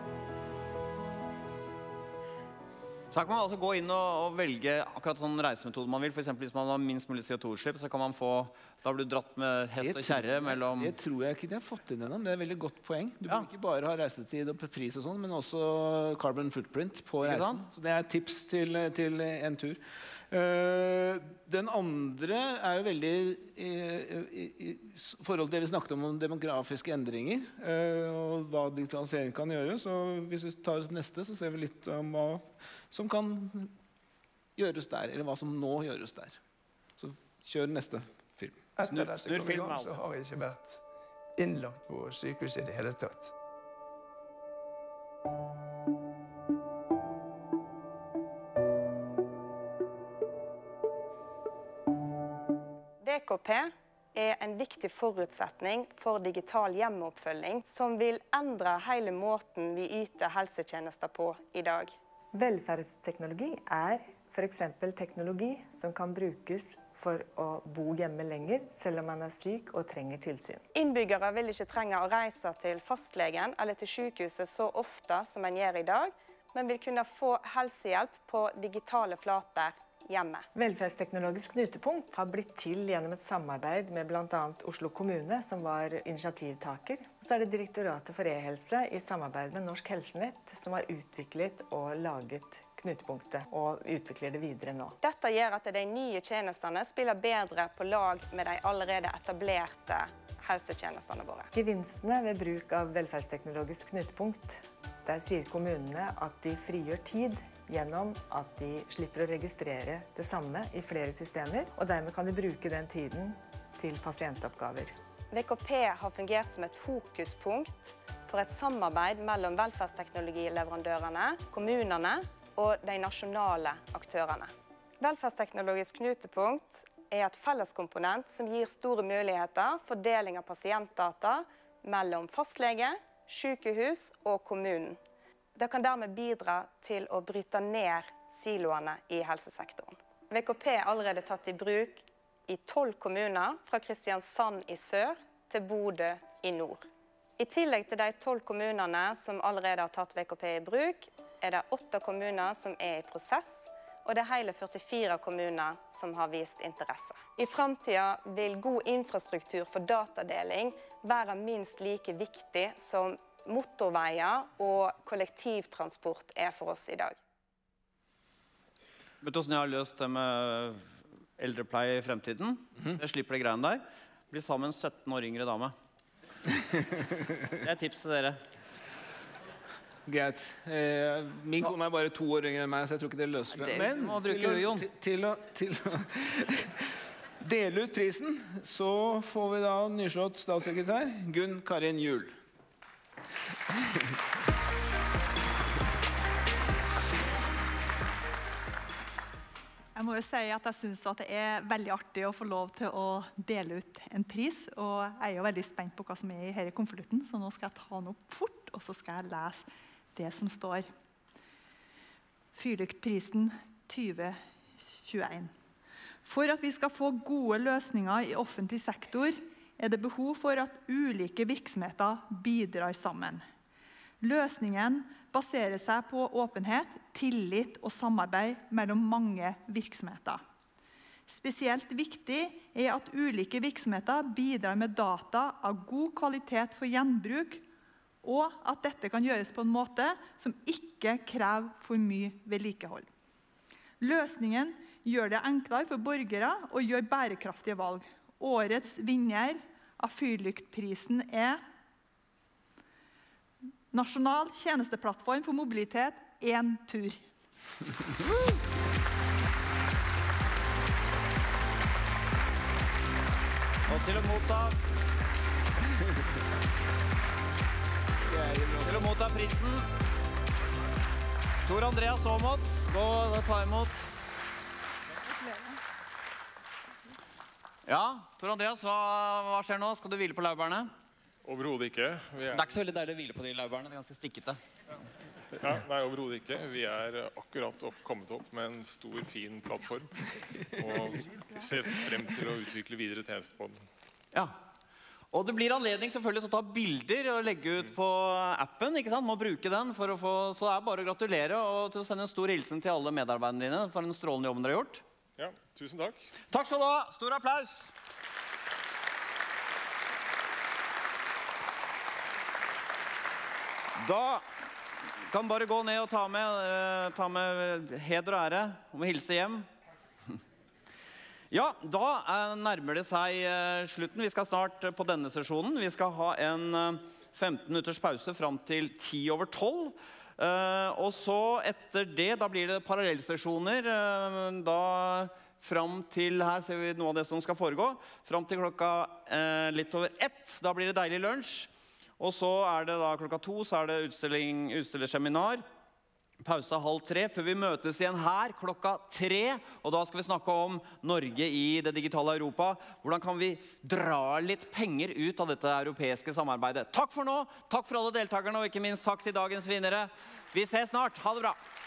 Så her kan man altså gå inn og velge akkurat sånn reisemetode man vil. For eksempel hvis man har minst mulig CO2-utslipp, så kan man få, da blir du dratt med hest og kjerre mellom... Det tror jeg ikke de har fått inn ennå. Det et veldig godt poeng. Du bør ikke bare ha reisetid og pris og sånn, men også carbon footprint på reisen. Så det et tips til en tur. Den andre jo veldig i forhold til det vi snakket om demografiske endringer og hva digitalisering kan gjøre. Så hvis vi tar neste, så ser vi litt om hva som kan gjøres der, eller hva som nå gjøres der. Så kjør neste film. Etter dette kommunen så har jeg ikke vært innlagt på sykehus i det hele tatt. VKP er en viktig forutsetning for digital hjemmeoppfølging som vil endre hele måten vi yter helsetjenester på i dag. Velferdsteknologi er for eksempel teknologi som kan brukes for å bo hjemme lenger, selv om man er syk og trenger tilsyn. Innbyggere vil ikke trenge å reise til fastlegen eller til sykehuset så ofte som man gjør i dag, men vil kunne få helsehjelp på digitale flater hjemme. Velferdsteknologisk knutepunkt har blitt til gjennom et samarbeid med blant annet Oslo kommune, som var initiativtaker. Så er det Direktoratet for e-helse i samarbeid med Norsk Helsenett som har utviklet og laget knutepunktet og utvikler det videre nå. Dette gjør at de nye tjenestene spiller bedre på lag med de allerede etablerte helsetjenestene våre. Gevinstene ved bruk av velferdsteknologisk knutepunkt, der sier kommunene at de frigjør tid gjennom at de slipper å registrere det samme i flere systemer, og dermed kan de bruke den tiden til pasientoppgaver. VKP har fungert som et fokuspunkt for et samarbeid mellom velferdsteknologileverandørene, kommunene og de nasjonale aktørene. Velferdsteknologisk knutepunkt er et felleskomponent som gir store muligheter for deling av pasientdata mellom fastlege, sykehus og kommunen. Det kan dermed bidra til å bryte ned siloene i helsesektoren. VKP er allerede tatt i bruk i 12 kommuner, fra Kristiansand i sør til Bodø i nord. I tillegg til de 12 kommunene som allerede har tatt VKP i bruk, er det 8 kommuner som er i prosess, og det er hele 44 kommuner som har vist interesse. I fremtiden vil god infrastruktur for datadeling være minst like viktig som motorveier og kollektivtransport er for oss i dag. Vet du hvordan jeg har løst det med eldrepleie i fremtiden? Jeg slipper det greiene der. Blir sammen med en 17 år yngre dame. Det er tips til dere. Greit. Min kone er bare 2 år yngre enn meg, så jeg tror ikke det løser det. Men til å dele ut prisen, så får vi da nyslått statssekretær Gunn Karin Juel. Jeg må jo si at jeg synes at det er veldig artig å få lov til å dele ut en pris, og jeg er jo veldig spent på hva som er i denne konvolutten, så nå skal jeg ta den opp fort, og så skal jeg lese det som står. Fyrlyktprisen 2021. For at vi skal få gode løsninger i offentlig sektor, er det behov for at ulike virksomheter bidrar sammen. Løsningen baserer seg på åpenhet, tillit og samarbeid mellom mange virksomheter. Spesielt viktig er at ulike virksomheter bidrar med data av god kvalitet for gjenbruk, og at dette kan gjøres på en måte som ikke krever for mye vedlikehold. Løsningen gjør det enklere for borgere å gjøre bærekraftige valg. Årets vinner av Fyrlyktprisen er Nasjonal tjenesteplattform for mobilitet, Entur. Og til å motta prisen, Tor Andreas Aamodt, gå og ta imot. Ja, Tor Andreas, hva skjer nå? Skal du hvile på laurbærene? Overhodet ikke. Det er ikke så veldig deilig å hvile på de laurbærene, det er ganske stikkete. Ja, nei, overhodet ikke. Vi er akkurat kommet opp med en stor, fin plattform, og ser frem til å utvikle videre tjenester på den. Ja, og det blir anledning selvfølgelig til å ta bilder og legge ut på appen, ikke sant? Må bruke den for å få, så det er bare å gratulere og til å sende en stor hilsen til alle medarbeiderne dine for den strålende jobben dere har gjort. Ja, tusen takk. Takk skal du ha. Stor applaus. Da kan bare gå ned og ta med heder og ære om å hilse hjem. Ja, da nærmer det seg slutten. Vi skal snart på denne sesjonen. Vi skal ha en 15 minutters pause fram til 10:10. Og så etter det, da blir det parallellsesjoner. Da frem til her ser vi noe av det som skal foregå. Frem til klokka litt over 1. Da blir det deilig lunsj. Og så det da klokka 2, så det utstillerseminar. Pause 2:30 før vi møtes igjen her klokka 3. Og da skal vi snakke om Norge i det digitale Europa. Hvordan kan vi dra litt penger ut av dette europeiske samarbeidet? Takk for nå, takk for alle deltakerne, og ikke minst takk til dagens vinnere. Vi ses snart, ha det bra!